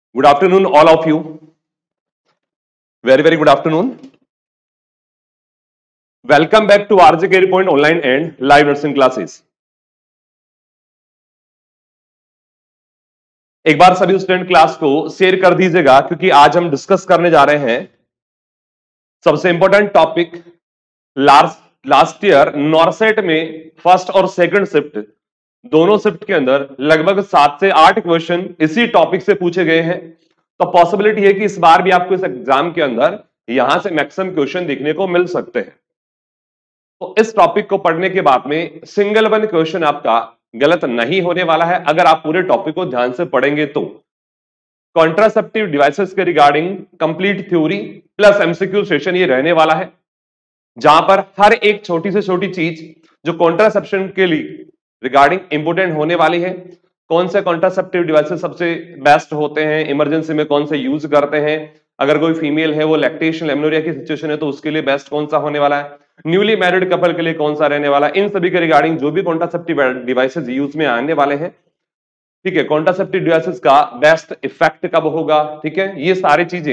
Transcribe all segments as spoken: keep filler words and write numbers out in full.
Good afternoon, all of you. Very, very good afternoon. Welcome back to R J Career Point online and live nursing classes. एक बार सभी student class को share कर दीजिएगा क्योंकि आज हम डिस्कस करने जा रहे हैं सबसे important topic last last year NORCET में फर्स्ट और सेकंड शिफ्ट दोनों शिफ्ट के अंदर लगभग सात से आठ क्वेश्चन इसी टॉपिक से पूछे गए हैं। तो पॉसिबिलिटी है कि इस बार भी आपको इस एग्जाम के अंदर यहां से मैक्सिमम क्वेश्चन देखने को मिल सकते हैं। तो इस टॉपिक को पढ़ने के बाद में सिंगल वन क्वेश्चन आपका गलत नहीं होने वाला है अगर आप पूरे टॉपिक को ध्यान से पढ़ेंगे तो। कॉन्ट्रासेप्टिव डिवाइसेस के regarding complete theory plus MCQ session ये रहने वाला है, जहां पर हर एक छोटी से छोटी चीज जो कॉन्ट्रासेप्शन के लिए रिगार्डिंग इंपोर्टेंट होने वाली है। कौन से कॉन्ट्रासेप्टिव डिवाइसेस सबसे बेस्ट होते हैं, इमरजेंसी में कौन से यूज करते हैं, अगर कोई फीमेल है वो लैक्टेशन एमनोरिया की सिचुएशन है तो उसके लिए बेस्ट कौन सा होने वाला है, न्यूली मैरिड कपल के लिए कौन सा रहने वाला है, इन सभी के रिगार्डिंग जो भी कॉन्ट्रासेप्टिव डिवाइसेस यूज में आने वाले हैं, ठीक है, कॉन्ट्रासेप्टिव डिवाइसेस का बेस्ट इफेक्ट कब होगा, ठीक है, ये सारी चीजें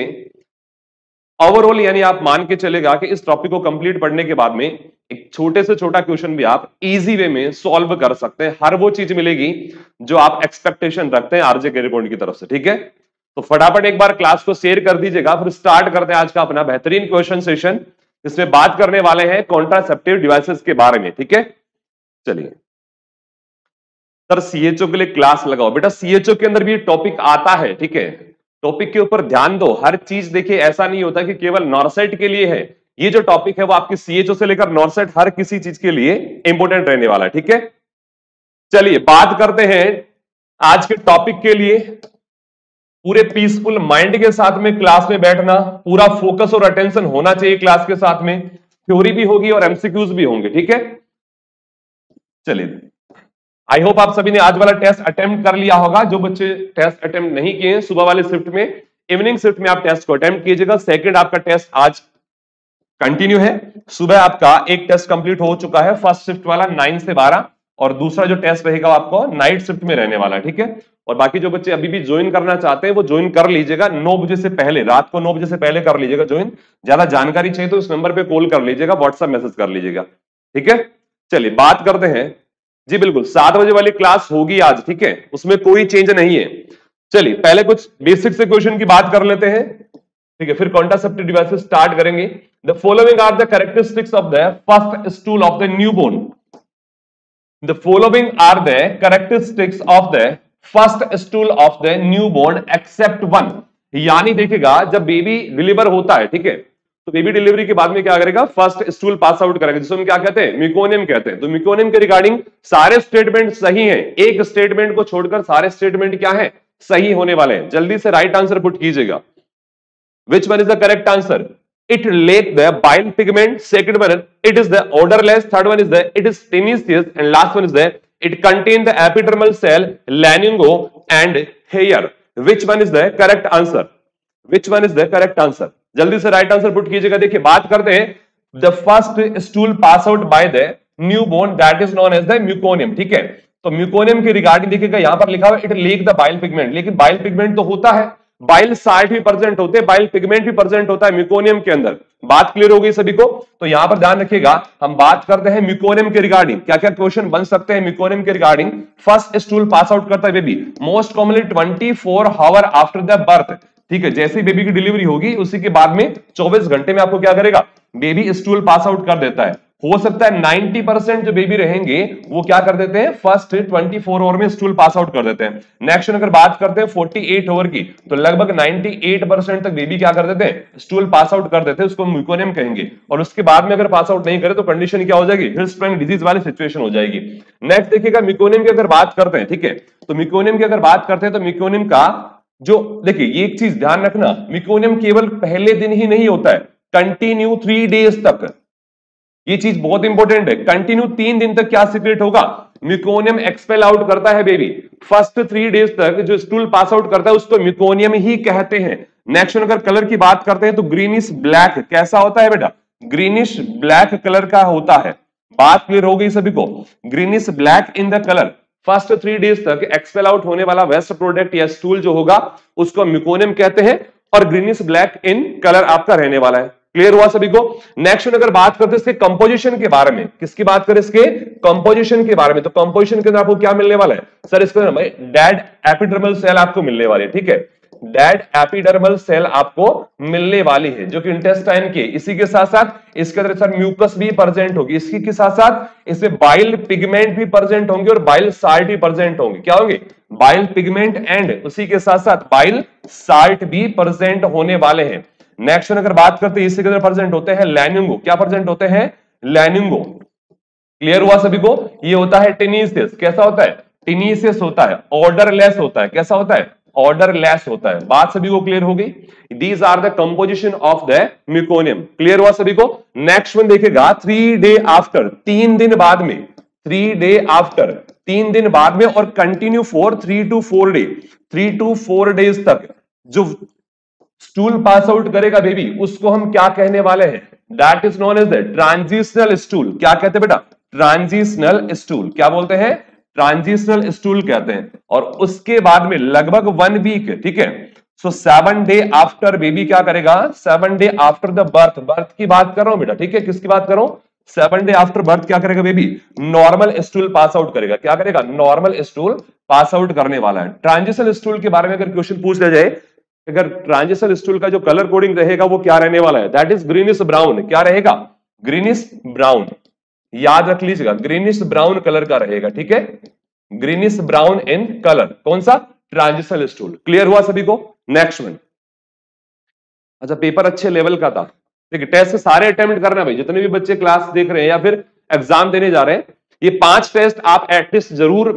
ओवरऑल यानी आप मान के चलेगा कि इस टॉपिक को कंप्लीट पढ़ने के बाद में एक छोटे से छोटा क्वेश्चन भी आप इजी वे में सॉल्व कर सकते हैं। हर वो चीज मिलेगी जो आप एक्सपेक्टेशन रखते हैं आरजे कैरियर पॉइंट की तरफ से, ठीक है। तो फटाफट एक बार क्लास को शेयर कर दीजिएगा, फिर स्टार्ट करते हैं आज का अपना बेहतरीन क्वेश्चन सेशन, जिसमें बात करने वाले हैं कॉन्ट्रासेप्टिव डिवाइसेस के बारे में, ठीक है। चलिए सर सीएचओ के लिए क्लास लगाओ, बेटा सीएचओ के अंदर भी टॉपिक आता है, ठीक है, टॉपिक के ऊपर ध्यान दो। हर चीज देखिए ऐसा नहीं होता कि केवल नॉर्सेट के लिए है, ये जो टॉपिक है वो आपकी सीएचओ से लेकर नॉर्सेट हर किसी चीज के लिए इंपॉर्टेंट रहने वाला है, ठीक है। चलिए बात करते हैं आज के टॉपिक के लिए। पूरे पीसफुल माइंड के साथ में क्लास में बैठना, पूरा फोकस और अटेंशन होना चाहिए क्लास के साथ में, थ्योरी भी होगी और एमसीक्यूज भी होंगे, ठीक है। चलिए आई होप आप सभी ने आज वाला टेस्ट अटेम्प्ट कर लिया होगा। जो बच्चे टेस्ट अटेम्प्ट नहीं किए हैं सुबह वाले शिफ्ट में, इवनिंग शिफ्ट में आप टेस्ट को अटेम्प्ट कीजिएगा। सेकंड आपका टेस्ट आज कंटिन्यू है। सुबह आपका एक टेस्ट कंप्लीट हो चुका है, फर्स्ट शिफ्ट वाला नाइन से बारह, और दूसरा जो टेस्ट रहेगा आपको नाइट शिफ्ट में रहने वाला है, ठीक है। और बाकी जो बच्चे अभी भी ज्वाइन करना चाहते हैं वो ज्वाइन कर लीजिएगा नौ बजे से पहले, रात को नौ बजे से पहले कर लीजिएगा ज्वाइन। ज्यादा जानकारी चाहिए तो इस नंबर पे कॉल कर लीजिएगा, व्हाट्सएप मैसेज कर लीजिएगा, ठीक है। चलिए बात करते हैं जी, बिल्कुल सात बजे वाली क्लास होगी आज, ठीक है, उसमें कोई चेंज नहीं है। चलिए पहले कुछ बेसिक से क्वेश्चन की बात कर लेते हैं, ठीक है, फिर कॉन्ट्रासेप्टिव डिवाइसेस स्टार्ट करेंगे। The following are the characteristics of the first stool of the newborn. The following are the characteristics of the first stool of the newborn except one. यानी देखिएगा जब बेबी डिलीवर होता है, ठीक है, तो baby delivery के बाद में क्या करेगा, फर्स्ट स्टूल पास आउट करेगा, जिसको हम क्या कहते हैं, मिकोनियम कहते हैं। तो मिकोनियम के रिगार्डिंग सारे स्टेटमेंट सही हैं, एक स्टेटमेंट को छोड़कर सारे स्टेटमेंट क्या है, सही होने वाले हैं। जल्दी से राइट आंसर पुट कीजिएगा। Which one is the correct answer? It lack the bile pigment, second one it is the odourless, third one is the it is tenacious, and last one is the it contain the epidermal cell, lanugo and hair. Which one is the correct answer? Which one is the correct answer? जल्दी से right answer put कीजिएगा। देखिए बात करते हैं the first stool pass out by the newborn that is known as the meconium, ठीक है। तो म्यूकोनियम के रिगार्डिंग देखिएगा यहां पर लिखा हुआ it leak the bile pigment, लेकिन बाइल पिगमेंट तो होता है, बाइल साल्ट भी प्रेजेंट होते हैं, बाइल पिगमेंट भी प्रेजेंट होता है म्यूकोनियम के अंदर। बात क्लियर हो गई सभी को? तो यहां पर ध्यान रखिएगा, हम बात करते हैं म्यूकोनियम के रिगार्डिंग क्या क्या क्वेश्चन बन सकते हैं म्यूकोनियम के regarding. First stool pass out करता है baby most commonly twenty four hour after the birth, ठीक है, जैसे बेबी की डिलीवरी होगी उसी के बाद में चौबीस घंटे में आपको क्या करेगा, बेबी स्टूल पास आउट कर देता है। हो सकता है नब्बे परसेंट जो बेबी रहेंगे वो क्या कर देते हैं, फर्स्ट चौबीस आवर में स्टूल पास आउट कर देते हैं। नेक्स्ट अगर बात करते हैं अड़तालीस आवर की, तो लगभग अट्ठानवे परसेंट तक बेबी क्या कर देते हैं, स्टूल पास आउट कर देते हैं, उसको म्यूकोनियम कहेंगे। और उसके बाद में अगर पास आउट नहीं करे तो कंडीशन क्या हो जाएगी, हिल स्प्रेंग डिजीज वाली सिचुएशन हो जाएगी। नेक्स्ट देखिएगा म्यूकोनियम की अगर बात करते हैं, ठीक है, तो म्यूकोनियम की अगर बात करते हैं तो म्यूकोनियम का जो देखिए ये एक चीज ध्यान रखना, म्यूकोनियम केवल पहले दिन ही नहीं होता है, कंटिन्यू थ्री डेज तक, ये चीज बहुत इंपॉर्टेंट है। कंटिन्यू तीन दिन तक क्या सीक्रेट होगा, म्यूकोनियम एक्सपेल आउट करता है बेबी। फर्स्ट थ्री डेज तक जो स्टूल पास आउट करता है उसको म्यूकोनियम ही कहते हैं। नेक्स्ट अगर कलर की बात करते हैं तो ग्रीनिश ब्लैक कैसा होता है बेटा, ग्रीनिश ब्लैक कलर का होता है। बात क्लियर हो गई सभी को, greenish black in the colour. First three days तक एक्सपेल आउट होने वाला वेस्ट प्रोडक्ट या स्टूल जो होगा उसको म्यूकोनियम कहते हैं, और ग्रीनिश ब्लैक इन कलर आपका रहने वाला है। क्लियर हुआ सभी को? नेक्स्ट अगर बात करते हैं इसके कंपोजिशन के बारे में, किसकी बात करें? इसके कंपोजिशन के बारे में। तो कंपोजिशन के अंदर आपको क्या मिलने वाला है सर? इसके अंदर डेड एपिडर्मल सेल आपको मिलने वाली है, ठीक है, डेड एपिडर्मल सेल आपको मिलने वाली है जो कि इंटेस्टाइन के। इसी के साथ साथ इसके अंदर सर म्यूकस भी प्रेजेंट होगी, इसकी के साथ साथ इसमें बाइल पिगमेंट भी प्रेजेंट होंगे और बाइल साल्ट भी प्रेजेंट होंगे। क्या होंगे? बाइल पिगमेंट एंड उसी के साथ साथ बाइल साल्ट भी प्रेजेंट होने वाले हैं। नेक्स्ट अगर बात करते हैं इसके अंदर प्रेजेंट होते हैं लैनिंगो। क्या प्रेजेंट होते हैं? लैनिंगो। क्लियर हुआ सभी को? ये होता है टेनीसियस। कैसा होता है? टेनीसियस होता है। ऑर्डरलेस होता है। कैसा होता है? ऑर्डरलेस होता है। बात सभी को क्लियर हो गई? These are the composition of the meconium. Clear हुआ सभी को? नेक्स्ट वन देखेगा थ्री डे आफ्टर, तीन दिन बाद में, थ्री डे आफ्टर, तीन दिन बाद में, और continue for three to four day, three to four days तक जो स्टूल पास आउट करेगा बेबी उसको हम क्या कहने वाले हैं? That is known as the transitional stool. क्या कहते हैं बेटा? Transitional stool. क्या बोलते हैं? ट्रांजिशनल स्टूल कहते हैं। और उसके बाद में लगभग वन वीक, ठीक है, so seven day after baby क्या करेगा? Seven day after the birth, birth की बात कर रहा हूं बेटा, ठीक है, किसकी बात कर रहा हूं? सेवन डे आफ्टर बर्थ क्या करेगा baby? Normal stool pass out करेगा। क्या करेगा? नॉर्मल स्टूल पास आउट करने वाला है। ट्रांजिशनल स्टूल के बारे में अगर क्वेश्चन पूछ लिया जाए, अगर ट्रांजिशनल स्टूल का जो कलर कोडिंग रहेगा वो क्या रहने वाला है? That is greenish brown. क्या रहेगा? Greenish brown. याद रख लीजिएगा, ग्रीनिश ब्राउन कलर का रहेगा, ठीक है, ग्रीनिश ब्राउन इन कलर। कौन सा? Transitional stool. क्लियर हुआ सभी को? Next one. अच्छा, पेपर अच्छे लेवल का था, ठीक है, टेस्ट सारे अटेम्प्ट करना भाई, जितने भी बच्चे क्लास देख रहे हैं या फिर एग्जाम देने जा रहे हैं, ये पांच टेस्ट आप एटलीस्ट जरूर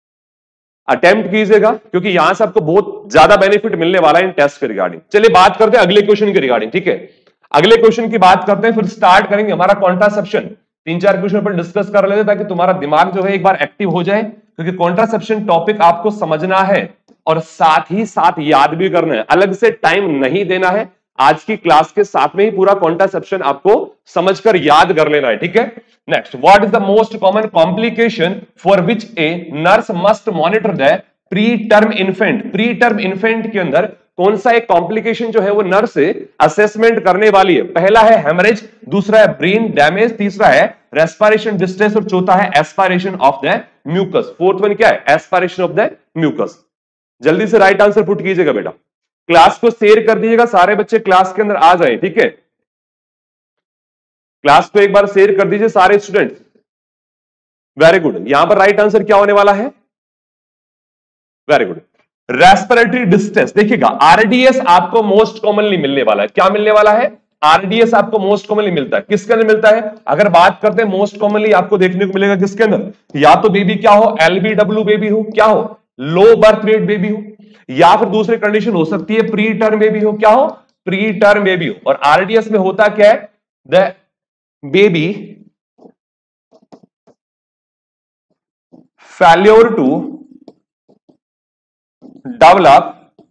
अटेम्प्ट कीजिएगा, क्योंकि यहां से आपको बहुत ज्यादा बेनिफिट मिलने वाला है इन टेस्ट के रिगार्डिंग। चलिए बात करते हैं अगले क्वेश्चन के रिगार्डिंग, ठीक है, अगले क्वेश्चन की बात करते हैं, फिर स्टार्ट करेंगे हमारा कॉन्ट्रासेप्शन। तीन चार क्वेश्चन पर डिस्कस कर लेते ताकि तुम्हारा दिमाग जो है एक बार एक्टिव हो जाए, क्योंकि कॉन्ट्रासेप्शन टॉपिक आपको समझना है और साथ ही साथ याद भी करना है। अलग से टाइम नहीं देना है, आज की क्लास के साथ में ही पूरा कॉन्ट्रासेप्शन आपको समझकर याद कर लेना है, ठीक है। Next, what is the most common complication for which a nurse must monitor the preterm infant. Preterm infant के अंदर कौन सा एक कॉम्प्लिकेशन जो है वो नर्स से असेसमेंट करने वाली है? पहला है हेमरेज, दूसरा है ब्रेन डैमेज, तीसरा है रेस्पिरेशन डिस्ट्रेस और चौथा है aspiration of the mucus. Fourth one क्या है? Aspiration of the mucus. जल्दी से राइट आंसर पुट कीजिएगा बेटा, क्लास को शेयर कर दीजिएगा, सारे बच्चे क्लास के अंदर आ जाए, ठीक है, क्लास को एक बार शेयर कर दीजिए सारे स्टूडेंट। Very good. यहां पर राइट आंसर क्या होने वाला है? Very good, respiratory distress. देखिएगा, आरडीएस आपको मोस्ट कॉमनली मिलने वाला है। क्या मिलने वाला है? आरडीएस आपको मोस्ट कॉमनली मिलता है। किसके अंदर मिलता है? अगर बात करते हैं मोस्ट कॉमनली आपको देखने को मिलेगा किसके अंदर? या तो बेबी क्या हो? एलबीडब्ल्यू बेबी हो, क्या हो? लो बर्थ वेट बेबी हो, या फिर दूसरी कंडीशन हो सकती है प्री टर्म बेबी हो। क्या हो? प्री टर्म बेबी हो। और आरडीएस में होता क्या है? The baby failure to develop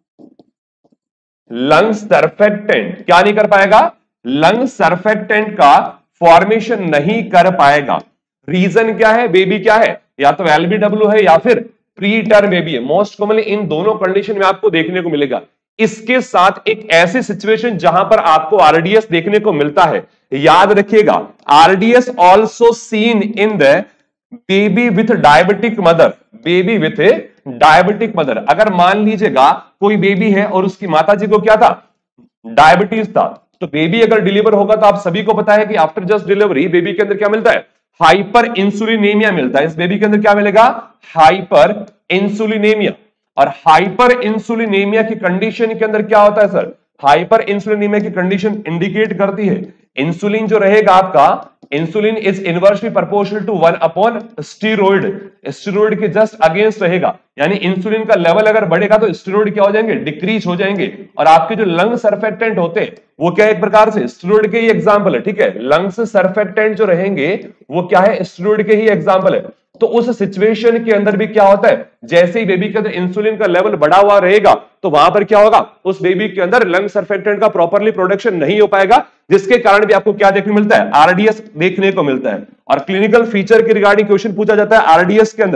lung surfactant. क्या नहीं कर पाएगा? लंग सर्फेक्टेंट का फॉर्मेशन नहीं कर पाएगा। रीजन क्या है? बेबी क्या है? या तो एलबीडब्ल्यू है या फिर प्री टर्म बेबी है। मोस्ट कॉमनली इन दोनों कंडीशन में आपको देखने को मिलेगा। इसके साथ एक ऐसी सिचुएशन जहां पर आपको आरडीएस देखने को मिलता है, याद रखिएगा, RDS also seen in the baby with diabetic mother. Baby with diabetic mother, अगर मान लीजिएगा कोई बेबी है और उसकी माता जी को क्या था? डायबिटीज था, तो बेबी अगर डिलीवर होगा तो आप सभी को पता है कि आफ्टर जस्ट डिलीवरी बेबी के अंदर क्या मिलता है? हाइपर इंसुलिनेमिया मिलता है। इस बेबी के अंदर क्या मिलेगा? Hyperinsulinaemia. और हाइपर इंसुलिनेमिया की कंडीशन के अंदर क्या होता है सर? हाइपर इंसुलिनेमिया की कंडीशन इंडिकेट करती है इंसुलिन जो रहेगा आपका, insulin is inversely proportional to one upon steroid. Steroid के जस्ट अगेंस्ट रहेगा, यानी इंसुलिन का लेवल अगर बढ़ेगा तो स्टीरॉइड क्या हो जाएंगे? डिक्रीज हो जाएंगे। और आपके जो लंग सर्फेक्टेंट होते हैं वो क्या एक प्रकार से स्टीरॉइड के ही एग्जाम्पल है, ठीक है, लंग्स सर्फेक्टेंट जो रहेंगे वो क्या है? स्टीरॉइड के ही एग्जाम्पल है। तो उस सिचुएशन के अंदर भी क्या होता है? जैसे ही बेबी के अंदर इंसुलिन का लेवल बढ़ा हुआ रहेगा तो वहां पर क्या होगा? उस बेबी के अंदर लंग सर्फेक्टेंट का प्रॉपरली प्रोडक्शन नहीं हो पाएगा, जिसके कारण भी आपको क्या देखने को मिलता है? आरडीएस देखने को मिलता है। और क्लिनिकल फीचर के रिगार्डिंग क्वेश्चन पूछा जाता है आरडीएस के अंदर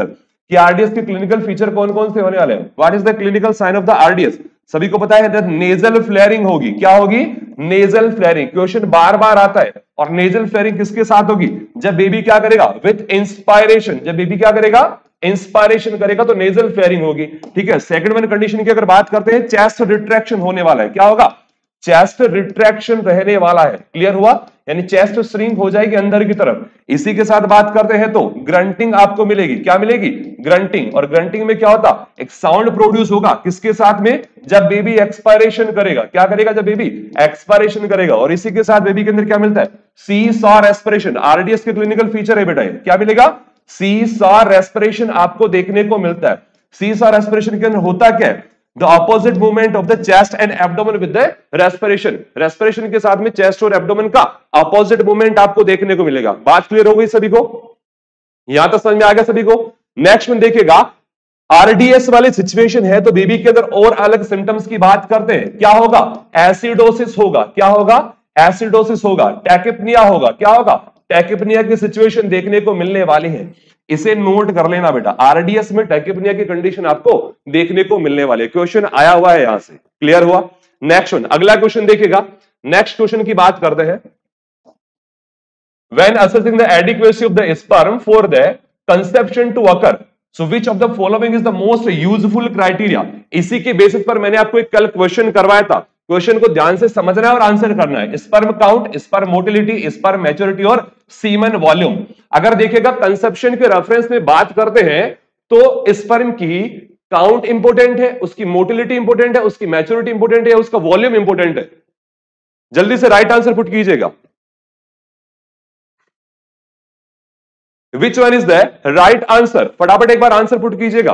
कि आरडीएस के क्लिनिकल फीचर कौन कौन से होने वाले हैं। What is the clinical sign of the RDS? सभी को पता है नेजल फ्लेयरिंग होगी। क्या होगी? Nasal flaring. क्वेश्चन बार बार आता है। और नेजल फ्लेयरिंग किसके साथ होगी? जब बेबी क्या करेगा? With inspiration. जब बेबी क्या करेगा? इंस्पायरेशन करेगा तो नेजल फ्लेयरिंग होगी। ठीक है। सेकंड वन कंडीशन की अगर बात करते हैं, चेस्ट रिट्रैक्शन होने वाला है। क्या होगा? चेस्ट रिट्रैक्शन रहने वाला है। क्लियर हुआ? यानी चेस्ट श्रिंक हो जाएगी अंदर की तरफ। इसी के साथ बात करते हैं तो ग्रंटिंग आपको मिलेगी। क्या मिलेगी? ग्रंटिंग। और ग्रंटिंग में क्या होता? एक साउंड प्रोड्यूस होगा। किसके साथ में? जब बेबी एक्सपायरेशन करेगा। क्या करेगा? जब बेबी एक्सपायरेशन करेगा। और इसी के साथ बेबी के अंदर क्या मिलता है? Seesaw respiration. आरडीएस के क्लिनिकल फीचर है बेटा। क्या मिलेगा? सी सॉ रेस्पिरेशन आपको देखने को मिलता है। सी सॉ रेस्पिरेशन के अंदर होता क्या है? The opposite movement of the chest and abdomen with the respiration. respiration के साथ में चेस्ट और एब्डोमेन का opposite movement आपको देखने को मिलेगा। बात क्लियर हो गई सभी को? यहां तक समझ में आ गया सभी को? नेक्स्ट में देखिएगा, आरडीएस वाली सिचुएशन है तो बेबी के अंदर और अलग सिम्टम्स की बात करते हैं। क्या होगा? एसिडोसिस होगा। क्या होगा? एसिडोसिस होगा। टैकिपनिया होगा। क्या होगा? टैकिपनिया की सिचुएशन देखने को मिलने वाली है। इसे नोट कर लेना बेटा। आरडीएस में टैकिपनिया की कंडीशन आपको देखने को मिलने वाली है। क्वेश्चन आया हुआ है यहां से। क्लियर हुआ? नेक्स्ट वन, अगला क्वेश्चन देखिएगा। नेक्स्ट क्वेश्चन की बात करते हैं। When assessing the adequacy of the sperm for the conception to occur, so which of the following is the most useful criteria? इसी के बेसिस पर मैंने आपको एक कल क्वेश्चन करवाया था। क्वेश्चन को ध्यान से समझना है और आंसर करना है। Sperm count, sperm motility, sperm maturity और सीमन वॉल्यूम। अगर देखिएगा कंसेप्शन के रेफरेंस में बात करते हैं तो स्पर्म की काउंट इंपोर्टेंट है, उसकी मोटिलिटी इंपोर्टेंट है, उसकी मैच्योरिटी इंपोर्टेंट है, उसका वॉल्यूम इंपोर्टेंट है। जल्दी से राइट आंसर पुट कीजिएगा। Which one is the right answer? फटाफट एक बार आंसर पुट कीजिएगा।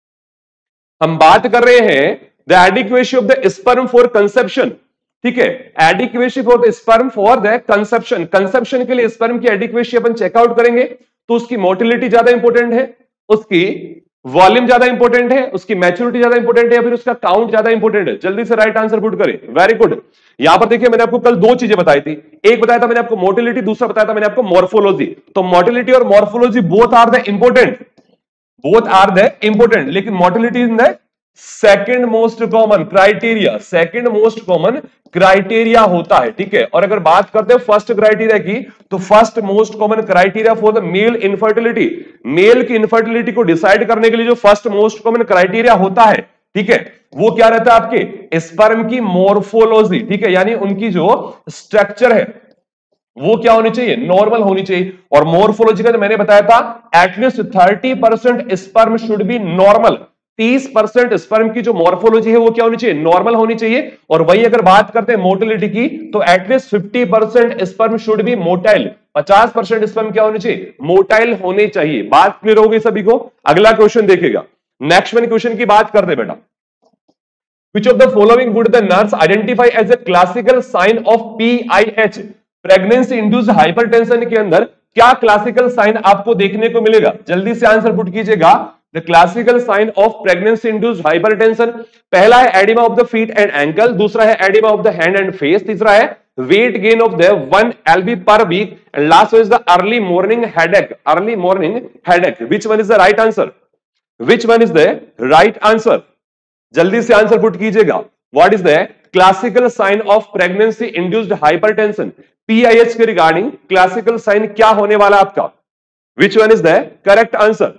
हम बात कर रहे हैं the adequacy of the sperm for conception. ठीक है, adequacy for the sperm for the conception. Conception के लिए स्पर्म की एडिक्वेसी अपन चेकआउट करेंगे तो उसकी मोटिलिटी ज्यादा इंपॉर्टेंट है, उसकी वॉल्यूम ज्यादा इंपॉर्टेंट है, उसकी मैच्योरिटी ज्यादा इंपॉर्टेंट है, या फिर उसका काउंट ज्यादा इंपॉर्टेंट है। जल्दी से राइट आंसर पुट करें। Very good. यहां पर देखिए मैंने आपको कल दो चीजें बताई थी। एक बताया था मैंने आपको मोटिलिटी, दूसरा बताया था मैंने आपको मॉर्फोलॉजी। तो मोटिलिटी और morphology both are the important, both are the important, लेकिन motility is the second most common criteria. Second most common criteria होता है। ठीक है, और अगर बात करते हैं फर्स्ट क्राइटेरिया की, तो first most common criteria for the male infertility, male की इनफर्टिलिटी को डिसाइड करने के लिए जो फर्स्ट मोस्ट कॉमन क्राइटेरिया होता है, ठीक है, वो क्या रहता है? आपके स्पर्म की मॉर्फोलॉजी। ठीक है, यानी उनकी जो स्ट्रक्चर है वो क्या होनी चाहिए? नॉर्मल होनी चाहिए। और मॉर्फोलॉजी का मैंने बताया था at least thirty percent sperm should be normal. तीस परसेंट स्पर्म की जो मॉर्फोलॉजी है वो क्या होनी चाहिए? नॉर्मल होनी चाहिए। और वही अगर बात करते हैं मोटिलिटी की, तो at least fifty percent sperm should be motile. पचास परसेंट स्पर्म क्या होनी चाहिए? मोटाइल होने चाहिए। बात क्लियर हो गई सभी को? अगला क्वेश्चन देखेगा। नेक्स्ट वन क्वेश्चन की बात करते बेटा। Which of the following would the nurse identify as a classical sign of P I H? Pregnancy induced hypertension के अंदर क्या क्लासिकल साइन आपको देखने को मिलेगा? जल्दी से आंसर पुट कीजिएगा। The classical sign of pregnancy induced hypertension, पहला है oedema of the feet and ankle, दूसरा है oedema of the hand and face, तीसरा है weight gain of the one LB per week, and last is the early morning headache. Early morning headache. Which one is the right answer? Which one is the right answer? जल्दी से answer put कीजिएगा। What is the classical sign of pregnancy induced hypertension? PIH के regarding classical sign क्या होने वाला आपका? Which one is the correct answer?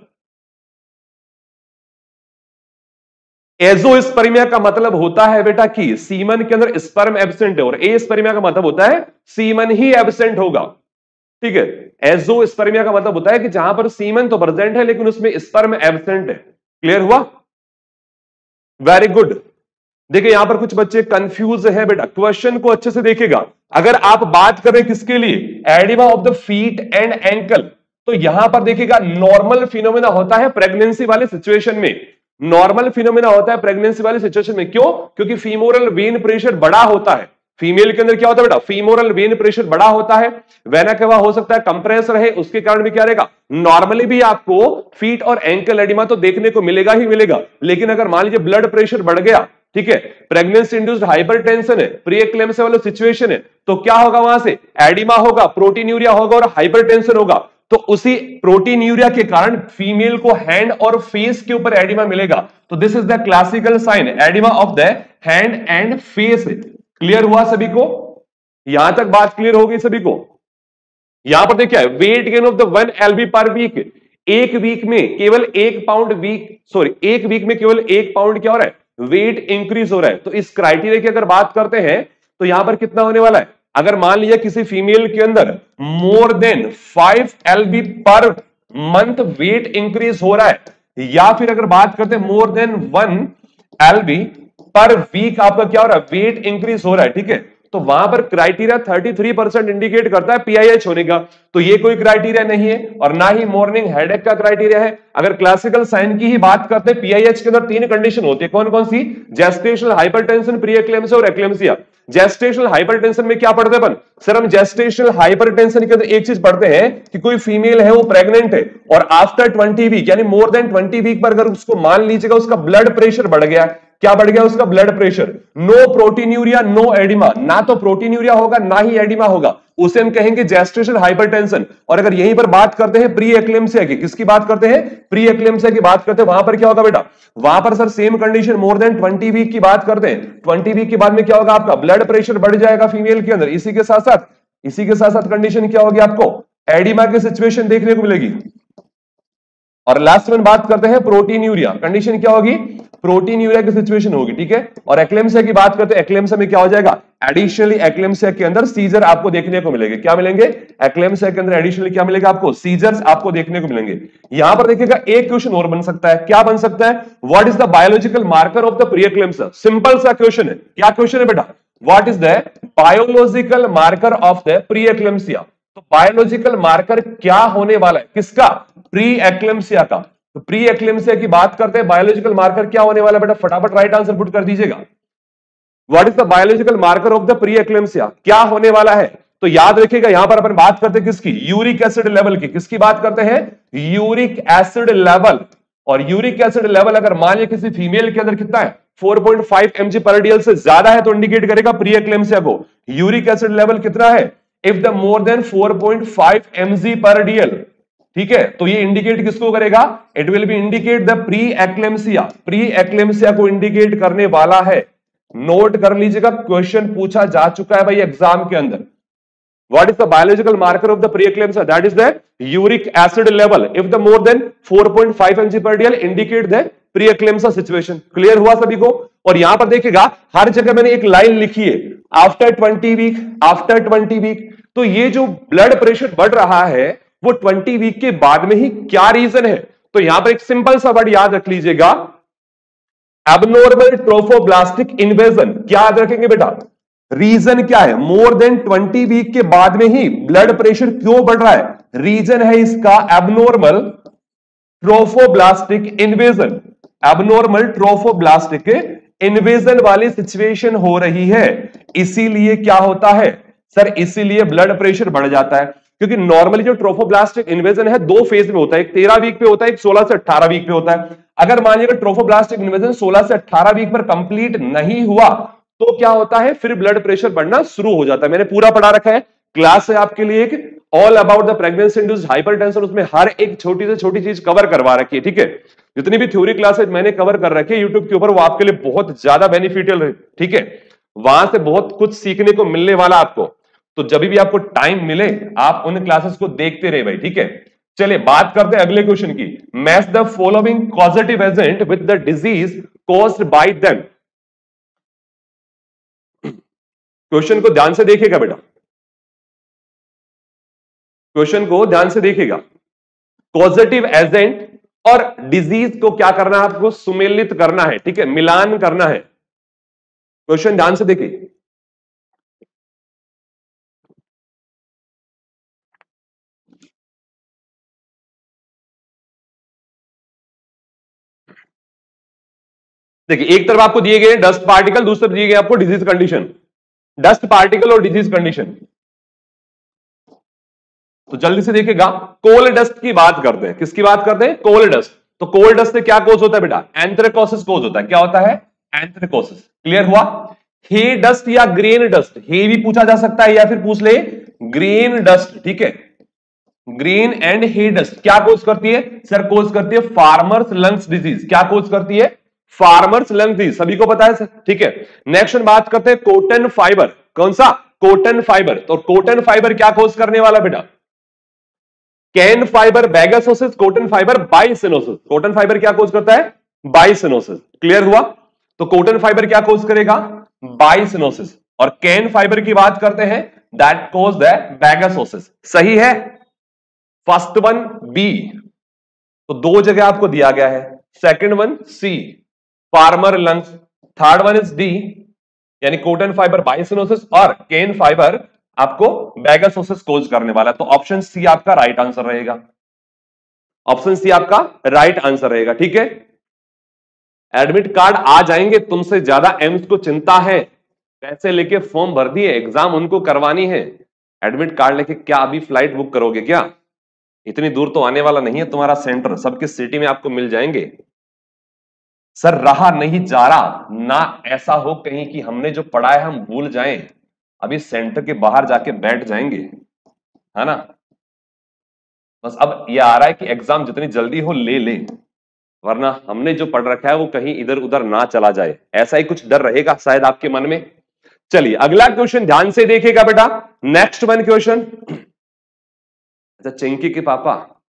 Azoospermia का मतलब होता है बेटा कि सीमन के अंदर स्पर्म एब्सेंट है, और एस्पर्मिया का मतलब होता है सीमन ही एब्सेंट होगा। ठीक है, एजोस्पर्मिया का मतलब होता है कि जहां पर सीमन तो प्रेजेंट है लेकिन उसमें स्पर्म एब्सेंट है। क्लियर हुआ? Very good. देखिए यहां पर कुछ बच्चे कंफ्यूज है बेटा, क्वेश्चन को अच्छे से देखिएगा। अगर आप बात करें किसके लिए? Oedema of the feet and ankle, तो यहां पर देखिएगा नॉर्मल फिनोमेना होता है प्रेगनेंसी वाले सिचुएशन में। नॉर्मल फिनोमेना होता है प्रेगनेंसी वाले सिचुएशन में। क्यों? क्योंकि फीमोरल वेन प्रेशर बड़ा होता है। फीमेल के अंदर क्या होता है बेटा? फीमोरल वेन प्रेशर बड़ा होता है। वेना केवा हो सकता है कंप्रेस रहे, उसके कारण भी क्या रहेगा? नॉर्मली भी आपको फीट और एंकल एडिमा तो देखने को मिलेगा ही मिलेगा। लेकिन अगर मान लीजिए ब्लड प्रेशर बढ़ गया, ठीक है, प्रेगनेंसी इंड्यूस्ड हाइपरटेंशन है, प्री एक्लेम्सिया वाला सिचुएशन है, तो क्या होगा? वहां से एडिमा होगा, प्रोटीन्यूरिया होगा और हाइपरटेंशन होगा। तो उसी प्रोटीन्यूरिया के कारण फीमेल को हैंड और फेस के ऊपर एडिमा मिलेगा। तो this is the classical sign, oedema of the hand and face. Clear हुआ सभी को? यहां तक बात क्लियर हो गई सभी को? यहां पर देखिए weight gain of the one LB per week, एक वीक में केवल एक पाउंड वीक सॉरी एक वीक में केवल एक पाउंड क्या हो रहा है, वेट इंक्रीज हो रहा है। तो इस क्राइटेरिया की अगर बात करते हैं तो यहां पर कितना होने वाला है, अगर मान लीजिए किसी फीमेल के अंदर more than five LB per month weight increase हो रहा है, या फिर अगर बात करते हैं more than one LB per week आपका क्या हो रहा है, वेट इंक्रीज हो रहा है, ठीक है, तो वहां पर क्राइटेरिया तैंतीस परसेंट इंडिकेट करता है पीआईएच होने का। तो ये कोई क्राइटेरिया नहीं है और ना ही मॉर्निंग हेडेक का क्राइटेरिया है। अगर क्लासिकल साइन की ही बात करते हैं, पीआईएच के अंदर तीन कंडीशन होती है, कौन कौन सी, जेस्टेशनल हाइपरटेंशन, प्री एक्लेम्सिया और एक्लेम्सिया। जेस्टेशनल हाइपरटेंशन में क्या पढ़ते हैं अपन, सर हम जेस्टेशनल हाइपरटेंशन के अंदर एक चीज पढ़ते हैं कि कोई फीमेल है वो प्रेग्नेंट है और आफ्टर ट्वेंटी वीक यानी मोर देन ट्वेंटी वीक पर अगर उसको मान लीजिएगा उसका ब्लड प्रेशर बढ़ गया, क्या बढ़ गया उसका blood pressure, no proteinuria no oedema, ना तो प्रोटीन्यूरिया होगा ना ही एडिमा होगा, उसे हम कहेंगे जेस्टेशनल हाइपरटेंशन। और अगर यहीं पर बात करते हैं प्री एक्लेम्सिया की, किसकी बात करते हैं, प्री एक्लेम्सिया की बात करते हैं, वहां पर क्या होगा बेटा, वहां पर sir same condition more than twenty week की बात करते हैं, ट्वेंटी वीक के बाद में क्या होगा, आपका ब्लड प्रेशर बढ़ जाएगा फीमेल के अंदर, इसी के साथ साथ इसी के साथ साथ कंडीशन क्या होगी, आपको एडिमा की सिचुएशन देखने को मिलेगी। और लास्ट में बात करते हैं प्रोटीन्यूरिया, कंडीशन क्या होगी, प्रोटीन्यूरिया की सिचुएशन होगी, ठीक है। और एक्लेम्सिया की बात करते हैं, एक्लेम्सिया में क्या हो जाएगा, एडिशनली एक्लेम्सिया के अंदर सीजर आपको देखने को मिलेंगे, क्या मिलेंगे, एक्लेम्सिया के अंदर एडिशनली क्या मिलेगा आपको, सीजर्स आपको देखने को मिलेंगे। यहां पर देखिएगा एक क्वेश्चन और बन सकता है, क्या बन सकता है, what is the biological marker of the pre eclampsia. Simple सा क्वेश्चन है, क्या क्वेश्चन है बेटा, what is the biological marker of the pre eclampsia. तो बायोलॉजिकल मार्कर क्या होने वाला है, किसका, प्री एक्लेम्सिया का। तो प्री एक्लेम्सिया की बात करते हैं, बायोलॉजिकल मार्कर क्या होने वाला है बेटा, फटाफट राइट आंसर पुट कर दीजिएगा। What is the biological marker of the pre eclampsia, क्या होने वाला है। तो याद रखिएगा यहां पर अपन बात करते हैं किसकी, यूरिक एसिड लेवल की, किसकी बात करते हैं, यूरिक एसिड लेवल। और यूरिक एसिड लेवल अगर मान लीजिए किसी फीमेल के अंदर कितना है, four point five MG per DL से ज्यादा है तो इंडिकेट करेगा प्री एक्लेम्सिया को। यूरिक एसिड लेवल कितना है, if the more than four point five MG per DL, ठीक है, तो ये इंडिकेट किसको करेगा, it will be indicate the pre eclampsia, pre eclampsia को इंडिकेट करने वाला है। नोट कर लीजिएगा, क्वेश्चन पूछा जा चुका है भाई एग्जाम के अंदर। What is the biological marker of the pre eclampsia, that is the uric acid level, if the more than four point five MG per DL indicate the pre eclampsia situation. Clear हुआ सभी को। और यहां पर देखिएगा हर जगह मैंने एक लाइन लिखी है, after twenty week, after twenty week. तो ये जो ब्लड प्रेशर बढ़ रहा है वो ट्वेंटी वीक के बाद में ही क्या रीजन है। तो यहां पर एक सिंपल सा वर्ड याद रख लीजिएगा, एबनॉर्मल ट्रोफोब्लास्टिक इन्वेजन। क्या याद रखेंगे बेटा, रीजन क्या है, मोर देन ट्वेंटी वीक के बाद में ही ब्लड प्रेशर क्यों बढ़ रहा है, रीजन है इसका abnormal trophoblastic invasion. Abnormal trophoblastic invasion वाली सिचुएशन हो रही है, इसीलिए क्या होता है सर, इसीलिए ब्लड प्रेशर बढ़ जाता है। क्योंकि नॉर्मली जो ट्रोफोब्लास्टिक इन्वेजन है दो फेज में होता है, एक तेरह वीक पे होता है, एक सोलह से अठारह वीक पे होता है। अगर मान लीजिए ट्रोफोब्लास्टिक इन्वेजन सोलह से अठारह वीक पर कंप्लीट नहीं हुआ तो क्या होता है, फिर ब्लड प्रेशर बढ़ना शुरू हो जाता है। मैंने पूरा पढ़ा रखा है, क्लास है आपके लिए एक all about the pregnancy induced hypertension, उसमें हर एक छोटी से छोटी चीज कवर करवा रखी है, ठीक है। जितनी भी थ्योरी क्लासेज मैंने कवर कर रखी है यूट्यूब के ऊपर, वो आपके लिए बहुत ज्यादा बेनिफिशियल है, ठीक है। वहां से बहुत कुछ सीखने को मिलने वाला आपको, तो जब भी आपको टाइम मिले आप उन क्लासेस को देखते रहे भाई, ठीक है। चलिए बात करते हैं अगले क्वेश्चन की, match the following causative agent with the disease caused by them. Question को ध्यान से देखिएगा बेटा, क्वेश्चन को ध्यान से देखिएगा। कॉजेटिव एजेंट और डिजीज को क्या करना है, आपको सुमेलित करना है, ठीक है, मिलान करना है। क्वेश्चन ध्यान से देखिए, देखिए एक तरफ आपको दिए गए डस्ट पार्टिकल, दूसरी तरफ दिए गए आपको डिजीज कंडीशन। डस्ट पार्टिकल और डिजीज कंडीशन, तो जल्दी से देखिएगा। कोल डस्ट की बात करते हैं, किसकी बात करते हैं, कोल डस्ट। तो कोल डस्ट से क्या कोज होता है बेटा, एंथ्रेकोसिस कोज होता है। क्या होता है, एंथ्रेकोसिस। क्लियर हुआ। हे डस्ट या ग्रेन डस्ट, हे भी पूछा जा सकता है या फिर पूछ ले ग्रेन डस्ट, ठीक है, ग्रीन एंड हे डस्ट क्या कोज करती है सर? कोज करती है फार्मर्स लंग्स डिजीज। क्या कोज करती है? Farmer's lungs disease. सभी को पता है सर, ठीक है। नेक्स्ट बात करते हैं कॉटन फाइबर। कौन सा? Cotton fibre. तो कॉटन फाइबर क्या कोज करने वाला बेटा? Cane fibre bagassosis, cotton fibre byssinosis. Cotton fibre क्या कोज करता है? बाइसिनोसिस। क्लियर हुआ? तो कॉटन फाइबर क्या कोज करेगा? बाइसिनोसिस। और कैन फाइबर की बात करते हैं, दैट कोज द बैगासोसिस। सही है? फर्स्ट वन बी, तो दो जगह आपको दिया गया है। Second one C, farmer lungs. Third one is D, यानी कॉटन फाइबर बाइसिनोसिस और कैन फाइबर आपको बैगासोसिस कोज करने वाला है। तो ऑप्शन सी आपका राइट आंसर रहेगा। ऑप्शन सी आपका राइट आंसर रहेगा, ठीक है। एडमिट कार्ड आ जाएंगे, तुमसे ज्यादा एम्स को चिंता है। पैसे लेके फॉर्म भर दिए, एग्जाम उनको करवानी है। एडमिट कार्ड लेके क्या अभी फ्लाइट बुक करोगे क्या? इतनी दूर तो आने वाला नहीं है तुम्हारा सेंटर, सबके सिटी में आपको मिल जाएंगे। सर रहा नहीं जा रहा ना, ऐसा हो कहीं कि हमने जो पढ़ा है हम भूल जाएं, अभी सेंटर के बाहर जाके बैठ जाएंगे, है ना। बस अब ये आ रहा है कि एग्जाम जितनी जल्दी हो ले ले, वरना हमने जो पढ़ रखा है वो कहीं इधर उधर ना चला जाए, ऐसा ही कुछ डर रहेगा शायद आपके मन में। चलिए अगला क्वेश्चन ध्यान से देखिएगा बेटा। Next one question. अच्छा चिंकी के पापा,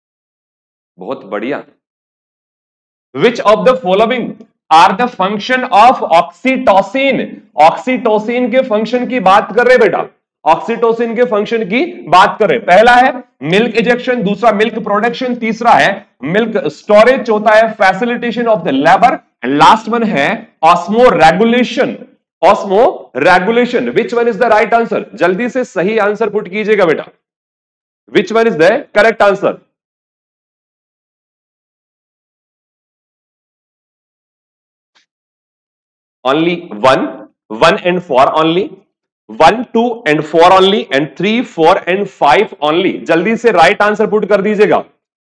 बहुत बढ़िया। Which of the following are the function of oxytocin? Oxytocin के फंक्शन की बात कर रहे बेटा, ऑक्सीटोसिन के फंक्शन की बात कर रहे। पहला है मिल्क इजेक्शन, दूसरा मिल्क प्रोडक्शन, तीसरा है मिल्क स्टोरेज, चौथा है facilitation of the labour, and last one है osmoregulation. Osmoregulation, which one is the right answer? जल्दी से सही आंसर पुट कीजिएगा बेटा। Which one is the correct answer? Only one, one and four only, one, two and four only, and three, four and five only. जल्दी से right answer put कर दीजिएगा।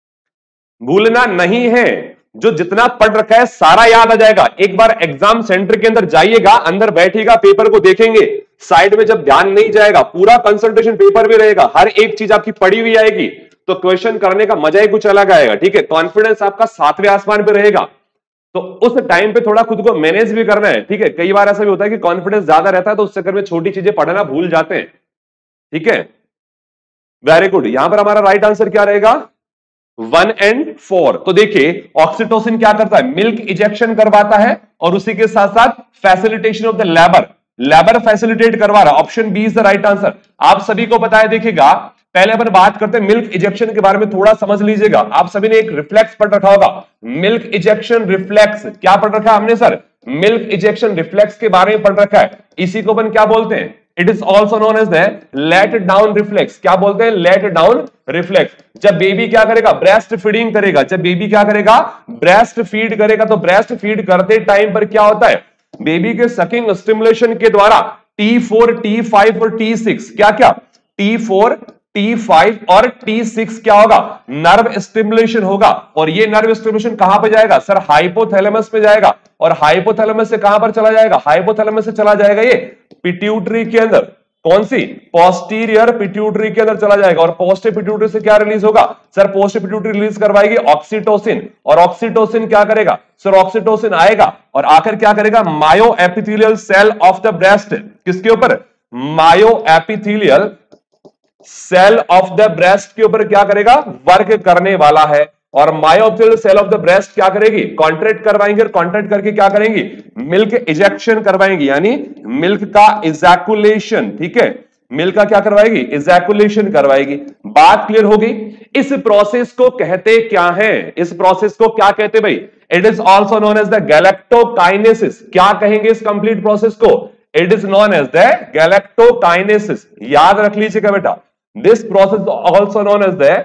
भूलना नहीं है, जो जितना पढ़ रखा है सारा याद आ जाएगा। एक बार एग्जाम सेंटर के अंदर जाइएगा, अंदर बैठिएगा, पेपर को देखेंगे, साइड में जब ध्यान नहीं जाएगा, पूरा कंसंट्रेशन पेपर भी रहेगा, हर एक चीज आपकी पढ़ी हुई आएगी, तो क्वेश्चन करने का मजा ही कुछ अलग आएगा, ठीक है। कॉन्फिडेंस आपका सातवें आसमान पे रहेगा। तो उस टाइम पे थोड़ा खुद को मैनेज भी करना है, ठीक है। कई बार ऐसा भी होता है कि कॉन्फिडेंस ज्यादा रहता है तो उस चक्कर में छोटी चीजें पढ़ना भूल जाते हैं, ठीक है। Very good. यहां पर हमारा राइट आंसर क्या रहेगा? One and four. तो देखिए ऑक्सीटोसिन क्या करता है? मिल्क इजेक्शन करवाता है, और उसी के साथ साथ facilitation of the labour, labour facilitate करवा रहा। Option B is the right answer. आप सभी को पता है, देखिएगा पहले अपन बात करते हैं मिल्क इजेक्शन के बारे में, थोड़ा समझ लीजिएगा। आप सभी ने एक रिफ्लेक्स पढ़ रखा होगा, मिल्क इजेक्शन रिफ्लेक्स। क्या पढ़ रखा है हमने सर? मिल्क इजेक्शन रिफ्लेक्स के बारे में पढ़ रखा है। इसी को अपन क्या बोलते हैं? It is also known as the let down reflex. क्या बोलते हैं? Let down reflex. जब बेबी क्या करेगा? ब्रेस्ट फीडिंग करेगा। जब बेबी क्या करेगा? ब्रेस्ट फीड करेगा। तो ब्रेस्ट फीड करते टाइम पर क्या होता है? बेबी के सकिंग स्टिमुलेशन के द्वारा टी फोर, टी फाइव और टी सिक्स, क्या क्या? टी फोर, टी फाइव और टी सिक्स क्या होगा? नर्व स्टिमुलेशन होगा। और ये नर्व स्टिमुलेशन कहां पे जाएगा सर? हाइपोथैलेमस पे जाएगा। और हाइपोथैलेमस से कहां पर चला जाएगा? हाइपोथैलेमस से चला जाएगा ये पिट्यूटरी के अंदर। कौन सी? पोस्टीरियर पिट्यूटरी के अंदर चला जाएगा। और पोस्ट पिट्यूटरी से क्या रिलीज होगा सर? पोस्ट पिट्यूटरी रिलीज करवाएगी ऑक्सीटोसिन। और ऑक्सीटोसिन क्या करेगा सर? ऑक्सीटोसिन आएगा और आकर क्या करेगा? Myoepithelial cell of the breast. किसके ऊपर? Myoepithelial cell of the breast के ऊपर क्या करेगा? वर्क करने वाला है। और myoepithelial cell of the breast क्या करेगी? कॉन्ट्रैक्ट करवाएंगे, और कॉन्ट्रैक्ट करके क्या करेंगी? मिल्क इजेक्शन करवाएंगी, यानी मिल्क का इजैकुलेशन, ठीक है। मिल्क का क्या करवाएगी? इजैकुलेशन करवाएगी। बात क्लियर हो गई? इस प्रोसेस को कहते क्या है? इस प्रोसेस को क्या कहते भाई? It is also known as the galactokinesis. क्या कहेंगे इस कंप्लीट प्रोसेस को? It is known as the galactokinesis. याद रख लीजिएगा बेटा, this process also known as the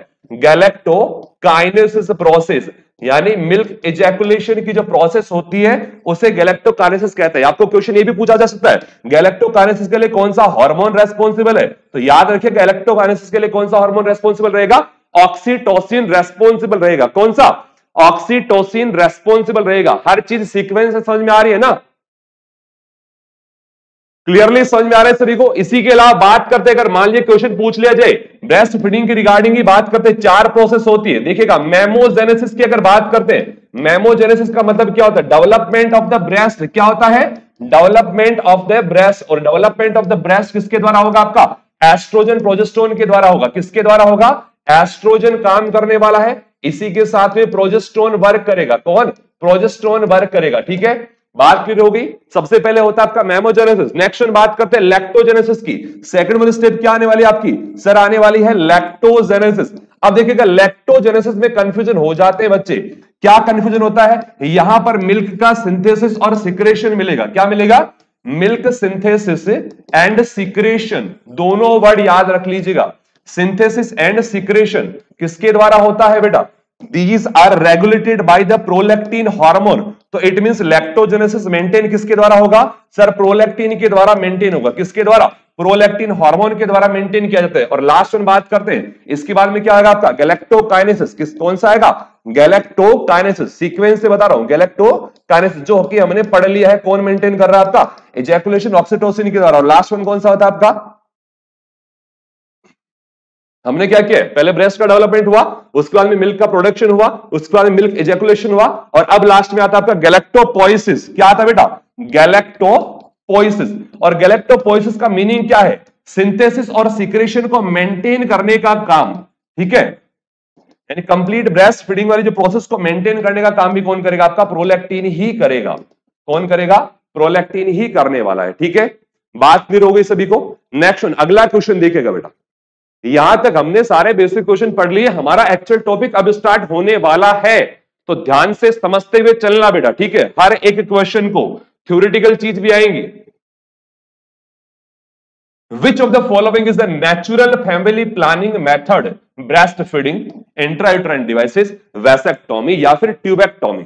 galactokinesis process, यानी मिल्क इजैकुलेशन की जो प्रोसेस होती है उसे गैलेक्टोकाइनेसिस कहते हैं। आपको क्वेश्चन ये भी पूछा जा सकता है, गैलेक्टोकाइनेसिस के लिए कौन सा हार्मोन रेस्पॉन्सिबल है? तो याद रखिए गैलेक्टोकाइनेसिस के लिए कौन सा हार्मोन रेस्पॉन्सिबल रहेगा? ऑक्सीटोसिन रेस्पॉन्सिबल रहेगा। कौन सा? ऑक्सीटोसिन रेस्पॉन्सिबल रहेगा। हर चीज सीक्वेंस से समझ में आ रही है ना? क्लियरली समझ में आ रहा है सभी को? इसी के अलावा बात करते अगर मान लीजिए क्वेश्चन पूछ लिया जाए ब्रेस्ट फीडिंग की रिगार्डिंग ही बात करते, चार प्रोसेस होती है। देखिएगा मेमोजेनेसिस की अगर बात करते हैं, मेमोजेनेसिस का मतलब क्या होता है? Development of the breast. क्या होता है? Development of the breast. और डेवलपमेंट ऑफ द ब्रेस्ट किसके द्वारा होगा? आपका एस्ट्रोजन प्रोजेस्टेरोन के द्वारा होगा। किसके द्वारा होगा? एस्ट्रोजन काम करने वाला है, इसी के साथ में प्रोजेस्टेरोन वर्क करेगा। कौन? प्रोजेस्टेरोन वर्क करेगा। ठीक है, बात क्लियर हो गई? सबसे पहले होता है आपका मेमोजेनेसिस। नेक्स्ट बात करते हैं लैक्टोजेनेसिस की। सेकंड वाली स्टेप क्या आने वाली है आपकी? सर आने वाली है लैक्टोजेनेसिस। अब देखिएगा लैक्टोजेनेसिस में कंफ्यूजन हो जाते हैं बच्चे। क्या कंफ्यूजन होता है? यहां पर मिल्क का सिंथेसिस और सिक्रेशन मिलेगा। क्या मिलेगा? मिल्क सिंथेसिस एंड सिक्रेशन, दोनों वर्ड याद रख लीजिएगा। सिंथेसिस एंड सिक्रेशन किसके द्वारा होता है बेटा? These are regulated by the prolactin hormone। तो इट मींस लैक्टोजेनेसिस मेंटेन किसके द्वारा होगा? सर प्रोलैक्टिन के द्वारा मेंटेन होगा। किसके द्वारा? प्रोलैक्टिन हार्मोन के द्वारा मेंटेन किया जाता है। और लास्ट वन बात करते हैं, इसके बाद में क्या आएगा आपका? गैलेक्टोकाइनेसिस। किस कौन सा आएगा? गैलेक्टोकाइनेसिस। सीक्वेंस से बता रहा हूं, गैलेक्टोकाइनेसिस जो कि हमने पढ़ लिया है, कौन मेंटेन कर रहा है आपका? इजैकुलेशन ऑक्सीटोसिन के द्वारा। और लास्ट वन कौन सा होता है आपका? हमने क्या किया? पहले ब्रेस्ट का डेवलपमेंट हुआ, उसके बाद में मिल्क का प्रोडक्शन हुआ, उसके बाद में मिल्क इजैकुलेशन हुआ, और अब लास्ट में आता है आपका गैलेक्टोपोइसिस। क्या आता है बेटा? गैलेक्टोपोइसिस। और गैलेक्टोपोइसिस का मीनिंग क्या है? सिंथेसिस और सिक्रेशन को मेंटेन करने का काम। ठीक है, यानी कंप्लीट ब्रेस्ट फीडिंग वाली जो प्रोसेस को मेंटेन करने का काम भी कौन करेगा? आपका प्रोलैक्टिन ही करेगा। कौन करेगा? प्रोलैक्टिन ही करने वाला है। ठीक है, बात क्लियर हो गई सभी को? नेक्स्ट अगला क्वेश्चन देखिएगा बेटा। यहां तक हमने सारे बेसिक क्वेश्चन पढ़ लिए, हमारा एक्चुअल टॉपिक अब स्टार्ट होने वाला है, तो ध्यान से समझते हुए चलना बेटा। ठीक है, हर एक क्वेश्चन को थ्योरेटिकल चीज भी आएंगी। Which of the following is the natural family planning method? Breast feeding, intrauterine devices, vasectomy या फिर ट्यूबेक्टोमी?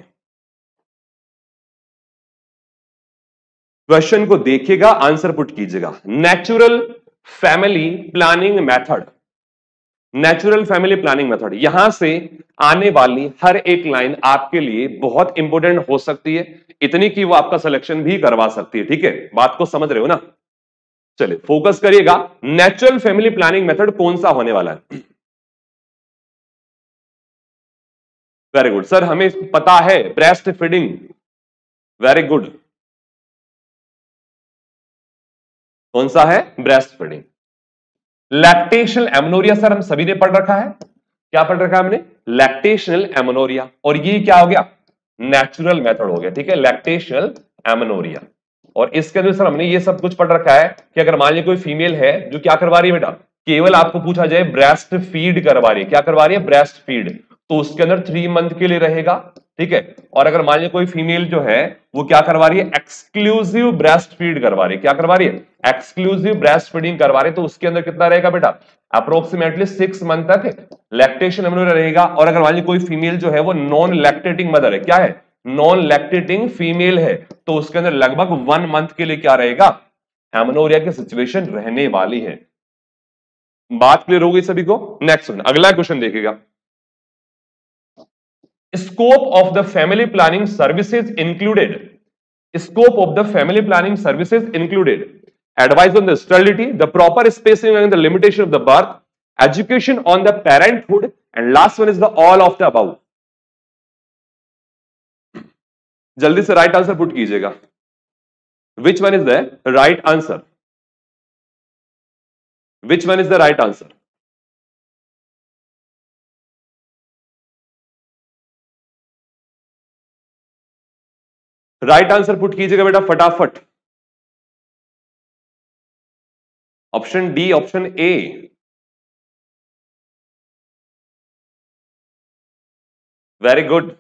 क्वेश्चन को देखिएगा, आंसर पुट कीजिएगा। Natural family planning method, natural family planning method, यहां से आने वाली हर एक लाइन आपके लिए बहुत इंपॉर्टेंट हो सकती है, इतनी कि वो आपका सिलेक्शन भी करवा सकती है। ठीक है, बात को समझ रहे हो ना? चलिए फोकस करिएगा। नेचुरल फैमिली प्लानिंग मेथड कौन सा होने वाला है? वेरी गुड सर, हमें पता है ब्रेस्ट फीडिंग। वेरी गुड, कौन सा है? Breast feeding. Lactational amenorrhoea sir हम सभी ने पढ़ रखा है। क्या पढ़ रखा है हमने? Lactational amenorrhoea. और ये क्या हो गया? नेचुरल मेथड हो गया। ठीक है, लैक्टेशनल एमनोरिया। और इसके अंदर सर हमने ये सब कुछ पढ़ रखा है कि अगर मान लीजिए कोई फीमेल है जो क्या करवा रही है बेटा, केवल आपको पूछा जाए ब्रेस्ट फीड करवा रही है, क्या करवा रही है? ब्रेस्ट फीड, तो उसके अंदर थ्री मंथ के लिए रहेगा। ठीक है, और अगर मान लीजिए कोई फीमेल जो है वो क्या करवा रही है? एक्सक्लूसिव ब्रेस्ट फीड करवा रही है। क्या करवा रही है? एक्सक्लूसिव ब्रेस्ट फीडिंग करवा रही है, तो उसके अंदर कितना रहेगा बेटा? अप्रोक्सीमेटली सिक्स मंथ तक लैक्टेशन एमनोरिया रहेगा। और अगर मान लीजिए कोई फीमेल जो है वो नॉन लैक्टेटिंग मदर है, क्या है? नॉन लैक्टेटिंग फीमेल है, तो उसके अंदर लगभग वन मंथ के लिए क्या रहेगा? एमनोरिया की सिचुएशन रहने वाली है। बात क्लियर हो गई सभी को? नेक्स्ट अगला क्वेश्चन देखिएगा। Scope of the family planning services included. Scope of the family planning services included advice on the sterility, the proper spacing and the limitation of the birth, education on the parenthood, and last one is the all of the above. जल्दी से right answer put कीजिएगा। Which one is the right answer? Which one is the right answer? Right answer put कीजिएगा बेटा फटाफट। Option D, option A. Very good,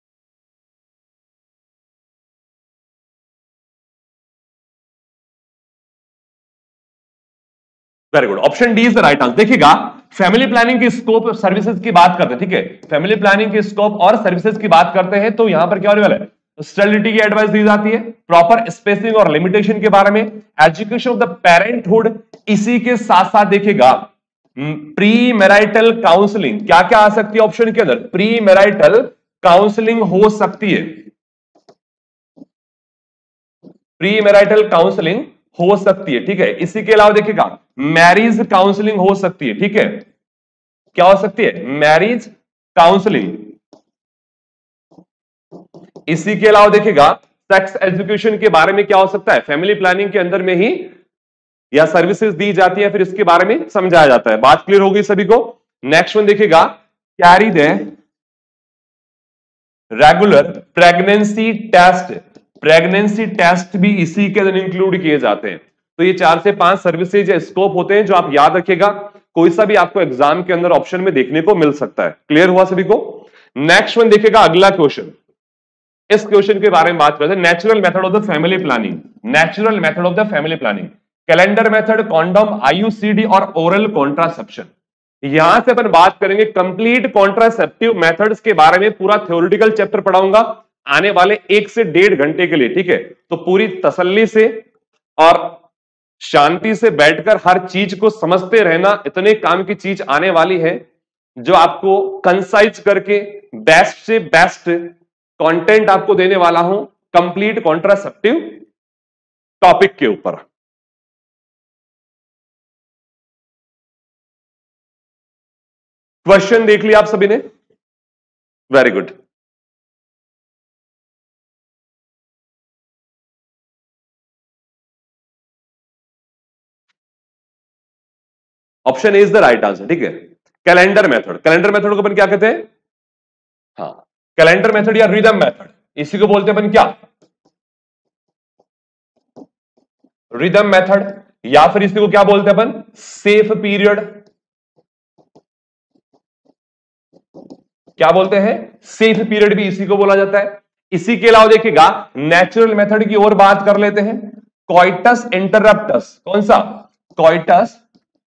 very good, option D is the right answer. देखिएगा family planning की scope services की बात करते हैं। ठीक है, फैमिली प्लानिंग की स्कोप और सर्विसेज की बात करते हैं, तो यहां पर क्या होने वाला है? स्टेरिलिटी की एडवाइस दी जाती है, प्रॉपर स्पेसिंग और लिमिटेशन के बारे में, एजुकेशन ऑफ द पेरेंटहुड, इसी के साथ साथ देखिएगा प्री मैरिटल काउंसलिंग। क्या क्या आ सकती है ऑप्शन के अंदर? प्री मैरिटल काउंसलिंग हो सकती है, प्री मैरिटल काउंसलिंग हो सकती है, ठीक है। इसी के अलावा देखिएगा मैरिज काउंसलिंग हो सकती है, ठीक है। क्या हो सकती है? Marriage counselling. इसी के अलावा देखिएगा सेक्स एजुकेशन के बारे में क्या हो सकता है? फैमिली प्लानिंग के अंदर में ही या सर्विसेज दी जाती है, फिर इसके बारे में समझाया जाता है। बात क्लियर होगी सभी को? नेक्स्ट वन देखिएगा carry the regular pregnancy test. Pregnancy test भी इसी के अंदर इंक्लूड किए जाते हैं। तो ये चार से पांच सर्विसेज या स्कोप होते हैं जो आप याद रखिएगा, कोई सा भी आपको एग्जाम के अंदर ऑप्शन में देखने को मिल सकता है। क्लियर हुआ सभी को? नेक्स्ट वन देखिएगा अगला क्वेश्चन। इस क्वेश्चन के बारे में बात करते हैं, natural method of the family planning. Natural method of the family planning, calendar method, condom, IUCD और ओरल कॉन्ट्रासेप्शन। यहां से अपन बात करेंगे कंप्लीट कॉन्ट्रासेप्टिव मेथड्स के बारे में। पूरा थ्योरेटिकल चैप्टर पढ़ाऊंगा आने वाले एक से डेढ़ घंटे के लिए, ठीक है। तो पूरी तसल्ली से और शांति से बैठकर हर चीज को समझते रहना। इतने काम की चीज आने वाली है जो आपको कंसाइज करके बेस्ट से बेस्ट कंटेंट आपको देने वाला हूं कंप्लीट कॉन्ट्रासेप्टिव टॉपिक के ऊपर। क्वेश्चन देख लिया आप सभी ने? Very good. Option A is the right answer, ठीक है। कैलेंडर मेथड, कैलेंडर मेथड को अपन क्या कहते हैं? हाँ, कैलेंडर मेथड या रिदम मेथड, इसी को बोलते हैं अपन क्या? रिदम मेथड, या फिर इसी को क्या बोलते हैं अपन? Safe period. क्या बोलते हैं? सेफ पीरियड भी इसी को बोला जाता है। इसी के अलावा देखिएगा नेचुरल मेथड की ओर बात कर लेते हैं। कॉइटस इंटरप्टस, कौन सा? कॉइटस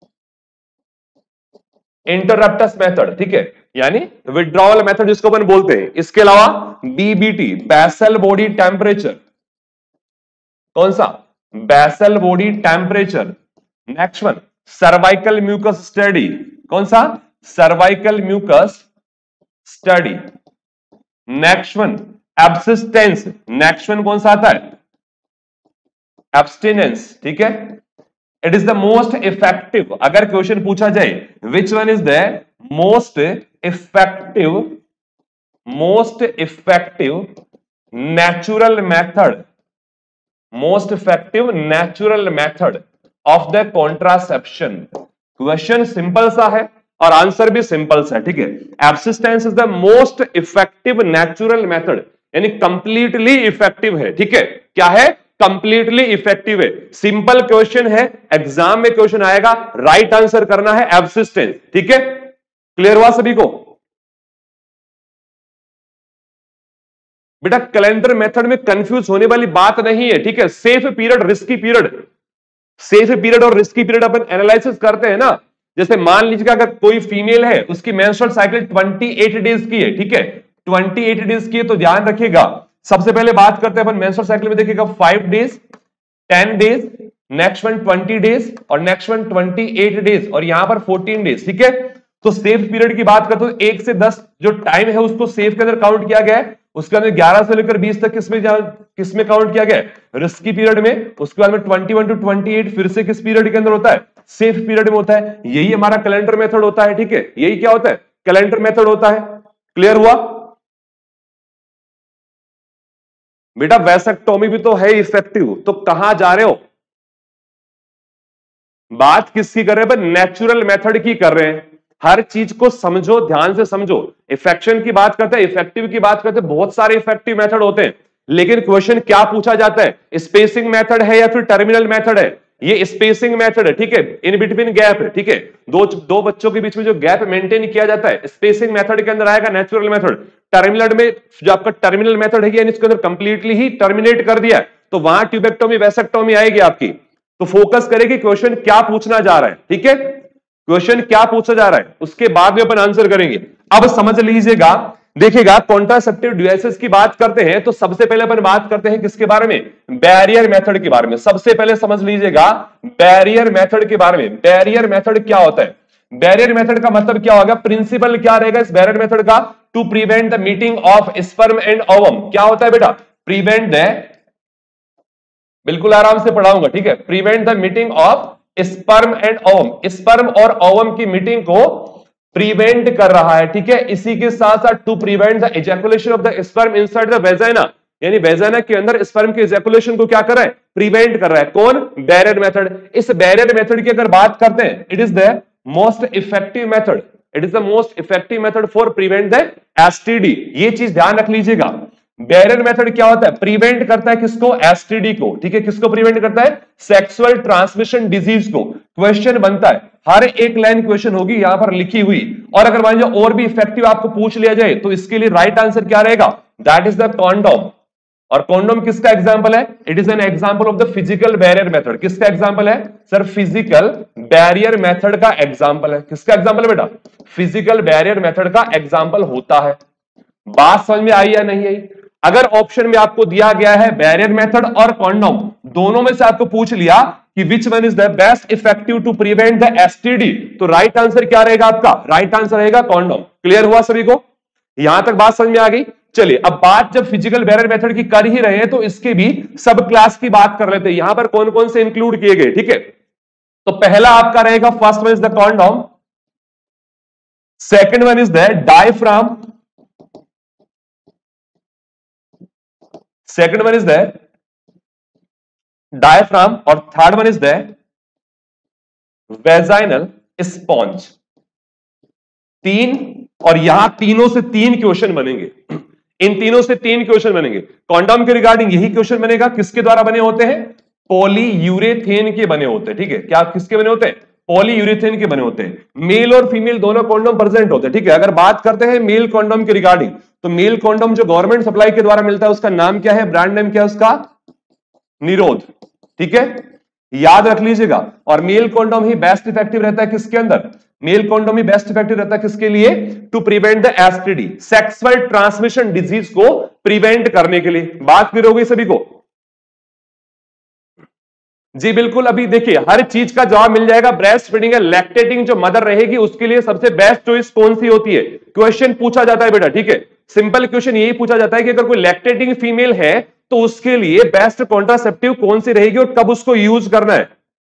इंटरप्टस मेथड, ठीक है, यानी विड्रॉवल मेथड जिसको अपन बोलते हैं। इसके अलावा बीबीटी, बेसल बॉडी टेम्परेचर, कौन सा? Basal body temperature. Next one cervical mucus study, कौन सा? Cervical mucus study. Next one abstinence, next one कौन सा आता है? एब्सटिनेंस, ठीक है। It is the most effective, अगर क्वेश्चन पूछा जाए which one is the most effective most effective natural method, most effective natural method of the contraception. Question simple सा है और आंसर भी सिंपल सा है, ठीक है। Abstinence is the most effective natural method, यानी कंप्लीटली इफेक्टिव है, ठीक है। क्या है? कंप्लीटली इफेक्टिव है। सिंपल क्वेश्चन है, एग्जाम में क्वेश्चन आएगा, राइट आंसर करना है एब्सिस्टेंस, ठीक है। क्लियर हुआ सभी को? बेटा कैलेंडर मेथड में कंफ्यूज होने वाली बात नहीं है, ठीक है। Safe period, risky period, safe period और रिस्की पीरियड अपन एनालिसिस करते हैं ना। जैसे मान लीजिए अगर कोई फीमेल है, उसकी मेंस्ट्रुअल साइकिल अट्ठाईस डेज की है, ठीक है, अट्ठाईस डेज की है, तो ध्यान रखिएगा सबसे पहले बात करते हैं अपन मेंस्ट्रुअल साइकिल में, देखिएगा five days, ten days, next one twenty days और नेक्स्ट वन अट्ठाईस डेज और यहां पर फोर्टीन डेज, ठीक है। तो सेफ पीरियड की बात करते हो एक से दस जो टाइम है उसको सेफ के अंदर काउंट किया गया है। उसके अंदर ग्यारह से लेकर बीस तक किसमें किसमें काउंट किया गया है? रिस्की पीरियड में। उसके बाद में इक्कीस टू अट्ठाईस फिर से किस पीरियड के अंदर होता है? सेफ पीरियड में होता है। यही हमारा कैलेंडर मेथड होता है, ठीक है। यही क्या होता है? कैलेंडर मेथड होता है। क्लियर हुआ? बेटा वैसेक्टोमी भी तो है इफेक्टिव, तो कहां जा रहे हो? बात किसकी कर रहे हैं? नेचुरल मेथड की कर रहे हैं। हर चीज को समझो, ध्यान से समझो। इफेक्शन की बात करते हैं, इफेक्टिव की बात करते हैं, बहुत सारे इफेक्टिव मेथड होते हैं, लेकिन क्वेश्चन क्या पूछा जाता है? स्पेसिंग मेथड है या फिर टर्मिनल मेथड है? ये स्पेसिंग मेथड है, ठीक है, इन बिटवीन गैप है, ठीक है, दो दो बच्चों के बीच में जो गैप मेंटेन किया जाता है, स्पेसिंग मेथड के अंदर आएगा नेचुरल मेथड। टर्मिनल में जो आपका टर्मिनल मेथड है यानी इसके अंदर कंप्लीटली ही टर्मिनेट कर दिया है, तो वहां ट्यूबेक्टोमी वैसेक्टोमी आएगी आपकी। तो फोकस करेगी क्वेश्चन क्या पूछना जा रहा है, ठीक है, क्वेश्चन क्या पूछा जा रहा है, उसके बाद में अपन आंसर करेंगे। अब समझ लीजिएगा, देखिएगा कॉन्ट्रासेप्टिव डिवाइसेस की बात करते हैं तो सबसे पहले अपन बात करते हैं किसके बारे में? बैरियर मेथड के बारे में। सबसे पहले समझ लीजिएगा बैरियर मेथड के बारे में। बैरियर मेथड क्या होता है? बैरियर मेथड का मतलब क्या होगा? प्रिंसिपल क्या रहेगा इस बैरियर मेथड का? To prevent the meeting of sperm and ovum. क्या होता है बेटा? प्रिवेंट द बिल्कुल आराम से पढ़ाऊंगा, ठीक है। Prevent the meeting of sperm and ovum, sperm और ओवम की मीटिंग को प्रिवेंट कर रहा है, ठीक है। इसी के साथ साथ to prevent the ejaculation of the sperm inside the vagina, यानी वेजाइना के अंदर स्पर्म के इजैकुलेशन को क्या कर रहा है, प्रिवेंट कर रहा है। कौन? Barrier method. इस बैरियर मेथड की अगर बात करते हैं, it is the most effective method, it is the most effective method for prevent the STD. ये चीज ध्यान रख लीजिएगा। बैरियर मेथड क्या होता है? प्रिवेंट करता है किसको? एसटीडी को, ठीक है। किसको प्रिवेंट करता है? सेक्सुअल ट्रांसमिशन डिजीज को। क्वेश्चन बनता है, हर एक लाइन क्वेश्चन होगी यहां पर लिखी हुई, और अगर मान लीजिए और भी इफेक्टिव आपको पूछ लिया जाए तो इसके लिए राइट आंसर क्या रहेगा? That is the condom. और कॉन्डोम किसका एग्जाम्पल है? It is an example of the physical barrier method. किसका एग्जाम्पल है सर? फिजिकल बैरियर मेथड का एग्जाम्पल है। किसका एग्जाम्पल है बेटा? फिजिकल बैरियर मेथड का एग्जाम्पल होता है। बात समझ में आई या नहीं आई? अगर ऑप्शन में आपको दिया गया है बैरियर मेथड और कॉन्डोम, दोनों में से आपको पूछ लिया कि which one is the best effective to prevent the STD, तो राइट आंसर क्या रहेगा आपका? राइट आंसर रहेगा कॉन्डोम। क्लियर हुआ सभी को? यहां तक बात समझ में आ गई? चलिए, अब बात जब फिजिकल बैरियर मेथड की कर ही रहे हैं तो इसके भी सब क्लास की बात कर लेते हैं। यहां पर कौन कौन से इंक्लूड किए गए, ठीक है। तो पहला आपका रहेगा, first one is the condom, second one is the diaphragm, second one is the diaphragm, और third one is the vaginal sponge. तीन, और यहां तीनों से तीन क्वेश्चन बनेंगे, इन तीनों से तीन क्वेश्चन बनेंगे। कॉन्डोम के रिगार्डिंग यही क्वेश्चन बनेगा, किसके द्वारा बने होते हैं? पॉलीयूरेथेन के बने होते हैं, ठीक है। क्या किसके बने होते हैं? पॉलीयूरेथेन के बने होते हैं। मेल और फीमेल दोनों कॉन्डोम प्रेजेंट होते हैं, ठीक है। अगर बात करते हैं मेल कॉन्डोम के रिगार्डिंग, तो मेल कॉन्डोम जो गवर्नमेंट सप्लाई के द्वारा मिलता है उसका नाम क्या है? ब्रांड नेम क्या है उसका? निरोध, ठीक है, याद रख लीजिएगा। और मेल कॉन्डोम ही बेस्ट इफेक्टिव रहता है किसके अंदर? मेल कॉन्डोम ही बेस्ट इफेक्टिव रहता है किसके लिए? To prevent the STD, sexual transmission disease को प्रिवेंट करने के लिए। बात क्लियर हो गई सभी को? जी बिल्कुल। अभी देखिए, हर चीज का जवाब मिल जाएगा। ब्रेस्ट फीडिंग है, लैक्टेटिंग जो मदर रहेगी उसके लिए सबसे बेस्ट चॉइस कौन सी होती है? क्वेश्चन पूछा जाता है बेटा, ठीक है। सिंपल क्वेश्चन यही पूछा जाता है कि अगर कोई लैक्टेटिंग फीमेल है तो उसके लिए बेस्ट कॉन्ट्रासेप्टिव कौन सी रहेगी और कब उसको यूज करना है।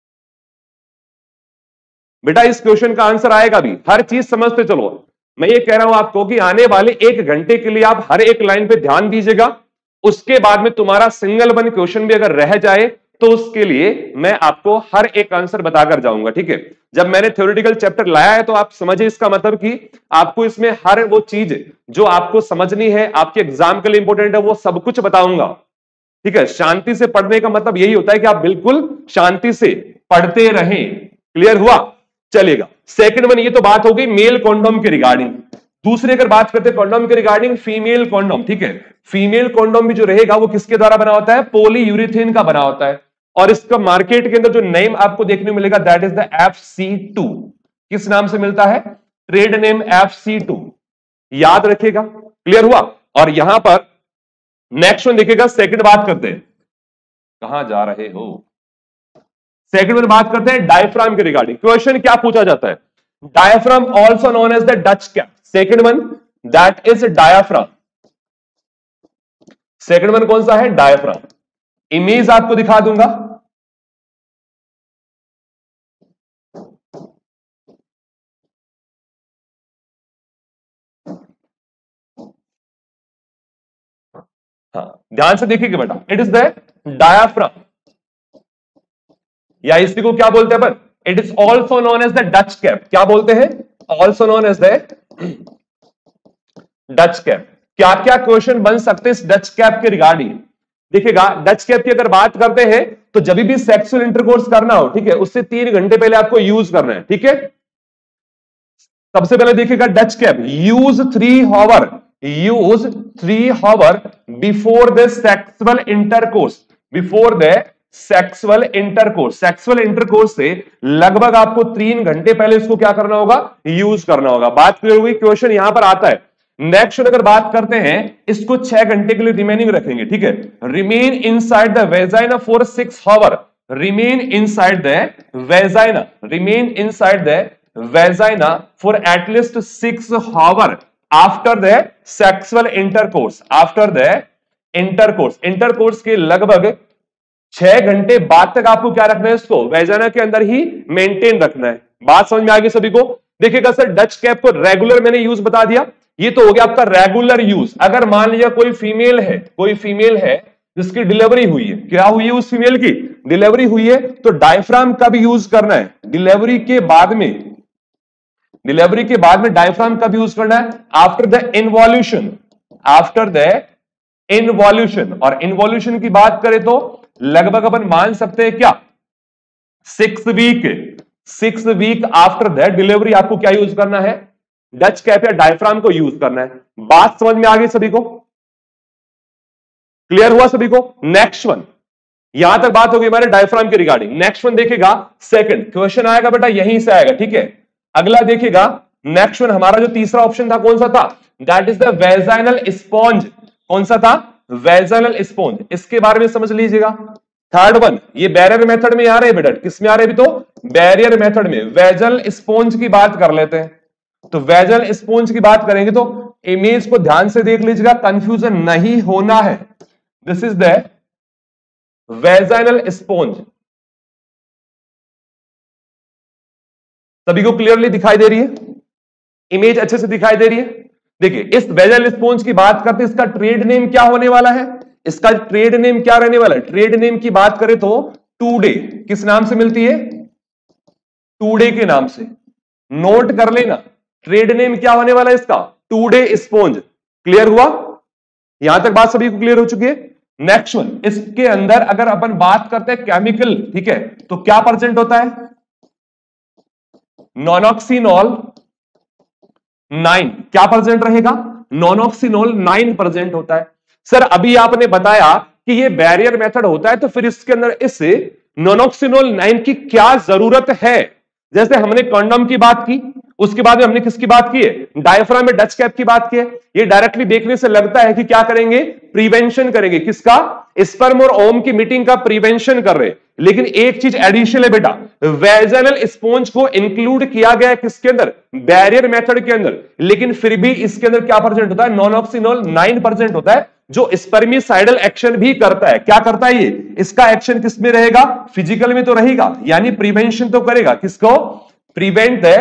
बेटा इस क्वेश्चन का आंसर आएगा भी, हर चीज समझते चलो। मैं ये कह रहा हूं आपको कि आने वाले एक घंटे के लिए आप हर एक लाइन पे ध्यान दीजिएगा। उसके बाद में तुम्हारा सिंगल वन क्वेश्चन भी अगर रह जाए तो उसके लिए मैं आपको हर एक आंसर बताकर जाऊंगा, ठीक है। जब मैंने थ्योरेटिकल चैप्टर लाया है तो आप समझिए इसका मतलब कि आपको इसमें हर वो चीज जो आपको समझनी है, आपके एग्जाम के लिए इंपॉर्टेंट है, वो सब कुछ बताऊंगा, ठीक है। शांति से पढ़ने का मतलब यही होता है कि आप बिल्कुल शांति से पढ़ते रहें। क्लियर हुआ? चलेगा। सेकंड वन, ये तो बात हो गई मेल कॉन्डोम के रिगार्डिंग। दूसरी अगर बात करते हैं कॉन्डोम के रिगार्डिंग, फीमेल कॉन्डोम, ठीक है। फीमेल कॉन्डोम भी जो रहेगा वो किसके द्वारा बना होता है? पॉलीयूरेथेन का बना होता है। और इसका मार्केट के अंदर जो नेम आपको देखने मिलेगा that is the F C two. किस नाम से मिलता है? Trade name F C two, याद रखिएगा। क्लियर हुआ? और यहां पर नेक्स्ट वन देखिएगा, सेकंड बात करते हैं, कहां जा रहे हो? सेकंड में बात करते हैं डायफ्राम के रिगार्डिंग। क्वेश्चन क्या पूछा जाता है? Diaphragm also known as the Dutch cap. Second one that is diaphragm. Second one कौन सा है? डायफ्राम। इमेज आपको दिखा दूंगा। हाँ, ध्यान से देखिएगा बेटा, इट इज द डायफ्राम, या इसी को क्या बोलते हैं अपन? It is also known as the Dutch cap. क्या बोलते हैं? Also known as the Dutch cap. क्या क्या क्वेश्चन बन सकते हैं इस डच कैप के रिगार्डिंग? देखिएगा, डच कैप की अगर बात करते हैं तो जब भी सेक्सुअल इंटरकोर्स करना हो, ठीक है, उससे तीन घंटे पहले आपको यूज करना है, ठीक है। सबसे पहले देखिएगा Dutch cap, use three hour, use three hour before the sexual intercourse, before the sexual intercourse. Sexual intercourse से लगभग आपको तीन घंटे पहले इसको क्या करना होगा? यूज करना होगा। बात क्लियर हुई? क्वेश्चन यहां पर आता है। नेक्स्ट अगर बात करते हैं, इसको छह घंटे के लिए रिमेनिंग रखेंगे, ठीक है। Remain inside the vagina for six hour, remain inside the vagina, remain inside the vagina for at least six hour after the sexual intercourse, after the intercourse. Intercourse के लगभग छह घंटे बाद तक आपको क्या रखना है, इसको वेजाना के अंदर ही मेंटेन रखना है। बात समझ में आ गई सभी को? देखिएगा सर, डच कैप को रेगुलर मैंने यूज बता दिया, ये तो हो गया आपका रेगुलर यूज। अगर मान लीजिए कोई फीमेल है, कोई फीमेल है जिसकी डिलीवरी हुई है, क्या हुई है, उस फीमेल की डिलीवरी हुई है, तो डायफ्राम का भी यूज करना है डिलीवरी के बाद में। डिलीवरी के बाद में डायफ्राम का भी यूज करना है after the involution, after the involution. और इन्वॉल्यूशन की बात करें तो लगभग अपन मान सकते हैं क्या, six week, six week after that delivery आपको क्या यूज करना है, डच कैप या डायफ्राम को यूज करना है। बात समझ में आ गई सभी को? क्लियर हुआ सभी को? नेक्स्ट वन, यहां तक बात होगी हमारे डायफ्राम के रिगार्डिंग। नेक्स्ट वन देखिएगा, सेकंड क्वेश्चन आएगा बेटा यहीं से आएगा, ठीक है। अगला देखिएगा, नेक्स्ट वन हमारा जो तीसरा ऑप्शन था कौन सा था, that is the vaginal sponge. कौन सा था, वेजाइनल स्पॉन्ज। इसके बारे में समझ लीजिएगा। थर्ड वन, ये बैरियर मेथड में आ रहे हैं बेटा, किस में आ रहे हैं, तो बैरियर मेथड में। वेजल स्पॉन्ज की बात कर लेते हैं, तो वेजल स्पॉन्ज की बात करेंगे तो इमेज को ध्यान से देख लीजिएगा, कंफ्यूजन नहीं होना है। This is the vaginal sponge. सभी को क्लियरली दिखाई दे रही है, इमेज अच्छे से दिखाई दे रही है। देखिए, इस वेजाइनल स्पॉन्ज की बात करते हैं, इसका ट्रेड नेम क्या होने वाला है, इसका ट्रेड नेम क्या रहने वाला है। ट्रेड नेम की बात करें तो टूडे, किस नाम से मिलती है, टूडे के नाम से। नोट कर लेना, ट्रेड नेम क्या होने वाला है इसका, टूडे स्पॉन्ज। क्लियर हुआ? यहां तक बात सभी को क्लियर हो चुकी है। नेक्स्ट वन, इसके अंदर अगर अपन बात करते हैं केमिकल, ठीक है, तो क्या परसेंट होता है, नॉनऑक्सीनॉल नाइन। क्या परसेंट रहेगा, नॉनऑक्सीनॉल नाइन परसेंट होता है। सर अभी आपने बताया कि ये बैरियर मेथड होता है, तो फिर इसके अंदर इस नॉनऑक्सीनॉल नाइन की क्या जरूरत है। जैसे हमने कंडोम की बात की, उसके बाद में हमने किसकी बात की है, डायफ्राम में डच कैप की बात की है। ये डायरेक्टली देखने से लगता है कि क्या करेंगे, प्रिवेंशन करेंगे, किसका, स्पर्म और ओवम की मीटिंग का प्रिवेंशन कर रहे। लेकिन एक चीज एडिशनल है बेटा, वेजाइनल स्पॉन्ज को इंक्लूड किया गया है किसके अंदर, बैरियर मेथड के अंदर, लेकिन फिर भी इसके अंदर क्या परसेंट होता है, नॉनऑक्सीनॉल नाइन परसेंट होता है, जो स्पर्मिसाइडल एक्शन भी करता है। क्या करता है ये, इसका एक्शन किस में रहेगा, फिजिकल में तो रहेगा, यानी प्रिवेंशन तो करेगा, किसको, प्रिवेंट द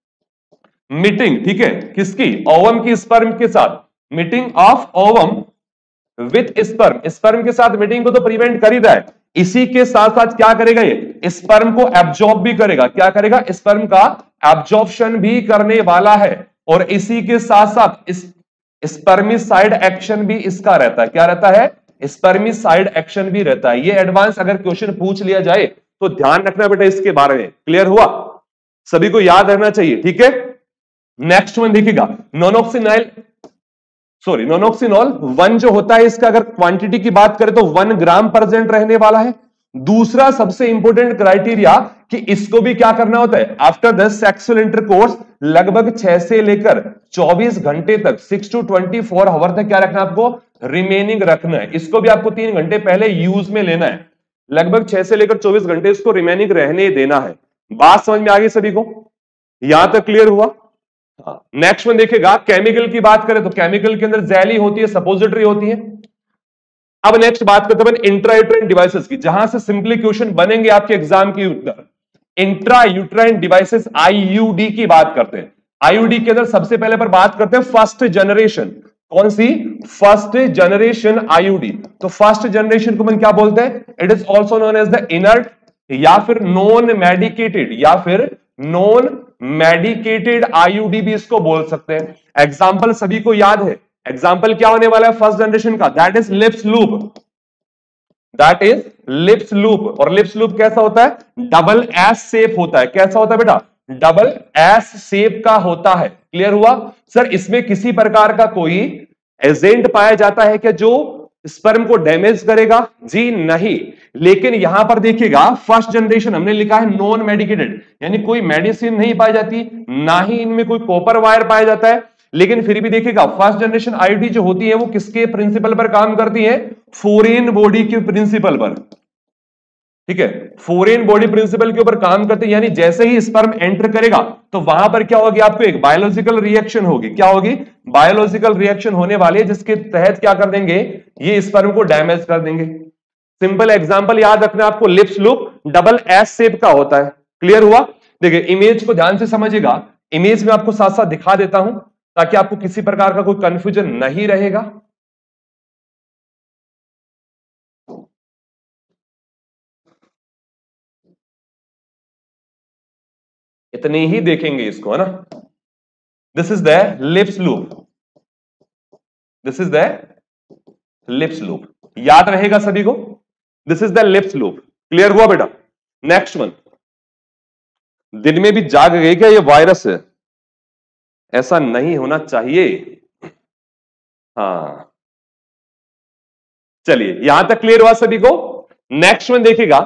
मीटिंग, ठीक है, किसकी, ओवम की स्पर्म के साथ, meeting of ovum with sperm, sperm के साथ मीटिंग को तो प्रिवेंट कर ही रहा है। इसी के साथ साथ क्या करेगा, ये स्पर्म को एब्जॉर्ब भी करेगा। क्या करेगा, स्पर्म का एब्जॉर्प्शन भी करने वाला है। और इसी के साथ साथ इस स्पर्मिसाइड एक्शन भी इसका रहता है। क्या रहता है, स्पर्मिसाइड एक्शन भी रहता है। ये एडवांस अगर क्वेश्चन पूछ लिया जाए तो ध्यान रखना बेटा इसके बारे में। क्लियर हुआ, सभी को याद रहना चाहिए, ठीक है। नेक्स्ट वन देखिएगा, नॉनऑक्सीनाइल सॉरी नॉनऑक्सीनॉल वन जो होता है, इसका अगर क्वांटिटी की बात करें तो वन ग्राम परसेंट रहने वाला है। दूसरा सबसे इंपॉर्टेंट क्राइटेरिया कि इसको भी क्या करना होता है, आफ्टर द सेक्सुअल इंटरकोर्स लगभग छह से लेकर चौबीस घंटे तक, six to twenty four hour तक क्या रखना है आपको, रिमेनिंग रखना है। इसको भी आपको तीन घंटे पहले यूज में लेना है, लगभग छह से लेकर चौबीस घंटे इसको रिमेनिंग रहने देना है। बात समझ में आ गई सभी को, यहां तक क्लियर हुआ। नेक्स्ट वन देखेगा, केमिकल की बात करें तो केमिकल के अंदर जेली होती है, सपोजिटरी होती है। अब नेक्स्ट बात करते हैं इंट्रायूट्राइन डिवाइसेस की, जहां से सिंपली क्वेश्चन बनेंगे आपके एग्जाम की उत्तर। इंट्रायूट्राइन डिवाइसेस आईयूडी की बात करते हैं। आईयूडी के अंदर सबसे पहले पर बात करते हैं फर्स्ट जनरेशन। कौन सी, फर्स्ट जनरेशन आईयूडी। तो फर्स्ट जनरेशन को हम क्या बोलते हैं, it is also known as the inert या फिर नॉन मेडिकेटेड या फिर नॉन मेडिकेटेड आईयूडी भी इसको बोल सकते हैं। एग्जाम्पल सभी को याद है, एग्जाम्पल क्या होने वाला है फर्स्ट जनरेशन का, that is Lippes loop, that is Lippes loop. और लिप्स लूप कैसा होता है, डबल एस शेप होता है। कैसा होता है बेटा, डबल एस शेप का होता है। क्लियर हुआ सर, इसमें किसी प्रकार का कोई एजेंट पाया जाता है क्या जो स्पर्म को डैमेज करेगा, जी नहीं। लेकिन यहां पर देखिएगा फर्स्ट जनरेशन हमने लिखा है नॉन मेडिकेटेड, यानी कोई मेडिसिन नहीं पाई जाती, ना ही इनमें कोई कॉपर वायर पाया जाता है। लेकिन फिर भी देखिएगा फर्स्ट जनरेशन आईयूडी जो होती है वो किसके प्रिंसिपल पर काम करती है, फॉरेन बॉडी के प्रिंसिपल पर, ठीक है, फॉरेन बॉडी प्रिंसिपल के ऊपर काम करते हैं। यानी जैसे ही स्पर्म एंटर करेगा तो वहां पर क्या होगी, आपको एक बायोलॉजिकल रिएक्शन होगी। क्या होगी, बायोलॉजिकल रिएक्शन होने वाली है, जिसके तहत क्या कर देंगे, ये स्पर्म को डैमेज कर देंगे। सिंपल एग्जांपल याद रखना आपको, Lippes loop double S shape का होता है। क्लियर हुआ? देखिए इमेज को ध्यान से समझिएगा, इमेज में आपको साथ साथ दिखा देता हूं ताकि आपको किसी प्रकार का कोई कंफ्यूजन नहीं रहेगा। इतने ही देखेंगे इसको, है ना। This is the Lippes loop, this is the Lippes loop, याद रहेगा सभी को। This is the Lippes loop. Clear हुआ बेटा? नेक्स्ट वन, दिन में भी जाग गई क्या ये वायरस है? ऐसा नहीं होना चाहिए। हाँ चलिए, यहां तक क्लियर हुआ सभी को। नेक्स्ट वन देखिएगा,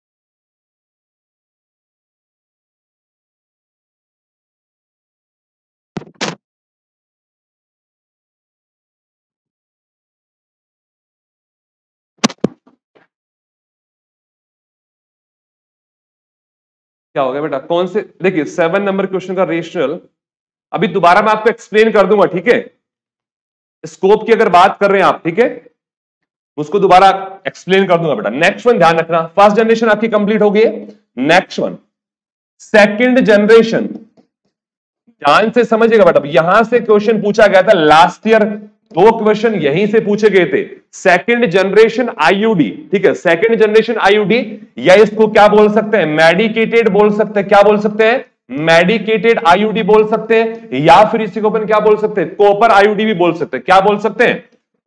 क्या हो गया बेटा? कौन से? देखिए सेवन नंबर क्वेश्चन का रेशनल अभी दोबारा मैं आपको एक्सप्लेन कर दूंगा, ठीक है। स्कोप की अगर बात कर रहे हैं आप, ठीक है, उसको दोबारा एक्सप्लेन कर दूंगा बेटा। नेक्स्ट वन ध्यान रखना, फर्स्ट जनरेशन आपकी कंप्लीट हो गई है। नेक्स्ट वन सेकंड जनरेशन, ध्यान से समझिएगा बेटा। यहां से क्वेश्चन पूछा गया था लास्ट ईयर, दो क्वेश्चन यहीं से पूछे गए थे। सेकंड जनरेशन आईयूडी, ठीक है, सेकंड जनरेशन आईयूडी, या इसको क्या बोल सकते हैं? मेडिकेटेड बोल सकते हैं। क्या बोल सकते हैं? मेडिकेटेड आईयूडी बोल सकते हैं, या फिर इसी को अपन क्या बोल सकते हैं? कॉपर आईयूडी भी बोल सकते हैं। क्या बोल सकते हैं?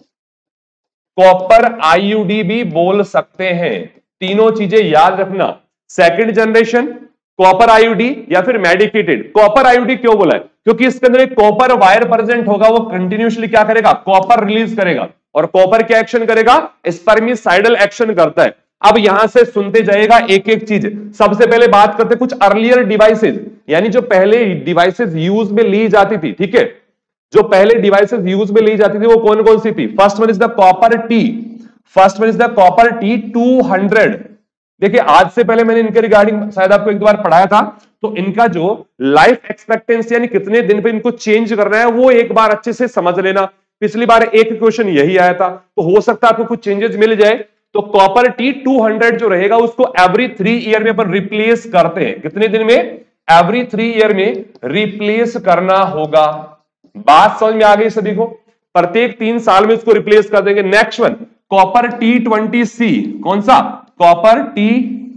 कॉपर आईयूडी भी बोल सकते हैं। तीनों चीजें याद रखना, सेकंड जनरेशन, कॉपर आईयूडी या फिर मेडिकेटेड। कॉपर आईयूडी क्यों बोला है? क्योंकि इसके अंदर एक कॉपर वायर प्रेजेंट होगा, वो कंटिन्यूअसली क्या करेगा? कॉपर रिलीज करेगा, और कॉपर क्या एक्शन करेगा? स्पर्मिसाइडल एक्शन करता है। अब यहां से सुनते जाएगा एक एक चीज। सबसे पहले बात करते कुछ अर्लियर डिवाइसेस, यानी जो पहले डिवाइसेस यूज में ली जाती थी, ठीक है, जो पहले डिवाइसेस यूज में ली जाती थी वो कौन कौन सी थी? First one is the copper T, first one is the copper T two hundred. देखिए आज से पहले मैंने इनके रिगार्डिंग शायद आपको एक दो बार पढ़ाया था, तो इनका जो लाइफ एक्सपेक्टेंसी यानी कितने दिन पे इनको चेंज करना है वो एक बार अच्छे से समझ लेना। पिछली बार एक क्वेश्चन यही आया था, तो हो सकता है आपको कुछ चेंजेस मिल जाए। तो कॉपर टी टू हंड्रेड जो रहेगा उसको एवरी थ्री ईयर में अपन रिप्लेस करते हैं। कितने दिन में? एवरी थ्री ईयर में रिप्लेस करना होगा। बात समझ में आ गई सभी को? प्रत्येक तीन साल में इसको रिप्लेस कर देंगे। Next one copper T twenty C, कौन सा? Copper T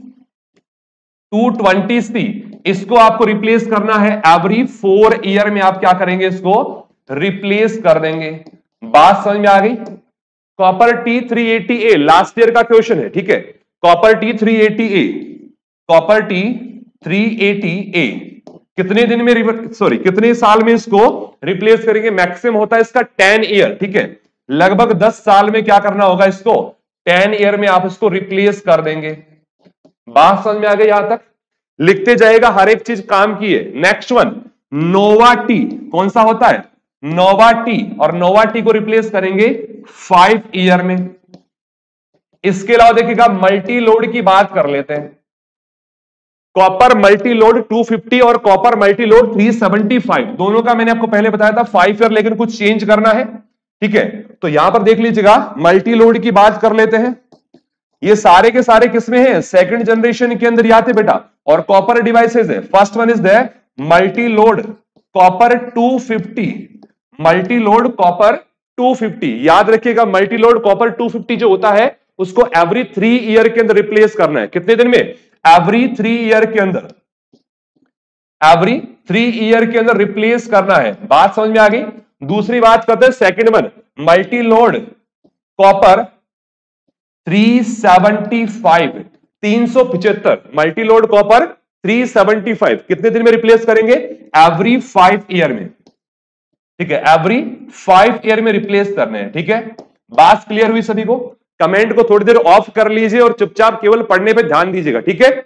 two twenty C, इसको आपको रिप्लेस करना है एवरी फोर ईयर में। आप क्या करेंगे? इसको रिप्लेस कर देंगे। बात समझ में आ गई? Copper T three eighty A last year का क्वेश्चन है, ठीक है, copper T three eighty A, copper T three eighty A कितने दिन में, सॉरी कितने साल में इसको रिप्लेस करेंगे? मैक्सिमम होता है इसका टेन ईयर, ठीक है, लगभग दस साल में क्या करना होगा इसको? टेन ईयर में आप इसको रिप्लेस कर देंगे। बात समझ में आ गई? यहां तक लिखते जाएगा, हर एक चीज काम की है। नेक्स्ट वन नोवा टी, कौन सा होता है? नोवा टी, और नोवा टी को रिप्लेस करेंगे फाइव ईयर में। इसके अलावा देखिएगा मल्टी लोड की बात कर लेते हैं। Copper multi load two fifty और copper multi load three seventy five, दोनों का मैंने आपको पहले बताया था फाइव ईयर, लेकिन कुछ चेंज करना है, ठीक है। तो यहां पर देख लीजिएगा मल्टी लोड की बात कर लेते हैं। ये सारे के सारे किसमें हैं? सेकंड जनरेशन के अंदर आते बेटा, और कॉपर डिवाइसेस है। First one is the multi load copper two fifty, multi load copper two fifty, याद रखिएगा multi load copper two fifty जो होता है उसको एवरी थ्री ईयर के अंदर रिप्लेस करना है। कितने दिन में? एवरी थ्री ईयर के अंदर, एवरी थ्री ईयर के अंदर रिप्लेस करना है। बात समझ में आ गई? दूसरी बात करते हैं second one multi load copper three seventy five, तीन सौ पिचहत्तर, multi load copper three seventy five कितने दिन में रिप्लेस करेंगे? एवरी फाइव ईयर में, ठीक है, एवरी फाइव ईयर में रिप्लेस करने हैं, ठीक है। बात क्लियर हुई सभी को? कमेंट को थोड़ी देर ऑफ कर लीजिए और चुपचाप केवल पढ़ने पे ध्यान दीजिएगा, ठीक है।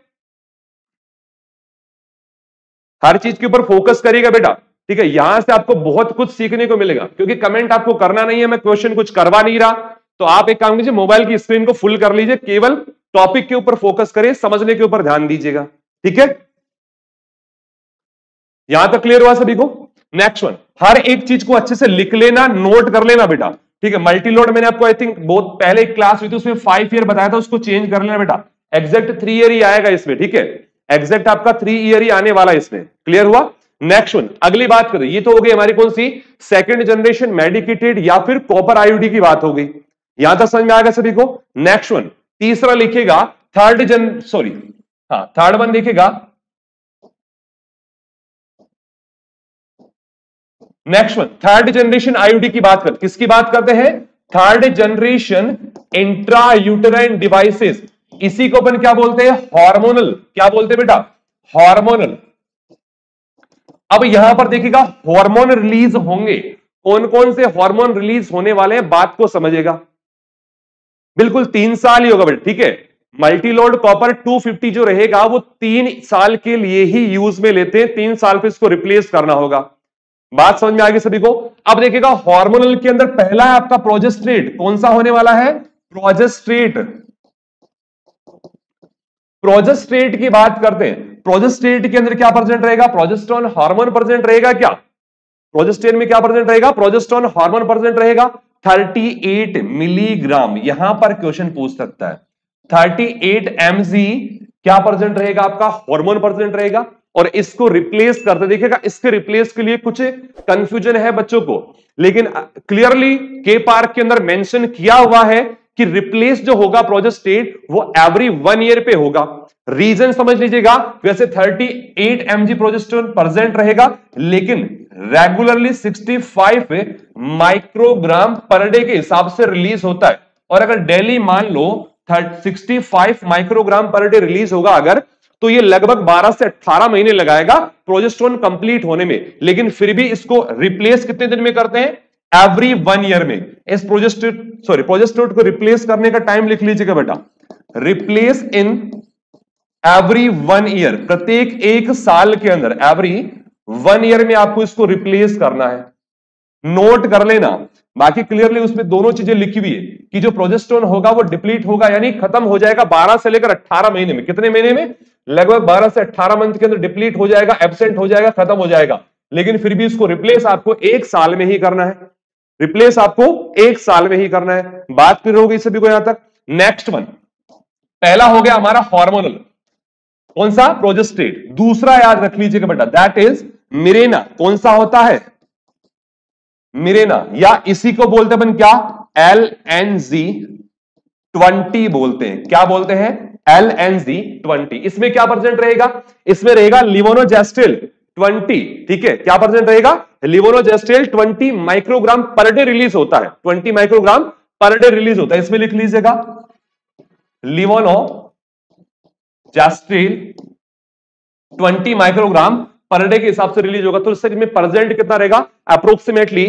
हर चीज के ऊपर फोकस करिएगा बेटा, ठीक है। यहां से आपको बहुत कुछ सीखने को मिलेगा, क्योंकि कमेंट आपको करना नहीं है, मैं क्वेश्चन कुछ करवा नहीं रहा, तो आप एक काम कीजिए, मोबाइल की स्क्रीन को फुल कर लीजिए, केवल टॉपिक के ऊपर फोकस करिए, समझने के ऊपर ध्यान दीजिएगा, ठीक है। यहां तक क्लियर हुआ सभी को? नेक्स्ट वन, हर एक चीज को अच्छे से लिख लेना, नोट कर लेना बेटा। ठीक है। मल्टीलोड मैंने आपको आई थिंक बहुत पहले एक क्लास हुई थी उसमें फाइव ईयर बताया था, उसको चेंज कर लेना बेटा, एग्जैक्ट थ्री ईयर ही आएगा इसमें, ठीक है, एग्जैक्ट आपका थ्री ईयर ही आने वाला है इसमें। क्लियर हुआ? नेक्स्ट वन, अगली बात करें, ये तो हो गई हमारी कौन सी, सेकंड जनरेशन मेडिकेटेड या फिर कॉपर आईयूडी की बात हो गई, यहां तक समझ में आ गया सभी को। नेक्स्ट वन, तीसरा लिखेगा थर्ड जन सॉरी हाँ थर्ड वन लिखेगा, next one third generation IUD की बात करते, किसकी बात करते हैं, third generation intrauterine devices, इसी को अपन क्या बोलते हैं, हार्मोनल, क्या बोलते हैं बेटा, हार्मोनल। अब यहां पर देखिएगा हार्मोन रिलीज होंगे, कौन कौन से हार्मोन रिलीज होने वाले हैं, बात को समझिएगा। बिल्कुल तीन साल ही होगा बेटा, ठीक है। मल्टीलोड कॉपर टू फिफ्टी जो रहेगा वो तीन साल के लिए ही यूज में लेते हैं, तीन साल पे इसको रिप्लेस करना होगा। बात समझ में आ गई सभी को। अब देखिएगा हार्मोनल के अंदर पहला है आपका प्रोजेस्टेट, कौन सा होने वाला है, प्रोजेस्टेट। प्रोजेस्टेट की बात करते हैं, प्रोजेस्टेट के अंदर क्या प्रेजेंट रहेगा, प्रोजेस्टेरोन हार्मोन प्रेजेंट रहेगा क्या, प्रोजेस्टेट में क्या प्रेजेंट रहेगा, प्रोजेस्टेरोन हार्मोन प्रेजेंट रहेगा अड़तीस मिलीग्राम, यहां पर क्वेश्चन पूछ सकता है, अड़तीस एमजी क्या प्रेजेंट रहेगा, आपका हार्मोन प्रेजेंट रहेगा। और इसको रिप्लेस करते देखिएगा, इसके रिप्लेस के लिए कुछ कंफ्यूजन है बच्चों को, लेकिन क्लियरली के पार्क के अंदर मेंशन किया हुआ है कि रिप्लेस जो होगा प्रोजेस्टेट वो एवरी वन ईयर पे होगा। रीजन समझ लीजिएगा, वैसे अड़तीस एमजी प्रोजेस्टेरोन प्रेजेंट रहेगा, लेकिन रेगुलरली पैंसठ माइक्रोग्राम पर डे के हिसाब से रिलीज होता है। और अगर डेली मान लो पैंसठ माइक्रोग्राम पर डे रिलीज होगा अगर, तो ये लगभग बारह से अठारह महीने लगाएगा प्रोजेस्टेरोन कंप्लीट होने में, लेकिन फिर भी इसको रिप्लेस कितने दिन में करते हैं, एवरी वन ईयर में। इस प्रोजेस्टेरोन सॉरी प्रोजेस्टेरोन को रिप्लेस करने का टाइम लिख लीजिएगा बेटा, replace in every one year, प्रत्येक एक साल के अंदर एवरी वन ईयर में आपको इसको रिप्लेस करना है, नोट कर लेना। बाकी क्लियरली उसमें दोनों चीजें लिखी हुई है कि जो प्रोजेस्टेरोन होगा वो डिप्लीट होगा, यानी खत्म हो जाएगा बारह से लेकर अठारह महीने में। कितने महीने में, लगभग बारह से अठारह मंथ के अंदर डिप्लीट हो जाएगा, एब्सेंट हो जाएगा, खत्म हो जाएगा। लेकिन फिर भी इसको रिप्लेस आपको एक साल में ही करना है, रिप्लेस आपको एक साल में ही करना है। बात क्लियर हो गई सभी को यहां तक। नेक्स्ट वन, पहला हो गया हमारा हार्मोनल, कौन सा, प्रोजेस्टेट। दूसरा याद रख लीजिएगा बेटा, दैट इज मिरेना, कौन सा होता है, मिरेना, या इसी को बोलते हैं अपन क्या, एल एन जी ट्वेंटी बोलते हैं, क्या बोलते हैं, एल एन जी ट्वेंटी। इसमें क्या प्रेजेंट रहेगा, इसमें रहेगा लिवोनोजेस्टिल ट्वेंटी, ठीक है, क्या प्रेजेंट रहेगा, levonorgestrel twenty microgram per day release होता है, twenty microgram per day release होता है। इसमें लिख लीजिएगा levonorgestrel twenty microgram per day के हिसाब से रिलीज होगा, तो इसमें प्रेजेंट कितना रहेगा, अप्रोक्सीमेटली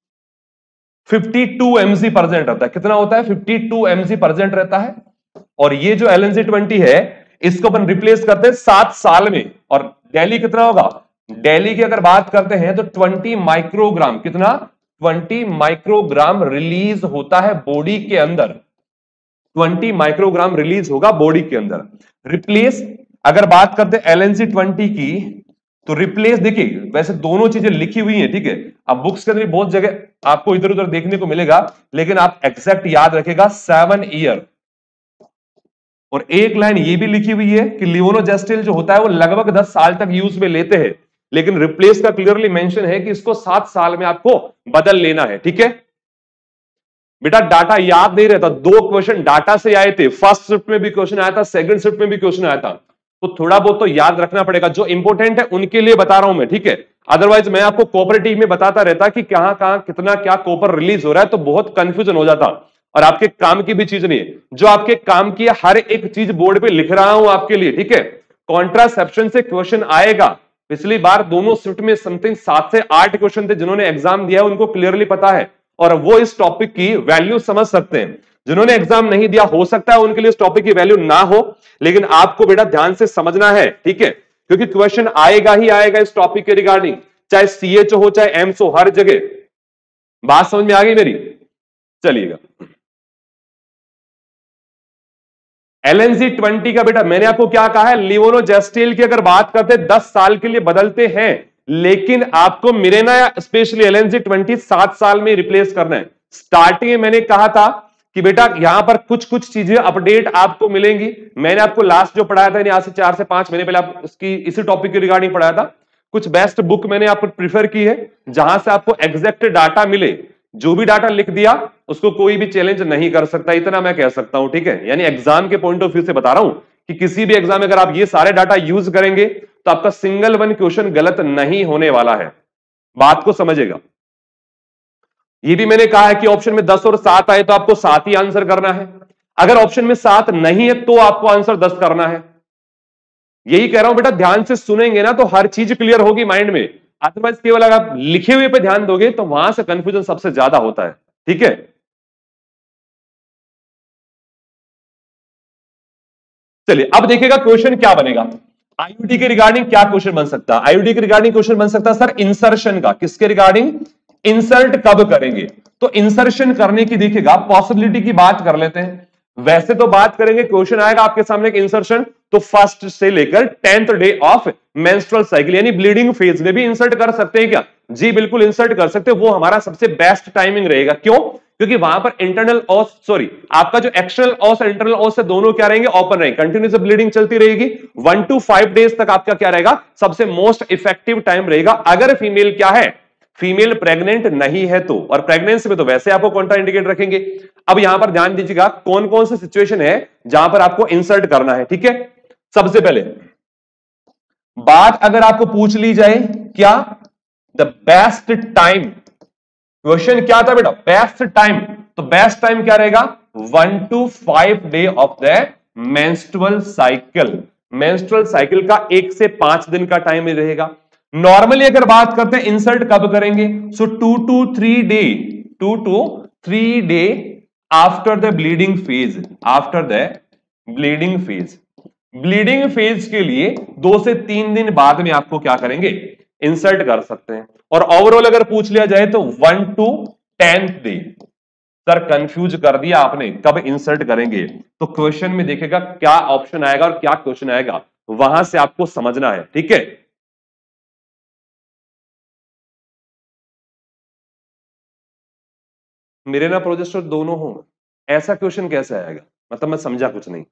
बावन एमजी प्रेजेंट रहता है। कितना होता है, बावन एमजी प्रेजेंट रहता है। और ये जो एल एन जी ट्वेंटी है इसको अपन रिप्लेस करते हैं सात साल में। और डेली कितना होगा, डेली की अगर बात करते हैं तो बीस माइक्रोग्राम, कितना, बीस माइक्रोग्राम रिलीज होता है बॉडी के अंदर, बीस माइक्रोग्राम रिलीज होगा बॉडी के अंदर। रिप्लेस अगर बात करते हैं एल एन जी ट्वेंटी की, तो रिप्लेस देखिए, वैसे दोनों चीजें लिखी हुई हैं, ठीक है। अब बुक्स के अंदर बहुत जगह आपको इधर उधर देखने को मिलेगा, लेकिन आप एग्जैक्ट याद रखेगा सेवन ईयर। और एक लाइन ये भी लिखी हुई है कि लिवोनोजेस्टिल जो होता है वो लगभग दस साल तक यूज में लेते हैं, लेकिन रिप्लेस का क्लियरली मेंशन है कि इसको सात साल में आपको बदल लेना है, ठीक है। बेटा डाटा याद नहीं रहता, दो क्वेश्चन डाटा से आए थे, फर्स्ट शिफ्ट में भी क्वेश्चन आया था, सेकंड शिफ्ट में भी क्वेश्चन आया था, तो थोड़ा बहुत तो याद रखना पड़ेगा। जो इंपॉर्टेंट है उनके लिए बता रहा हूं मैं, ठीक है। अदरवाइज मैं आपको कोऑपरेटिव में बताता रहता कि कहां कहां कितना क्या कॉपर रिलीज हो रहा है, तो बहुत कंफ्यूजन हो जाता, और आपके काम की भी चीज नहीं है। जो आपके काम की हर एक चीज बोर्ड पे लिख रहा हूं आपके लिए, ठीक है। कॉन्ट्रासेप्शन से क्वेश्चन आएगा, पिछली बार दोनों शिफ्ट में समथिंग सात से आठ क्वेश्चन थे, जिन्होंने एग्जाम दिया उनको क्लियरली पता है, और वो इस टॉपिक की वैल्यू समझ सकते हैं। जिन्होंने एग्जाम नहीं दिया, हो सकता है उनके लिए इस टॉपिक की वैल्यू ना हो, लेकिन आपको बेटा ध्यान से समझना है, ठीक है, क्योंकि क्वेश्चन आएगा ही आएगा इस टॉपिक के रिगार्डिंग, चाहे सीएचओ हो चाहे एम्स हो, हर जगह। बात समझ में आ गई मेरी, चलिएगा। एल एन जी ट्वेंटी का बेटा मैंने आपको क्या कहा है, लिवोनोजेस्टिल की अगर बात करते हैं दस साल के लिए बदलते हैं, लेकिन आपको मिरेना या specially L N G twenty सात साल में रिप्लेस करना है। स्टार्टिंग में मैंने कहा था कि बेटा यहां पर कुछ कुछ चीजें अपडेट आपको मिलेंगी। मैंने आपको लास्ट जो पढ़ाया था आज से चार से पांच महीने पहले आप इसकी इसी टॉपिक के रिगार्डिंग पढ़ाया था। कुछ बेस्ट बुक मैंने आपको प्रीफर की है जहां से आपको एग्जैक्ट डाटा मिले। जो भी डाटा लिख दिया उसको कोई भी चैलेंज नहीं कर सकता, इतना मैं कह सकता हूं, ठीक है। यानी एग्जाम के पॉइंट ऑफ व्यू से बता रहा हूं कि किसी भी एग्जाम में अगर आप ये सारे डाटा यूज करेंगे तो आपका सिंगल वन क्वेश्चन गलत नहीं होने वाला है। बात को समझेगा। ये भी मैंने कहा है कि ऑप्शन में दस और सात आए तो आपको सात ही आंसर करना है, अगर ऑप्शन में सात नहीं है तो आपको आंसर दस करना है। यही कह रहा हूं बेटा, ध्यान से सुनेंगे ना तो हर चीज क्लियर होगी माइंड में, अदरवाइज केवल अगर आप लिखे हुए पे ध्यान दोगे तो वहां से कंफ्यूजन सबसे ज्यादा होता है, ठीक है। चलिए अब देखिएगा क्वेश्चन क्या बनेगा। आईयूडी के रिगार्डिंग क्या क्वेश्चन बन सकता है? आईयूडी के रिगार्डिंग क्वेश्चन बन सकता है सर इंसर्शन का। किसके रिगार्डिंग? इंसर्ट कब करेंगे। तो इंसर्शन करने की देखिएगा पॉसिबिलिटी की बात कर लेते हैं। वैसे तो बात करेंगे, क्वेश्चन आएगा आपके सामने इंसर्शन तो फर्स्ट से लेकर tenth day of menstrual cycle यानी ब्लीडिंग फेज में भी इंसर्ट कर सकते हैं क्या? जी बिल्कुल इंसर्ट कर सकते हैं। वो हमारा सबसे बेस्ट टाइमिंग रहेगा। क्यों? क्योंकि वहां पर इंटरनल ऑस सॉरी आपका जो एक्सटर्नल ऑस और इंटरनल ऑस है दोनों क्या रहेंगे? ओपन रहेंगे। कंटिन्यूस ब्लीडिंग चलती रहेगी। वन टू फाइव डेज तक आपका क्या रहेगा? सबसे मोस्ट इफेक्टिव टाइम रहेगा अगर फीमेल क्या है? फीमेल प्रेग्नेंट नहीं है तो। और प्रेगनेंसी में तो वैसे आपको कॉन्ट्राइंडिकेट रखेंगे। अब यहां पर ध्यान दीजिएगा कौन कौन सी सिचुएशन है जहां पर आपको इंसर्ट करना है, ठीक है। सबसे पहले बात अगर आपको पूछ ली जाए क्या द बेस्ट टाइम, क्वेश्चन क्या था बेटा? Best time. तो बेस्ट टाइम क्या रहेगा? One to five day of the menstrual cycle. Menstrual cycle का एक से पांच दिन का टाइम रहेगा। नॉर्मली अगर बात करते हैं इंसर्ट कब करेंगे, so two to three day two to three day after the bleeding phase. After the bleeding phase bleeding phase के लिए दो से तीन दिन बाद में आपको क्या करेंगे? इंसर्ट कर सकते हैं। और ओवरऑल अगर पूछ लिया जाए तो one to tenth day. Sir confuse कर दिया आपने, कब इंसर्ट करेंगे? तो क्वेश्चन में देखेगा क्या ऑप्शन आएगा और क्या क्वेश्चन आएगा, वहां से आपको समझना है, ठीक है। मेरे ना प्रोजेस्टर दोनों हो, ऐसा क्वेश्चन कैसे आएगा? मतलब मैं समझा कुछ नहीं,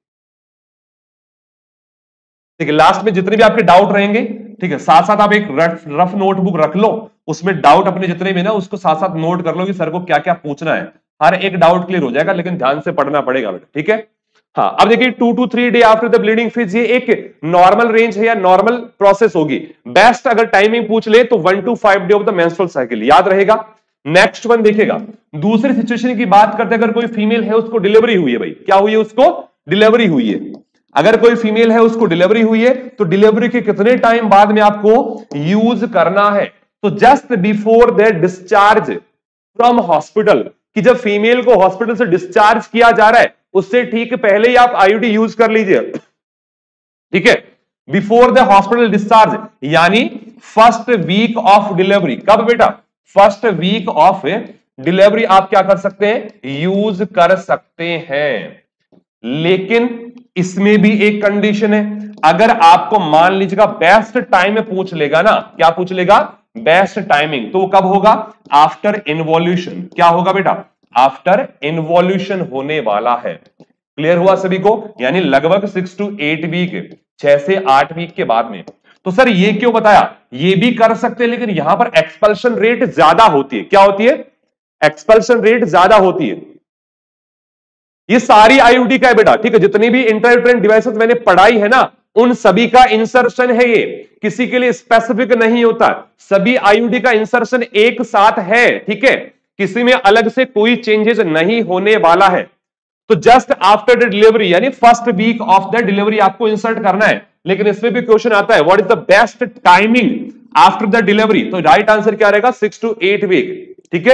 ठीक है। लास्ट में जितने भी आपके डाउट रहेंगे, ठीक है, साथ साथ आप एक रफ रफ नोटबुक रख लो, उसमें डाउट अपने जितने भी ना उसको साथ साथ नोट कर लो कि सर को क्या क्या पूछना है। हर एक डाउट क्लियर हो जाएगा, लेकिन ध्यान से पढ़ना पड़ेगा बेटा, ठीक है। हाँ अब देखिए two to three day after the bleeding phase, ये एक नॉर्मल रेंज है या नॉर्मल प्रोसेस होगी। बेस्ट अगर टाइमिंग पूछ ले तो one to five day of the menstrual cycle, याद रहेगा। नेक्स्ट वन देखिएगा, दूसरी सिचुएशन की बात करते हैं, अगर कोई फीमेल है उसको डिलीवरी हुई है, भाई क्या हुई है? उसको डिलीवरी हुई है। अगर कोई फीमेल है उसको डिलीवरी हुई है तो डिलीवरी के कितने टाइम बाद में आपको यूज करना है? तो just before the discharge from hospital, कि जब फीमेल को हॉस्पिटल से डिस्चार्ज किया जा रहा है उससे ठीक पहले ही आप आईयूडी यूज कर लीजिए, ठीक है। बिफोर द हॉस्पिटल डिस्चार्ज यानी फर्स्ट वीक ऑफ डिलीवरी। कब बेटा? फर्स्ट वीक ऑफ डिलीवरी आप क्या कर सकते हैं? यूज कर सकते हैं। लेकिन इसमें भी एक कंडीशन है, अगर आपको मान लीजिएगा बेस्ट टाइम में पूछ लेगा ना, क्या पूछ लेगा? बेस्ट टाइमिंग, तो कब होगा? After involution. क्या होगा बेटा? आफ्टर इन्वॉल्यूशन होने वाला है। क्लियर हुआ सभी को? यानी लगभग सिक्स टू एट वीक, छह से आठ वीक के बाद में। तो सर ये क्यों बताया? ये भी कर सकते हैं, लेकिन यहां पर एक्सपल्शन रेट ज्यादा होती है। क्या होती है? एक्सपल्शन रेट ज्यादा होती है। ये सारी आईयूडी का है बेटा, ठीक है। जितनी भी इंटरट्रेन डिवाइसेस मैंने पढ़ाई है ना, उन सभी का इंसर्शन है, ये किसी के लिए स्पेसिफिक नहीं होता। सभी आईयूडी का इंसर्शन एक साथ है, ठीक है। किसी में अलग से कोई चेंजेस नहीं होने वाला है। तो जस्ट आफ्टर द डिलीवरी यानी first week of the delivery आपको इंसर्ट करना है। लेकिन इसमें भी क्वेश्चन आता है what is the best timing after the delivery, तो राइट आंसर क्या रहेगा? सिक्स टू एट वीक, ठीक है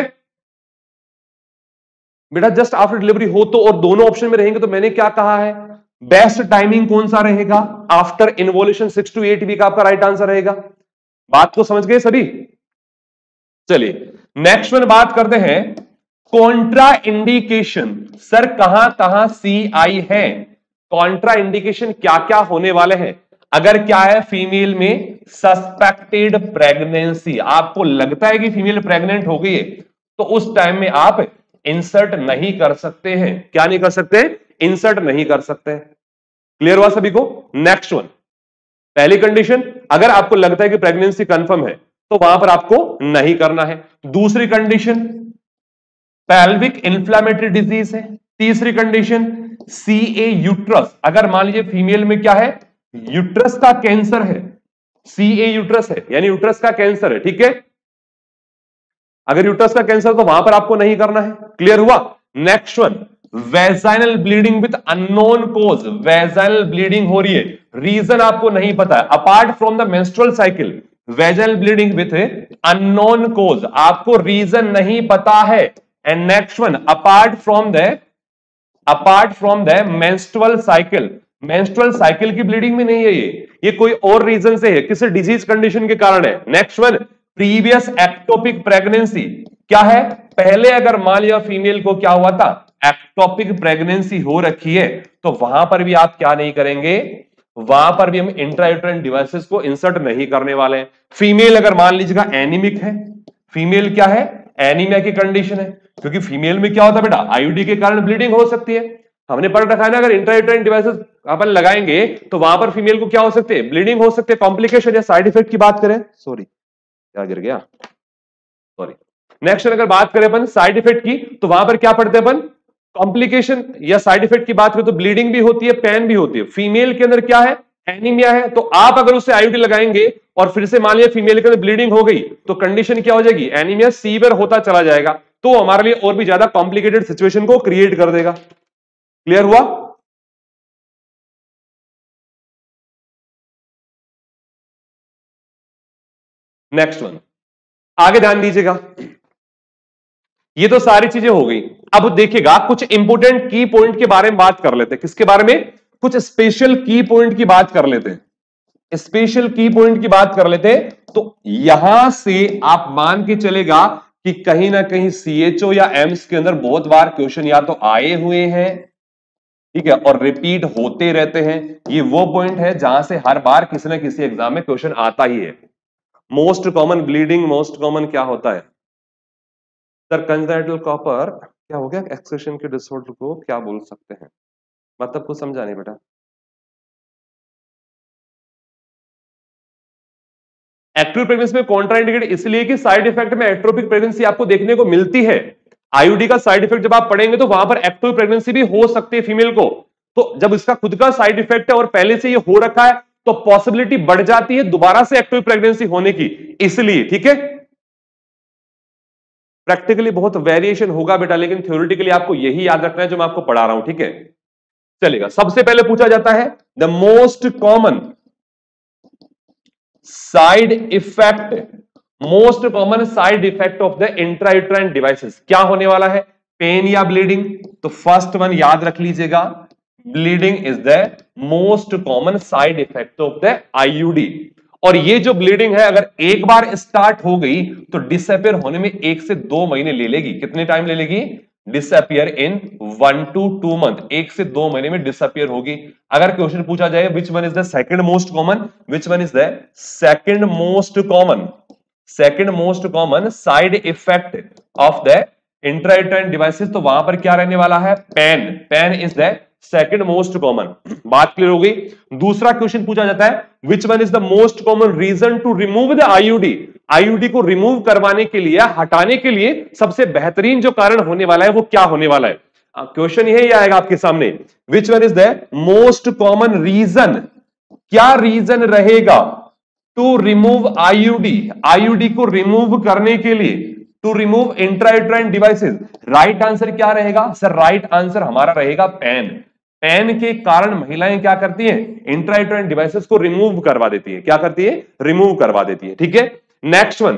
बेटा। जस्ट आफ्टर डिलीवरी हो तो, और दोनों ऑप्शन में रहेंगे तो मैंने क्या कहा है? बेस्ट टाइमिंग कौन सा रहेगा? After involution six to eight week आपका राइट आंसर रहेगा। बात को समझ गए सभी? चलिए नेक्स्ट में बात करते हैं कॉन्ट्रा इंडिकेशन। सर कहां कहां सी आई है? कॉन्ट्रा इंडिकेशन क्या क्या होने वाले हैं? अगर क्या है फीमेल में सस्पेक्टेड प्रेगनेंसी, आपको लगता है कि फीमेल प्रेग्नेंट हो गई है, तो उस टाइम में आप इंसर्ट नहीं कर सकते हैं। क्या नहीं कर सकते? इंसर्ट नहीं कर सकते हैं। क्लियर हुआ सभी को? नेक्स्ट वन, पहली कंडीशन, अगर आपको लगता है कि प्रेगनेंसी कंफर्म है तो वहां पर आपको नहीं करना है। दूसरी कंडीशन, पेल्विक इन्फ्लेमेटरी डिजीज है। तीसरी कंडीशन, सीए यूट्रस, अगर मान लीजिए फीमेल में क्या है, यूट्रस का कैंसर है, सीए यूट्रस है यानी यूट्रस का कैंसर है, ठीक है। अगर यूट्रस का कैंसर तो वहां पर आपको नहीं करना है। क्लियर हुआ? Next one, vaginal bleeding with unknown cause, vaginal bleeding हो रही है, रीजन आपको नहीं पता है, apart from the menstrual cycle, vaginal bleeding with unknown cause, आपको रीजन नहीं पता है। And next one, apart from the apart from the menstrual cycle, menstrual cycle की ब्लीडिंग में नहीं है ये ये कोई और रीजन से है, किसी डिजीज कंडीशन के कारण है। Next one, previous ectopic pregnancy, क्या है, पहले अगर मान लिया फीमेल को क्या हुआ था, एक्टोपिक प्रेगनेंसी हो रखी है, तो वहां पर भी आप क्या नहीं करेंगे, वहां पर भी हम इंट्रायूटेराइन डिवाइसेस को इंसर्ट नहीं करने वाले हैं। फीमेल अगर मान लीजिएगा एनीमिक है, फीमेल क्या है, एनीमिया की कंडीशन है, क्योंकि फीमेल में क्या होता है बेटा, आईयूडी के कारण ब्लीडिंग हो सकती है। हमने पढ़ रखा है ना, अगर इंट्रायूटेराइन डिवाइसेस अपन लगाएंगे तो वहां पर फीमेल को क्या हो सकते हैं, ब्लीडिंग हो सकते हैं। कॉम्प्लिकेशन या साइड इफेक्ट की बात करें, सॉरी क्या गिर गया, सॉरी। नेक्स्ट अगर बात करें अपन साइड इफेक्ट की, तो वहां पर क्या पढ़ते हैं अपन, कॉम्प्लिकेशन या साइड इफेक्ट की बात करें तो ब्लीडिंग भी होती है, पेन भी होती है। फीमेल के अंदर क्या है, एनीमिया है, तो आप अगर उससे आईयूडी लगाएंगे और फिर से मान लिया फीमेल के अंदर ब्लीडिंग हो गई, तो कंडीशन क्या हो जाएगी, एनीमिया सीवियर होता चला जाएगा, तो हमारे लिए और भी ज्यादा कॉम्प्लिकेटेड सिचुएशन को क्रिएट कर देगा। क्लियर हुआ? नेक्स्ट वन, आगे ध्यान दीजिएगा, ये तो सारी चीजें हो गई। अब देखिएगा कुछ इंपोर्टेंट की पॉइंट के बारे में बात कर लेते हैं। किसके बारे में, कुछ स्पेशल की पॉइंट की बात कर लेते हैं, स्पेशल की पॉइंट की बात कर लेते हैं। तो यहां से आप मान के चलेगा कि कहीं ना कहीं सीएचओ या एम्स के अंदर बहुत बार क्वेश्चन या तो आए हुए हैं, ठीक है, और रिपीट होते रहते हैं। ये वो पॉइंट है जहां से हर बार किसी ना किसी एग्जाम में क्वेश्चन आता ही है। Most common bleeding, most common क्या होता है सर, कंजेनिटल कॉपर, क्या हो गया, एक्सक्रीशन के डिसऑर्डर को क्या बोल सकते हैं, मतलब कुछ समझा नहीं बेटा। एक्टिव प्रेगनेंसी में कॉन्ट्राइंडिकेट इसलिए कि साइड इफेक्ट में एक्टोपिक प्रेगनेंसी आपको देखने को मिलती है। आईयूडी का साइड इफेक्ट जब आप पढ़ेंगे तो वहां पर एक्टिव प्रेगनेंसी भी हो सकती है फीमेल को, तो जब इसका खुद का साइड इफेक्ट है और पहले से ये हो रखा है तो पॉसिबिलिटी बढ़ जाती है दोबारा से एक्टिव प्रेगनेंसी होने की, इसलिए। ठीक है, प्रैक्टिकली बहुत वेरिएशन होगा बेटा, लेकिन थ्योरेटिकली आपको यही याद रखना है जो मैं आपको पढ़ा रहा हूं। ठीक है, चलेगा। सबसे पहले पूछा जाता है the most common side effect, most common side effect of the intrauterine devices क्या होने वाला है, पेन या ब्लीडिंग। तो फर्स्ट वन याद रख लीजिएगा, bleeding is the most common side effect of the IUD. और ये जो ब्लीडिंग है अगर एक बार स्टार्ट हो गई तो डिसअपियर होने में एक से दो महीने ले लेगी। कितने टाइम ले लेगी, disappear in one two two month, एक से दो महीने में डिसअपियर होगी। अगर क्वेश्चन पूछा जाए which one is the second most common, which one is the second most common, second most common side effect of the intrauterine devices, तो वहां पर क्या रहने वाला है, pain, pain is the second most common. बात क्लियर हो गई। दूसरा क्वेश्चन पूछा जाता है which one is the most common reason to remove the IUD, IUD को रिमूव करवाने के लिए, हटाने के लिए सबसे बेहतरीन जो कारण होने वाला है वो क्या होने वाला है। क्वेश्चन यही आएगा आपके सामने, which one is the most common reason, क्या रीजन रहेगा टू रिमूव आईयूडी, आईयूडी को रिमूव करने के लिए, to remove intrauterine devices. Right answer क्या रहेगा सर, राइट आंसर हमारा रहेगा पेन। पेन के कारण महिलाएं क्या करती हैं, इंट्रायूटेराइन डिवाइसेस को रिमूव करवा देती है, क्या करती है, रिमूव करवा देती है। ठीक है, नेक्स्ट वन,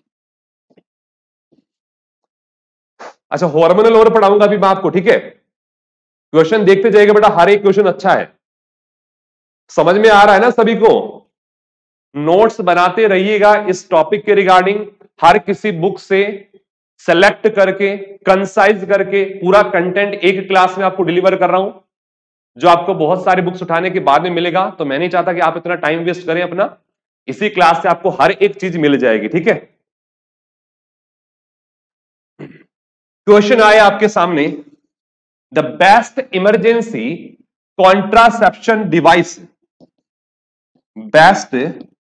अच्छा हार्मोनल और पढ़ाऊंगा अभी मैं आपको। ठीक है, क्वेश्चन देखते जाइएगा बेटा, हर एक क्वेश्चन अच्छा है, समझ में आ रहा है ना सभी को। नोट्स बनाते रहिएगा इस टॉपिक के रिगार्डिंग, हर किसी बुक से सेलेक्ट करके कंसाइज करके पूरा कंटेंट एक क्लास में आपको डिलीवर कर रहा हूं, जो आपको बहुत सारी बुक्स उठाने के बाद में मिलेगा। तो मैं नहीं चाहता कि आप इतना टाइम वेस्ट करें अपना, इसी क्लास से आपको हर एक चीज मिल जाएगी। ठीक है, क्वेश्चन आए आपके सामने, the best emergency contraception device, best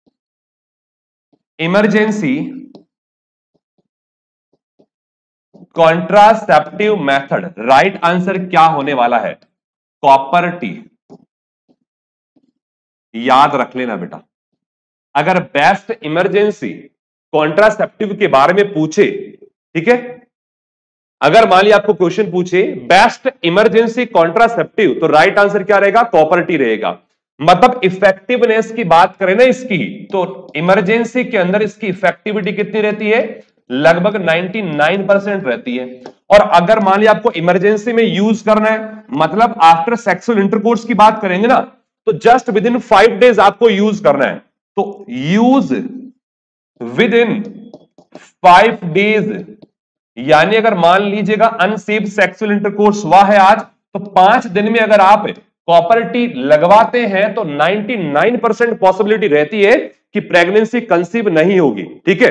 emergency contraceptive method, right answer क्या होने वाला है? Copper T. याद रख लेना बेटा, अगर बेस्ट इमरजेंसी कॉन्ट्रासेप्टिव के बारे में पूछे, ठीक है, अगर मान लिया आपको क्वेश्चन पूछे बेस्ट इमरजेंसी कॉन्ट्रासेप्टिव, तो राइट आंसर क्या रहेगा? कॉपर टी रहेगा। मतलब इफेक्टिवनेस की बात करें ना इसकी, तो इमरजेंसी के अंदर इसकी इफेक्टिविटी कितनी रहती है? लगभग निन्यानवे परसेंट रहती है। और अगर मान लिया आपको इमरजेंसी में यूज करना है, मतलब आफ्टर सेक्सुअल इंटरकोर्स की बात करेंगे ना, तो just within five days आपको यूज करना है। तो use within five days, यानी अगर मान लीजिएगा अनसेफ सेक्सुअल इंटरकोर्स हुआ है आज, तो पांच दिन में अगर आप कॉपर टी लगवाते हैं तो निन्यानवे परसेंट पॉसिबिलिटी रहती है कि प्रेगनेंसी कंसीव नहीं होगी। ठीक है,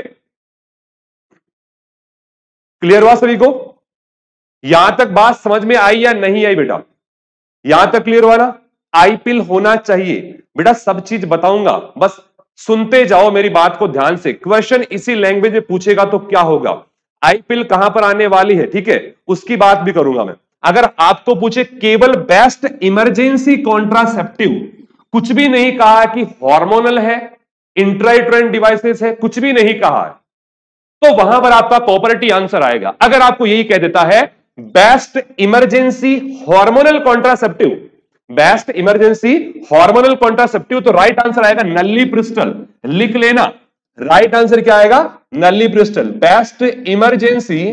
क्लियर हुआ सभी को? यहां तक बात समझ में आई या नहीं आई बेटा? यहां तक क्लियर हुआ ना? आई पिल होना चाहिए बेटा, सब चीज बताऊंगा, बस सुनते जाओ मेरी बात को ध्यान से। क्वेश्चन इसी लैंग्वेज में पूछेगा तो क्या होगा, आई पिल कहां पर आने वाली है, ठीक है, उसकी बात भी करूंगा मैं। अगर आपको पूछे केवल बेस्ट इमरजेंसी कॉन्ट्रासेप्टिव, कुछ भी नहीं कहा कि हार्मोनल है, इंट्रायूटेराइन डिवाइसेस है, कुछ भी नहीं कहा है, तो वहां पर आपका कॉपर टी आंसर आएगा। अगर आपको यही कह देता है best emergency hormonal contraceptive, best emergency hormonal contraceptive, तो राइट आंसर आएगा नल्लीप्रिस्टल। लिख लेना, राइट आंसर क्या आएगा? Ulipristal. Best emergency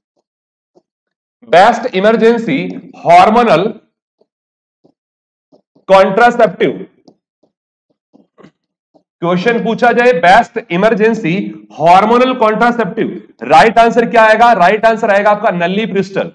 best emergency hormonal contraceptive. Question पूछा जाए best emergency hormonal contraceptive, right answer क्या आएगा? राइट आंसर आएगा आपका नल्लीप्रिस्टल।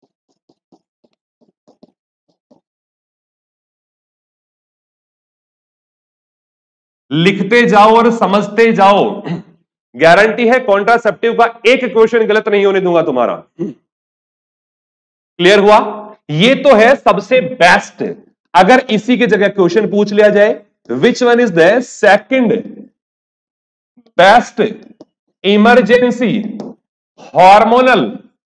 लिखते जाओ और समझते जाओ, गारंटी है कॉन्ट्रासेप्टिव का एक क्वेश्चन गलत नहीं होने दूंगा तुम्हारा। क्लियर हुआ? ये तो है सबसे बेस्ट। अगर इसी की जगह क्वेश्चन पूछ लिया जाए which one is the second best emergency hormonal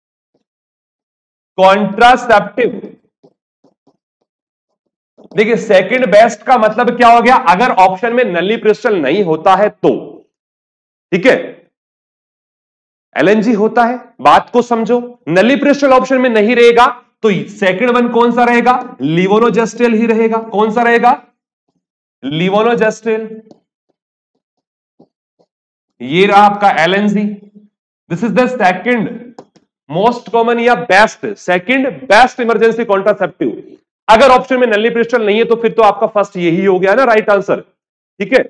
contraceptive, देखिए सेकंड बेस्ट का मतलब क्या हो गया? अगर ऑप्शन में नल्लीप्रिस्टल नहीं होता है तो, ठीक है, एलएनजी होता है, बात को समझो। नल्लीप्रिस्टल ऑप्शन में नहीं रहेगा तो सेकंड वन कौन सा रहेगा? लिवोनोजेस्टेल ही रहेगा। कौन सा रहेगा? लिवोनोजेस्टेल। ये रहा आपका LNG. This is the second most common या best, second best emergency contraceptive. अगर ऑप्शन में नल्लीप्रिस्टल नहीं है तो फिर तो आपका फर्स्ट यही हो गया ना राइट आंसर। ठीक है,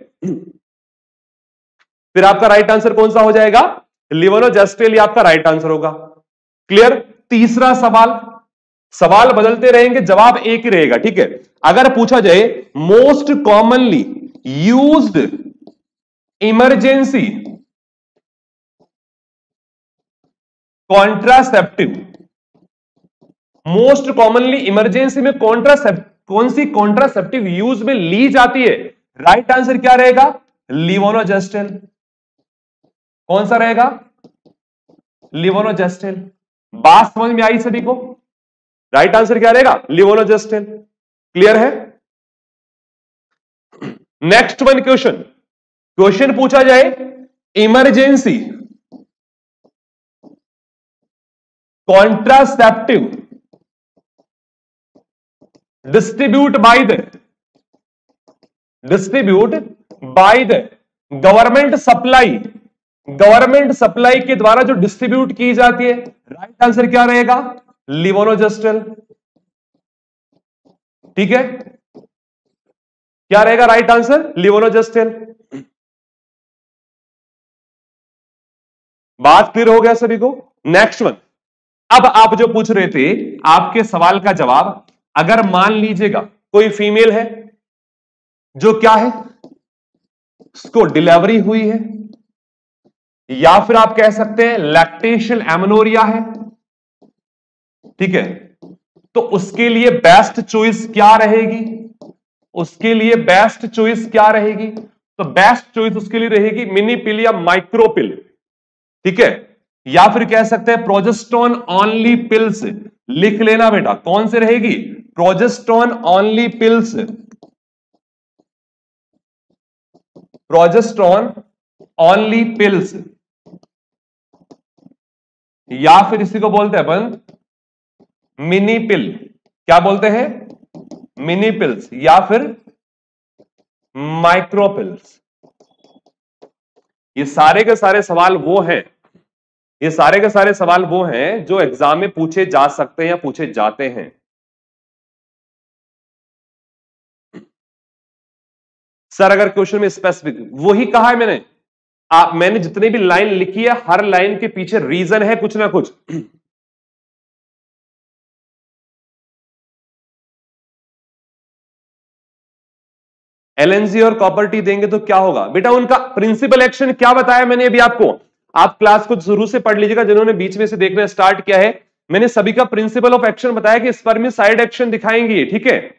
फिर आपका राइट आंसर कौन सा हो जाएगा? लिवोनोजेस्टेल, ये आपका राइट आंसर होगा। क्लियर? तीसरा सवाल, सवाल बदलते रहेंगे, जवाब एक ही रहेगा। ठीक है, अगर पूछा जाए most commonly used emergency contraceptive, most commonly emergency में कॉन्ट्रासेप्ट कौन सी कॉन्ट्रासेप्टिव यूज में ली जाती है, राइट आंसर क्या रहेगा? लिवोनोजेस्टेल। कौन सा रहेगा? लिवोनोजेस्टेल। बात समझ में आई सभी को? राइट आंसर क्या रहेगा? लिवोनोजेस्टेल। क्लियर है? नेक्स्ट वन क्वेश्चन, क्वेश्चन पूछा जाए emergency contraceptive distribute by the distribute by the government supply, government supply के द्वारा जो डिस्ट्रीब्यूट की जाती है, राइट आंसर क्या रहेगा? लिवोनोजेस्टेल। ठीक है, क्या रहेगा राइट आंसर? लिवोनोजेस्टेल। बात क्लियर हो गया सभी को? नेक्स्ट वन, अब आप जो पूछ रहे थे आपके सवाल का जवाब, अगर मान लीजिएगा कोई फीमेल है जो क्या है, उसको डिलीवरी हुई है, या फिर आप कह सकते हैं लैक्टेशन एमनोरिया है, ठीक है, तो उसके लिए बेस्ट चॉइस क्या रहेगी? उसके लिए बेस्ट चॉइस क्या रहेगी? तो बेस्ट चॉइस उसके लिए रहेगी मिनी पिल या माइक्रो पिल, ठीक है, या फिर कह सकते हैं प्रोजेस्टेरोन ओनली पिल्स। लिख लेना बेटा, कौन से रहेगी? Progesterone only pills, progesterone only pills, या फिर इसी को बोलते हैं अपन मिनी पिल। क्या बोलते हैं? मिनी पिल्स या फिर माइक्रो पिल्स। ये सारे के सारे सवाल वो हैं, ये सारे के सारे सवाल वो हैं जो एग्जाम में पूछे जा सकते हैं या पूछे जाते हैं। सर अगर क्वेश्चन में स्पेसिफिक, वही कहा है मैंने, आप मैंने जितनी भी लाइन लिखी है हर लाइन के पीछे रीजन है कुछ ना कुछ। एलएनजी और कॉपर टी देंगे तो क्या होगा बेटा? उनका प्रिंसिपल एक्शन क्या बताया मैंने अभी आपको? आप क्लास को शुरू से पढ़ लीजिएगा, जिन्होंने बीच में से देखना स्टार्ट किया है। मैंने सभी का प्रिंसिपल ऑफ एक्शन बताया कि स्पर्मिसाइड एक्शन दिखाएंगे, ठीक है।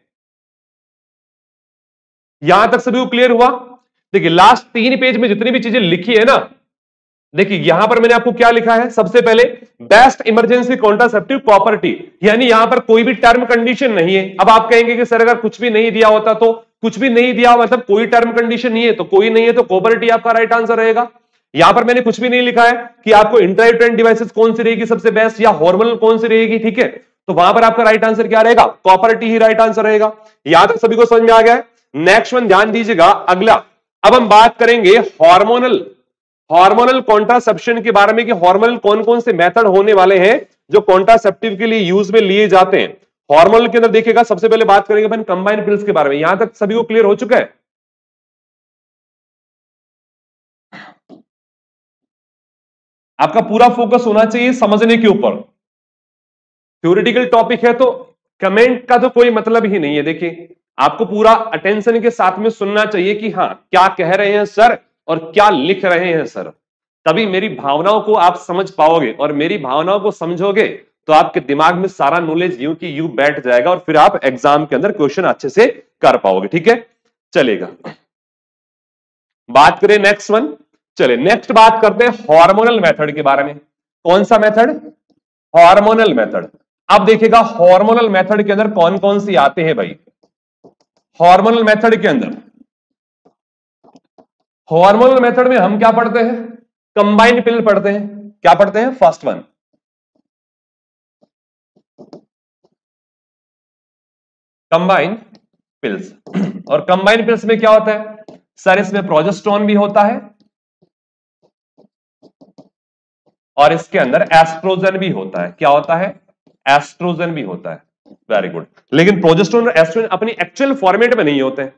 यहां तक सभी को क्लियर हुआ? देखिए लास्ट तीन पेज में जितनी भी चीजें लिखी है ना, देखिए यहां पर मैंने आपको क्या लिखा है? सबसे पहले best emergency contraceptive copper T, यानी यहां पर कोई भी टर्म कंडीशन नहीं है। अब आप कहेंगे कि सर अगर कुछ भी नहीं दिया होता तो, कुछ भी नहीं दिया मतलब कोई टर्म कंडीशन नहीं है तो कोई नहीं है तो कॉपर टी आपका राइट आंसर रहेगा। यहां पर मैंने कुछ भी नहीं लिखा है कि आपको इंट्रायूटेराइन डिवाइसेस कौन सी रहेगी सबसे बेस्ट या हार्मोनल कौन सी रहेगी, ठीक है, तो वहां पर आपका राइट आंसर क्या रहेगा? कॉपर टी ही राइट आंसर रहेगा। यहां तक सभी को समझ में आ गया है? नेक्स्ट वन ध्यान दीजिएगा, अगला अब हम बात करेंगे हार्मोनल, हार्मोनल कॉन्ट्रासेप्शन के बारे में कि हार्मोनल कौन कौन से मेथड होने वाले हैं जो कॉन्ट्रासेप्टिव के लिए यूज में लिए जाते हैं। हार्मोनल के अंदर देखिएगा सबसे पहले बात करेंगे अपन कंबाइन पिल्स के बारे में। यहां तक सभी को क्लियर हो चुका है? आपका पूरा फोकस होना चाहिए समझने के ऊपर। थ्योरेटिकल टॉपिक है तो कमेंट का तो कोई मतलब ही नहीं है। देखिए आपको पूरा अटेंशन के साथ में सुनना चाहिए कि हाँ क्या कह रहे हैं सर और क्या लिख रहे हैं सर, तभी मेरी भावनाओं को आप समझ पाओगे, और मेरी भावनाओं को समझोगे तो आपके दिमाग में सारा नॉलेज यूं की यूं बैठ जाएगा और फिर आप एग्जाम के अंदर क्वेश्चन अच्छे से कर पाओगे, ठीक है, चलेगा। बात करें नेक्स्ट वन, चले नेक्स्ट बात करते हैं हार्मोनल मेथड के बारे में। कौन सा मेथड? Hormonal method. अब देखिएगा हार्मोनल मेथड के अंदर कौन कौन सी आते हैं भाई। हार्मोनल मेथड के अंदर, हार्मोनल मेथड में हम क्या पढ़ते हैं? कंबाइंड पिल पढ़ते हैं। क्या पढ़ते हैं? First one combined pills. और कंबाइंड पिल्स में क्या होता है सर? इसमें प्रोजेस्टेरोन भी होता है और इसके अंदर एस्ट्रोजन भी होता है। क्या होता है? एस्ट्रोजन भी होता है। Very good. लेकिन प्रोजेस्टेरोन और एस्ट्रोजन अपनी एक्चुअल फॉर्मेट में नहीं होते।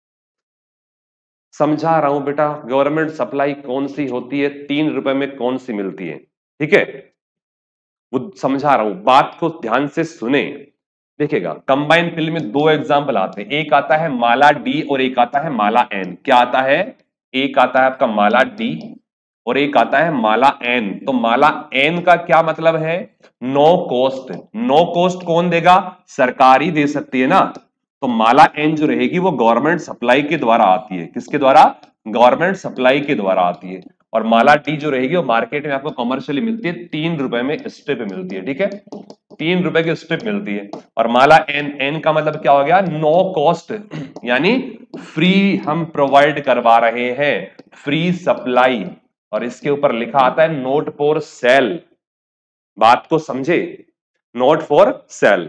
समझा रहा हूं बेटा, गवर्नमेंट सप्लाई कौन सी होती है, तीन रुपए में कौन सी मिलती है, ठीक है, वो समझा रहा हूं, बात को ध्यान से सुने। देखिएगा कंबाइन पिल में दो एग्जाम्पल आते हैं, एक आता है माला डी और एक आता है माला एन। क्या आता है? एक आता है आपका माला डी और एक आता है माला एन। तो माला एन का क्या मतलब है? No cost. नो कॉस्ट कौन देगा? सरकार ही दे सकती है ना। तो माला एन जो रहेगी वो गवर्नमेंट सप्लाई के द्वारा आती है। किसके द्वारा? गवर्नमेंट सप्लाई के द्वारा आती है। और माला डी जो रहेगी वो मार्केट में आपको कमर्शियली मिलती है, तीन रुपए में स्ट्रिप मिलती है, ठीक है, तीन रुपए की स्ट्रिप मिलती है। और माला एन, एन का मतलब क्या हो गया? नो कॉस्ट, यानी फ्री हम प्रोवाइड करवा रहे हैं, फ्री सप्लाई। और इसके ऊपर लिखा आता है नोट फॉर सेल। बात को समझे, नोट फॉर सेल।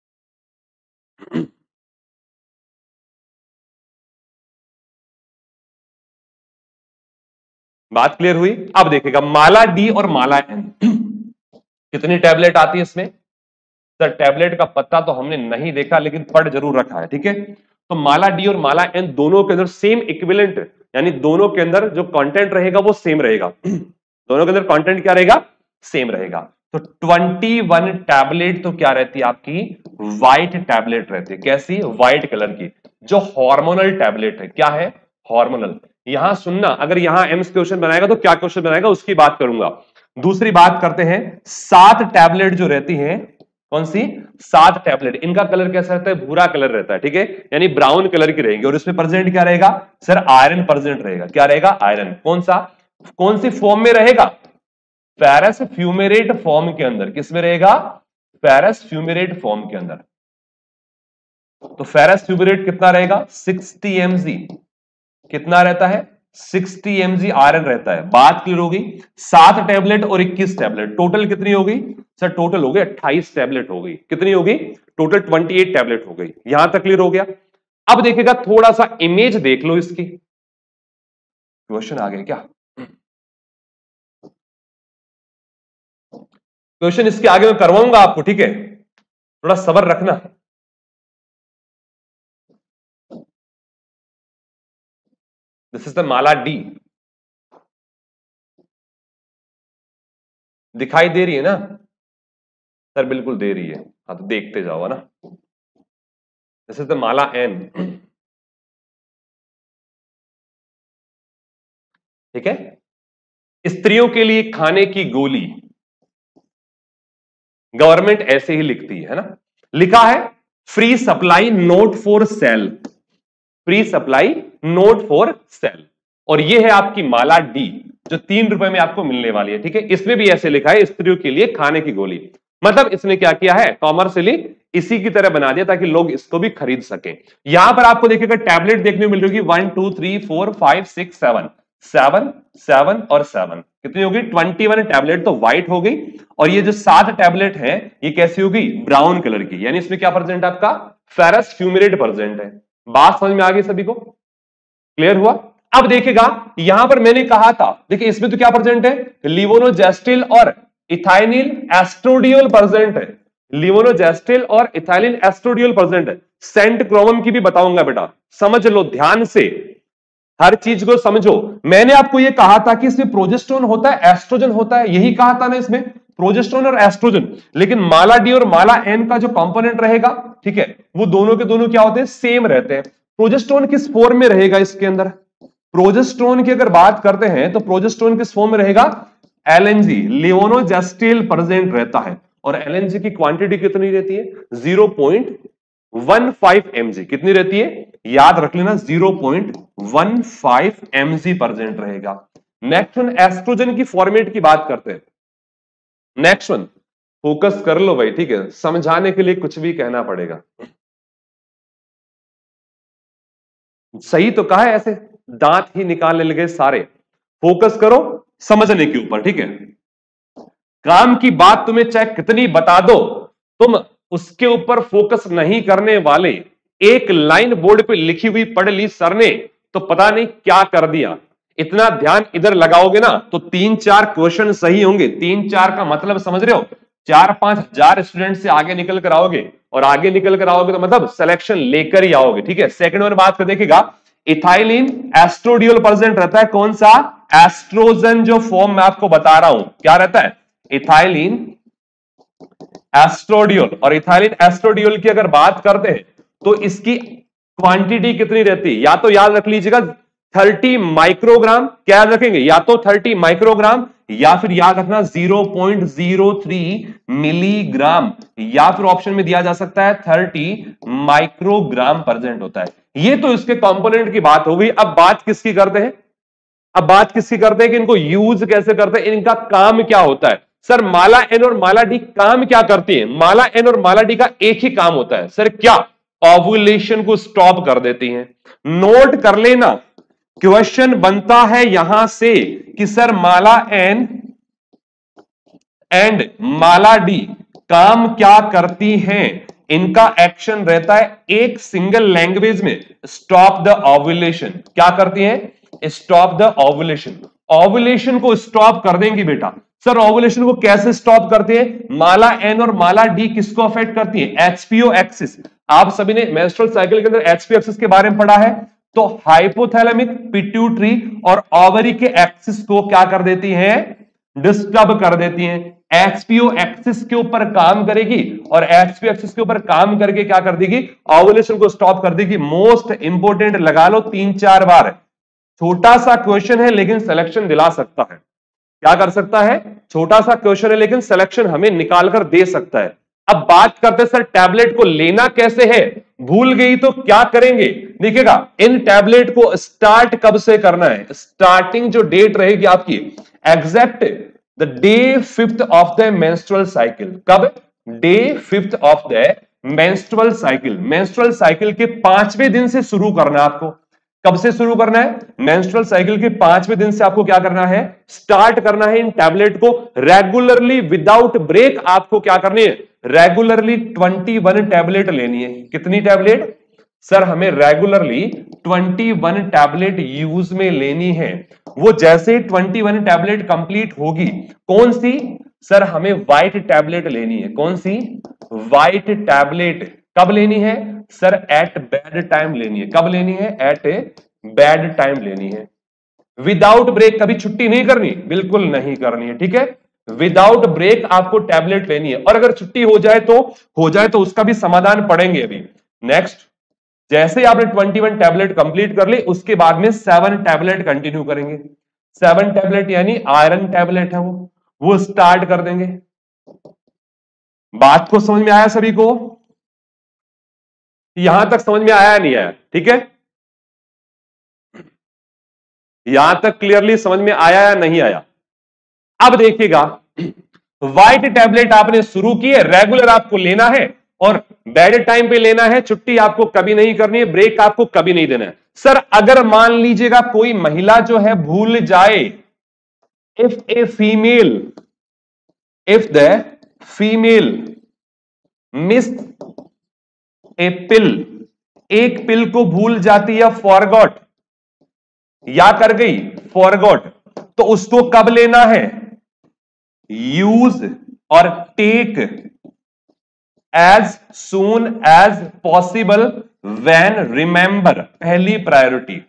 बात क्लियर हुई? अब देखिएगा माला डी और माला एन कितनी टैबलेट आती है इसमें? सर टैबलेट का पत्ता तो हमने नहीं देखा लेकिन पढ़ जरूर रखा है, ठीक है। तो माला डी और माला एन दोनों के अंदर सेम इक्विवेलेंट, यानी दोनों के अंदर जो कंटेंट रहेगा वो सेम रहेगा। दोनों के अंदर कंटेंट क्या रहेगा? सेम रहेगा। तो इक्कीस टैबलेट तो क्या रहती है आपकी? व्हाइट टैबलेट रहती है। कैसी? व्हाइट कलर की। जो हार्मोनल टैबलेट है, क्या है? हार्मोनल। यहां सुनना, अगर यहां एम्स क्वेश्चन बनाएगा तो क्या क्वेश्चन बनाएगा उसकी बात करूंगा। दूसरी बात करते हैं, सात टैबलेट जो रहती हैं कौन सी? सात टैबलेट। इनका कलर कैसा रहता है? भूरा कलर रहता है, ठीक है, यानी ब्राउन कलर की रहेगी। और इसमें प्रेजेंट क्या रहेगा सर? आयरन प्रेजेंट रहेगा। क्या रहेगा? आयरन। कौन सा? कौन सी फॉर्म में रहेगा? फेरस फ्यूमेरेट फॉर्म के अंदर। किस में रहेगा? फेरस फ्यूमेरेट फॉर्म के अंदर। तो फेरस फ्यूमेरेट कितना रहेगा? साठ एमजी। कितना रहता है? साठ एमजी आयरन रहता है। बात क्लियर हो गई? सात टैबलेट और इक्कीस टैबलेट, टोटल कितनी हो गई सर? टोटल हो गई अट्ठाईस टैबलेट हो गई। कितनी हो गई? टोटल अट्ठाईस टैबलेट हो गई। यहां तक क्लियर हो गया? अब देखिएगा थोड़ा सा इमेज देख लो इसकी। क्वेश्चन आ गए क्या? क्वेश्चन इसके आगे मैं करवाऊंगा आपको, ठीक है, थोड़ा सब्र रखना। This is the Mala D. दिखाई दे रही है ना सर? बिल्कुल दे रही है। हाँ तो देखते जाओ ना। This is the Mala N, ठीक है। स्त्रियों के लिए खाने की गोली गवर्नमेंट ऐसे ही लिखती है ना। लिखा है free supply not for sale, free supply not for sale. और ये है आपकी माला डी जो तीन रुपए में आपको मिलने वाली है, ठीक है। इसमें भी ऐसे लिखा है स्त्रियों के लिए खाने की गोली। मतलब इसने क्या किया है? कॉमर्शियली इसी की तरह बना दिया ताकि लोग इसको भी खरीद सकें। यहां पर आपको देखिएगा टैबलेट देखने को मिल रही होगी one two three four five six seven, seven seven और सेवन। कितनी होगी? ट्वेंटी वन टैबलेट तो व्हाइट हो गई। और ये जो सात टैबलेट है ये कैसी होगी? ब्राउन कलर की। यानी इसमें क्या प्रेजेंट है आपका? फेरस फ्यूमेरेट प्रेजेंट है। बात समझ में आ गई सभी को? क्लियर हुआ? अब देखिएगा यहां पर मैंने कहा था, देखिए इसमें तो क्या प्रेजेंट है? लिवोनोजेस्टिल और इथाइनिल एस्ट्रोडियोल प्रेजेंट है। लिवोनोजेस्टिल और इथाइलिन एस्ट्रोडियोल प्रेजेंट है। सेंट क्रोमम की भी बताऊंगा बेटा, समझ लो ध्यान से, हर चीज को समझो। मैंने आपको यह कहा था कि इसमें प्रोजेस्टेरोन होता है, एस्ट्रोजन होता है, यही कहा था ना इसमें, प्रोजेस्टेरोन और एस्ट्रोजन। लेकिन माला डी और माला एन का जो कंपोनेंट रहेगा, ठीक है, वो दोनों के दोनों क्या होते हैं? सेम रहते हैं। प्रोजेस्टेरोन किस फॉर्म में रहेगा इसके अंदर? प्रोजेस्टेरोन की अगर बात करते हैं तो प्रोजेस्टेरोन किस फॉर्म में रहेगा? एलएनजी, लिवोनोजेस्टिल प्रेजेंट रहता है। और एलएनजी की क्वांटिटी कितनी रहती है? Zero point one five MG. कितनी रहती है? याद रख लेना, zero point one five MG present रहेगा। नेक्स्ट वन एस्ट्रोजन की फॉर्मेट की बात करते हैं। नेक्स्ट वन, फोकस कर लो भाई, ठीक है, समझाने के लिए कुछ भी कहना पड़ेगा। सही तो कहा है, ऐसे दांत ही निकालने लगे सारे। फोकस करो समझने के ऊपर, ठीक है। काम की बात तुम्हें चाहे कितनी बता दो, तुम उसके ऊपर फोकस नहीं करने वाले, एक लाइन बोर्ड पे लिखी हुई पढ़ ली सर ने तो पता नहीं क्या कर दिया। इतना ध्यान इधर लगाओगे ना तो तीन चार क्वेश्चन सही होंगे। तीन चार का मतलब समझ रहे हो? चार पांच हजार स्टूडेंट से आगे निकल कर आओगे, और आगे निकल कर आओगे तो मतलब सिलेक्शन लेकर ही आओगे, ठीक है। सेकंड में बात कर देखिएगा, इथाइलिन एस्ट्रोडियोल प्रेजेंट रहता है। कौन सा? एस्ट्रोजन जो फॉर्म मैं आपको बता रहा हूं, क्या रहता है? इथाइलिन एस्ट्रोडियोल। और इथाइलिन एस्ट्रोडियोल की अगर बात करते हैं तो इसकी क्वांटिटी कितनी रहती है? या तो याद रख लीजिएगा थर्टी माइक्रोग्राम। क्या याद रखेंगे? या तो थर्टी माइक्रोग्राम या फिर याद रखना zero point zero three milligram, या फिर ऑप्शन में दिया जा सकता है थर्टी माइक्रोग्राम प्रेजेंट होता है। ये तो इसके कंपोनेंट की बात हो गई। अब बात किसकी करते हैं? अब बात किसकी करते हैं कि इनको यूज कैसे करते हैं, इनका काम क्या होता है? सर माला एन और माला डी काम क्या करती है? माला एन और माला डी का एक ही काम होता है सर, क्या? ओव्यूलेशन को स्टॉप कर देती हैं। नोट कर लेना, क्वेश्चन बनता है यहां से कि sir Mala N and Mala D काम क्या करती हैं? इनका एक्शन रहता है एक सिंगल लैंग्वेज में, स्टॉप द ओव्यूलेशन। क्या करती हैं? Stop the ovulation. ओव्यूलेशन को स्टॉप कर देंगी बेटा। सर ओव्यूलेशन को कैसे स्टॉप करते हैं? माला एन और माला डी किसको अफेक्ट करती है? HPO axis. आप सभी ने मेंस्ट्रुअल साइकिल के अंदर एचपीओ एक्सिस के बारे में पढ़ा है। तो हाइपोथैलेमिक, पिट्यूटरी और ओवरी के एक्सिस को क्या कर देती हैं? डिस्टर्ब कर देती हैं। एचपीओ एक्सिस के ऊपर काम करेगी और एचपीओ एक्सिस के ऊपर काम करके क्या कर देगी? ओव्यूलेशन को स्टॉप कर देगी। मोस्ट इंपोर्टेंट लगा लो तीन चार बार। छोटा सा क्वेश्चन है लेकिन सिलेक्शन दिला सकता है। क्या कर सकता है? छोटा सा क्वेश्चन है लेकिन सिलेक्शन हमें निकाल कर दे सकता है। अब बात करते सर टैबलेट को लेना कैसे है, भूल गई तो क्या करेंगे। देखिएगा इन टैबलेट को स्टार्ट कब से करना है, स्टार्टिंग जो डेट रहेगी आपकी exact the day fifth of the menstrual cycle. कब, day fifth of the menstrual cycle. Menstrual cycle के पांचवें दिन से शुरू करना है आपको। कब से शुरू करना है, मेंस्ट्रुअल साइकिल के पांचवें दिन से आपको क्या करना है, स्टार्ट करना है इन टैबलेट को रेगुलरली विदाउट ब्रेक। आपको क्या करनी है, रेगुलरली इक्कीस टैबलेट लेनी है। कितनी टैबलेट सर, हमें रेगुलरली इक्कीस टैबलेट यूज में लेनी है। वो जैसे इक्कीस टैबलेट कंप्लीट होगी, कौन सी सर, हमें व्हाइट टैबलेट लेनी है। कौन सी, व्हाइट टैबलेट। कब लेनी है सर, एट बैड टाइम लेनी है। कब लेनी है, एट ए बैड टाइम लेनी है। विदाउट ब्रेक, कभी छुट्टी नहीं करनी, बिल्कुल नहीं करनी है, ठीक है। विदाउट ब्रेक आपको टैबलेट लेनी है, और अगर छुट्टी हो जाए तो हो जाए तो उसका भी समाधान पढ़ेंगे अभी। नेक्स्ट, जैसे ही आपने इक्कीस टैबलेट कंप्लीट कर ली, उसके बाद में सेवन टैबलेट कंटिन्यू करेंगे। सेवन टैबलेट यानी आयरन टैबलेट है वो वो स्टार्ट कर देंगे। बात को समझ में आया सभी को, यहां तक समझ में आया नहीं आया, ठीक है। यहां तक क्लियरली समझ में आया या नहीं आया। अब देखिएगा व्हाइट टैबलेट आपने शुरू की है, रेगुलर आपको लेना है और बैड टाइम पे लेना है। छुट्टी आपको कभी नहीं करनी है, ब्रेक आपको कभी नहीं देना है। सर अगर मान लीजिएगा कोई महिला जो है भूल जाए, if a female if the female miss a pill, एक पिल को भूल जाती है, फॉरगॉट, या कर गई फॉरगॉट, तो उसको कब लेना है, यूज और take as soon as possible when remember, पहली प्रायोरिटी।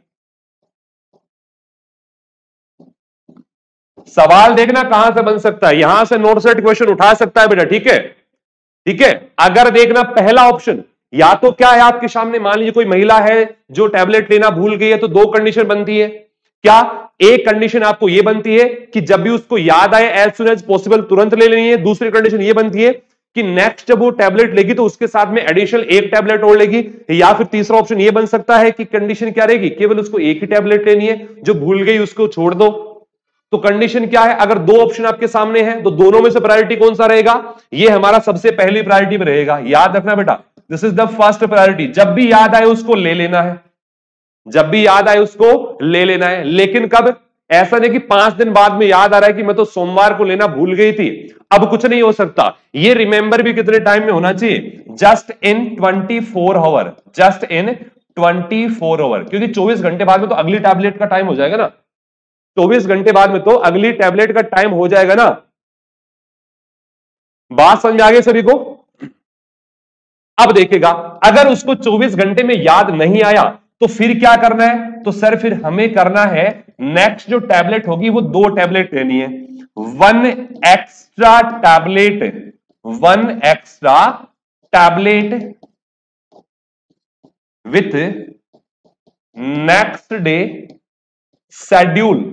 सवाल देखना कहां से बन सकता है, यहां से नोट सेट क्वेश्चन उठा सकता है बेटा, ठीक है, ठीक है। अगर देखना पहला ऑप्शन, या तो क्या है आपके सामने, मान लीजिए कोई महिला है जो टैबलेट लेना भूल गई है, तो दो कंडीशन बनती है। क्या, एक कंडीशन आपको यह बनती है कि जब भी उसको याद आए एज सुन एज पॉसिबल तुरंत ले लेनी है। दूसरी कंडीशन यह बनती है कि नेक्स्ट जब वो टैबलेट लेगी तो उसके साथ में एडिशनल एक टैबलेट और लेगी। या फिर तीसरा ऑप्शन यह बन सकता है कि कंडीशन क्या रहेगी, केवल उसको एक ही टैबलेट लेनी है, जो भूल गई उसको छोड़ दो। तो कंडीशन क्या है, अगर दो ऑप्शन आपके सामने है तो दोनों में से प्रायोरिटी कौन सा रहेगा, ये हमारा सबसे पहली प्रायोरिटी में रहेगा। याद रखना बेटा, this is the first priority. जब भी याद आए उसको ले लेना है, जब भी याद आए उसको ले लेना है। लेकिन कब, ऐसा नहीं कि पांच दिन बाद में याद आ रहा है कि मैं तो सोमवार को लेना भूल गई थी, अब कुछ नहीं हो सकता। ये रिमेंबर भी कितने टाइम में होना चाहिए, just in twenty four hour, just in twenty four hour, क्योंकि चौबीस घंटे बाद में तो अगली टैबलेट का टाइम हो जाएगा ना, चौबीस घंटे बाद में तो अगली टैबलेट का टाइम हो जाएगा ना। बात समझ में आ गई सभी को। अब देखिएगा अगर उसको चौबीस घंटे में याद नहीं आया तो फिर क्या करना है, तो सर फिर हमें करना है नेक्स्ट जो टैबलेट होगी वो दो टैबलेट लेनी है। One extra tablet, one extra tablet with next day schedule,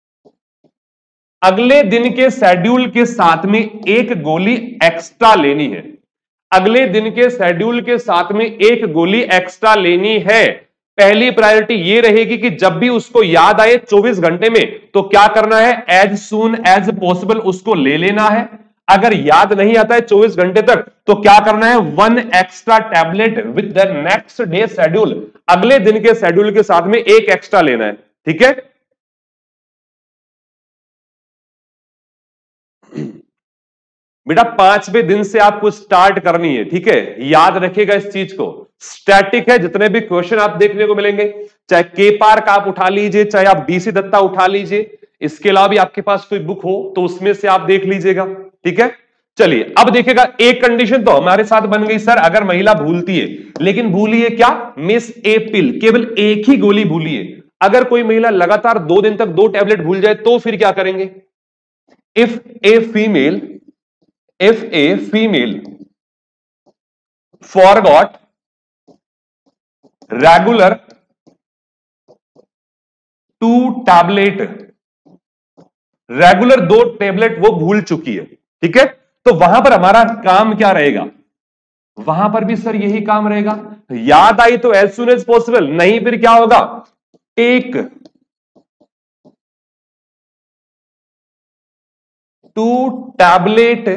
अगले दिन के शेड्यूल के साथ में एक गोली एक्स्ट्रा लेनी है। अगले दिन के शेड्यूल के साथ में एक गोली एक्स्ट्रा लेनी है। पहली प्रायोरिटी ये रहेगी कि जब भी उसको याद आए चौबीस घंटे में तो क्या करना है, एज सून एज पॉसिबल उसको ले लेना है। अगर याद नहीं आता है चौबीस घंटे तक तो क्या करना है, one extra tablet with the next day schedule, अगले दिन के शेड्यूल के साथ में एक एक्स्ट्रा लेना है, ठीक है। बेटा पांचवें दिन से आपको स्टार्ट करनी है, ठीक है, याद रखिएगा इस चीज को। स्टैटिक है, जितने भी क्वेश्चन आप देखने को मिलेंगे, चाहे के पार्क आप उठा लीजिए, चाहे आप डीसी दत्ता उठा लीजिए, इसके अलावा भी आपके पास कोई बुक हो तो उसमें से आप देख लीजिएगा, ठीक है। चलिए अब देखिएगा, एक कंडीशन तो हमारे साथ बन गई सर, अगर महिला भूलती है, लेकिन भूली है क्या, मिस ए पिल, केवल एक ही गोली भूली है। अगर कोई महिला लगातार दो दिन तक दो टैबलेट भूल जाए तो फिर क्या करेंगे, if a female if a female forgot regular two tablet, regular दो टेबलेट वो भूल चुकी है, ठीक है। तो वहां पर हमारा काम क्या रहेगा, वहां पर भी सर यही काम रहेगा। याद आई तो एज सुन एज पॉसिबल, नहीं फिर क्या होगा, take two tablet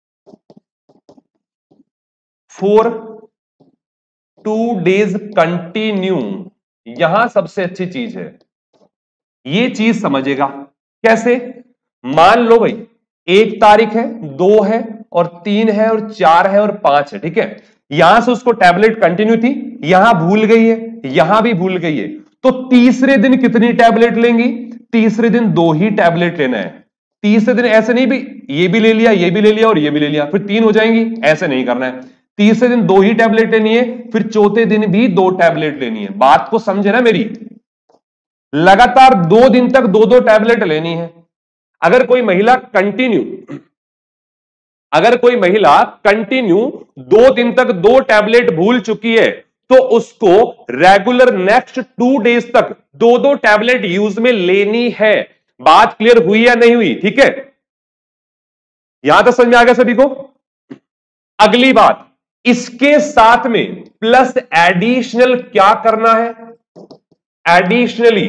for two days continue. यहां सबसे अच्छी चीज है, ये चीज समझेगा कैसे। मान लो भाई एक तारीख है, दो है और तीन है और चार है और पांच है, ठीक है। यहां से उसको टैबलेट कंटिन्यू थी, यहां भूल गई है, यहां भी भूल गई है, तो तीसरे दिन कितनी टैबलेट लेंगी, तीसरे दिन दो ही टैबलेट लेना है। तीसरे दिन ऐसे नहीं भी ये भी ले लिया, ये भी ले लिया और ये भी ले लिया फिर तीन हो जाएंगी, ऐसे नहीं करना है। तीसरे दिन दो ही टैबलेट लेनी है, फिर चौथे दिन भी दो टैबलेट लेनी है। बात को समझे ना मेरी, लगातार दो दिन तक दो दो टैबलेट लेनी है। अगर कोई महिला कंटिन्यू अगर कोई महिला कंटिन्यू दो दिन तक दो टैबलेट भूल चुकी है, तो उसको रेगुलर नेक्स्ट टू डेज तक दो दो टैबलेट यूज में लेनी है। बात क्लियर हुई या नहीं हुई, ठीक है। यहां तक समझ में आ गया सभी को। अगली बात, इसके साथ में प्लस एडिशनल क्या करना है, additionally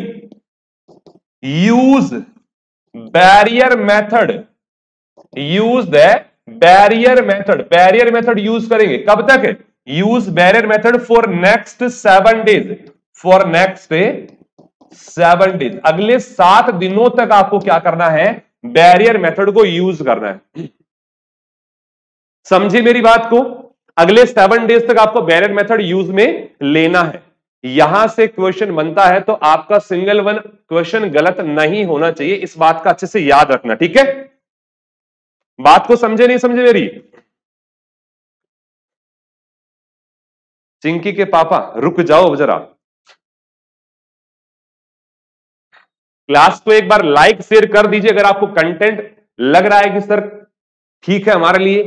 use barrier method, use the barrier method. Barrier method use करेंगे कब तक, use barrier method for next seven days, for next seven days. अगले सात दिनों तक आपको क्या करना है, बैरियर मेथड को यूज करना है। समझी मेरी बात को, अगले सेवन डेज तक आपको बैरियर मेथड यूज में लेना है। यहां से क्वेश्चन बनता है तो आपका सिंगल वन क्वेश्चन गलत नहीं होना चाहिए, इस बात का अच्छे से याद रखना, ठीक है। बात को समझे नहीं समझे मेरी। चिंकी के पापा रुक जाओ जरा, क्लास को एक बार लाइक शेयर कर दीजिए अगर आपको कंटेंट लग रहा है कि सर ठीक है हमारे लिए।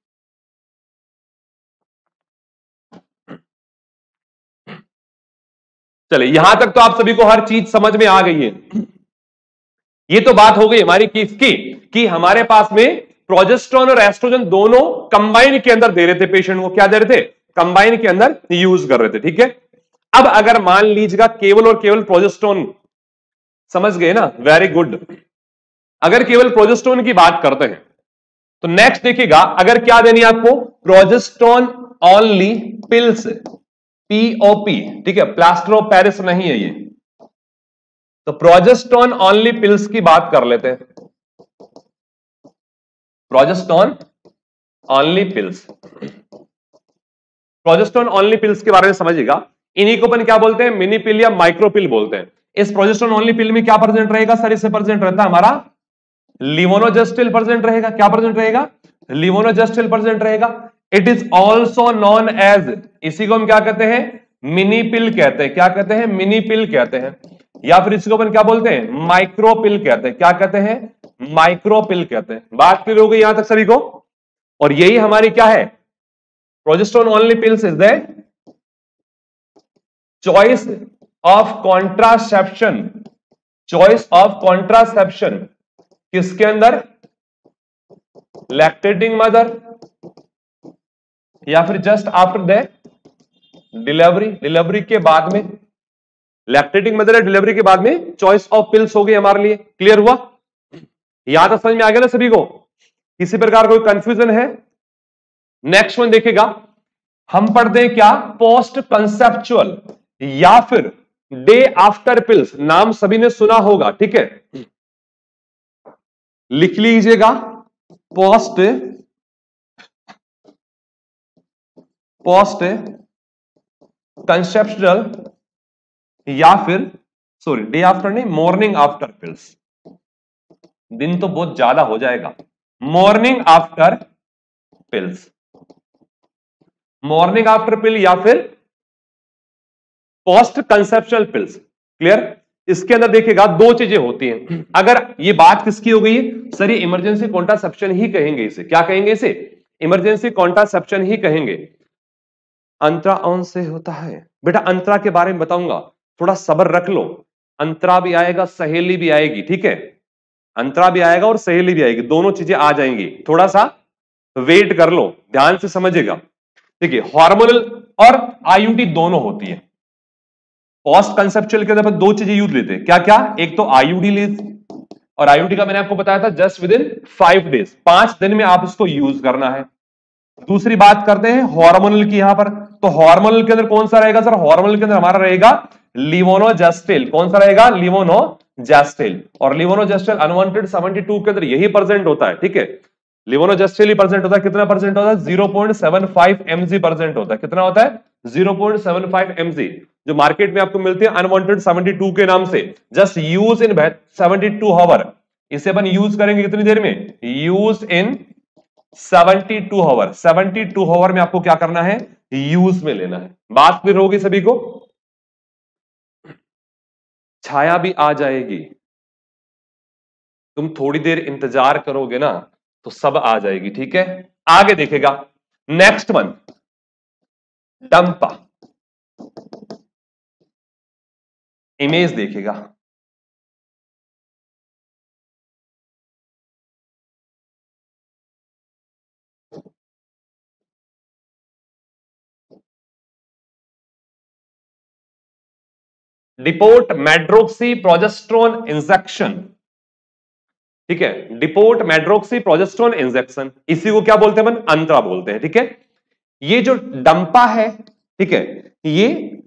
चले यहां तक तो आप सभी को हर चीज समझ में आ गई है। ये तो बात हो गई हमारी किसकी, कि हमारे पास में प्रोजेस्टेरोन और एस्ट्रोजन दोनों कंबाइन के अंदर दे रहे थे पेशेंट को, क्या दे रहे थे, कंबाइन के अंदर यूज कर रहे थे, ठीक है। अब अगर मान लीजिएगा केवल और केवल प्रोजेस्टेरोन, समझ गए ना, वेरी गुड। अगर केवल प्रोजेस्टेरोन की बात करते हैं तो नेक्स्ट देखिएगा, अगर क्या देनी है आपको, प्रोजेस्टेरोन ओनली पिल्स, पीओपी, ठीक है, प्लास्टर ऑफ पेरिस नहीं है ये, तो प्रोजेस्टेरोन ओनली पिल्स की बात कर लेते हैं। Progesterone only pills, progesterone only pills के बारे में समझिएगा। इन्हीं को अपन क्या बोलते हैं, मिनी पिल या माइक्रो पिल बोलते हैं। इस प्रोजेस्टेरोन ओनली पिल में क्या प्रेजेंट रहेगा सर, इससे प्रेजेंट रहता है हमारा लिवोनोजेस्टिल प्रेजेंट रहेगा। क्या प्रेजेंट रहेगा, लिवोनोजेस्टिल प्रेजेंट रहेगा। It is also known as, इसी को हम क्या कहते हैं, मिनी पिल कहते हैं। क्या कहते हैं, मिनी पिल कहते हैं। या फिर इसको अपन क्या बोलते हैं, माइक्रो पिल कहते हैं। क्या कहते हैं, माइक्रो पिल कहते हैं। बात क्लियर हो गई यहां तक सभी को। और यही हमारी क्या है, progesterone only pills is the choice of contraception, choice of contraception किसके अंदर, लैक्टेटिंग मदर या फिर just after the delivery, delivery के बाद में, लैक्टेटिंग मदर या डिलीवरी के बाद में चॉइस ऑफ पिल्स हो गई हमारे लिए। क्लियर हुआ, यहां तक समझ में आ गया ना सभी को, किसी प्रकार कोई कंफ्यूजन है। नेक्स्ट वन देखिएगा, हम पढ़ते हैं क्या, पोस्ट कंसेप्चुअल या फिर डे आफ्टर पिल्स। नाम सभी ने सुना होगा, ठीक है, लिख लीजिएगा, पोस्ट पोस्ट कंसेप्चुअल या फिर सॉरी डे आफ्टर नहीं, मॉर्निंग आफ्टर पिल्स। दिन तो बहुत ज्यादा हो जाएगा, morning after pills, morning after pill या फिर पोस्ट कंसेप्चुअल पिल्स। क्लियर, इसके अंदर देखिएगा दो चीजें होती हैं। अगर ये बात किसकी हो गई है सर, ये इमरजेंसी कॉन्ट्रासेप्शन ही कहेंगे इसे। क्या कहेंगे इसे, इमरजेंसी कॉन्ट्रासेप्शन ही कहेंगे। अंतरा ऑन से होता है बेटा, अंतरा के बारे में बताऊंगा, थोड़ा सब्र रख लो। अंतरा भी आएगा, सहेली भी आएगी, ठीक है, अंतरा भी आएगा और सहेली भी आएगी, दोनों चीजें आ जाएंगी। थोड़ा सा वेट कर लो, ध्यान से समझिएगा। ठीक है, हार्मोनल और आईयूडी दोनों होती है। पोस्ट कंसेप्चुअल के अंदर दो चीजें यूज लेते हैं, क्या क्या? एक तो आईयूडी ले, और आईयूडी का मैंने आपको बताया था just within five days, पांच दिन में आप इसको यूज करना है। दूसरी बात करते हैं हार्मोनल की यहां पर, तो हार्मोनल के अंदर कौन सा रहेगा सर? हार्मोनल के अंदर हमारा रहेगा लिवोनोजेस्टिल। कौन सा रहेगा? लिवोनोजेस्टिल। और लिवोनोजेस्टिल अनवांटेड सेवेंटी टू के अंदर यही प्रेजेंट होता है, ठीक है, लिवोनोजेस्टिल ही प्रेजेंट होता है। कितना प्रेजेंट होता है? Zero point seven five MG present होता है। कितना होता है? Zero point seven five MG, जो मार्केट में आपको मिलती है अनवांटेड सेवेंटी टू के नाम से। Just use in seventy two hour, इसे अपन यूज करेंगे कितनी देर में? Use in seventy two hour. Seventy two hour में आपको क्या करना है? यूज में लेना है। बात क्लियर होगी सभी को? छाया भी आ जाएगी, तुम थोड़ी देर इंतजार करोगे ना तो सब आ जाएगी, ठीक है। आगे देखेगा नेक्स्ट वन, डंपा। इमेज देखेगा, डिपोट मेड्रोक्सी प्रोजेस्ट्रोन इंजेक्शन, ठीक है, डिपोट मेड्रोक्सी प्रोजेस्ट्रोन इंजेक्शन, इसी को क्या बोलते हैं अपन? अंतरा बोलते हैं, ठीक है। ये जो डंपा है, ठीक है, ये,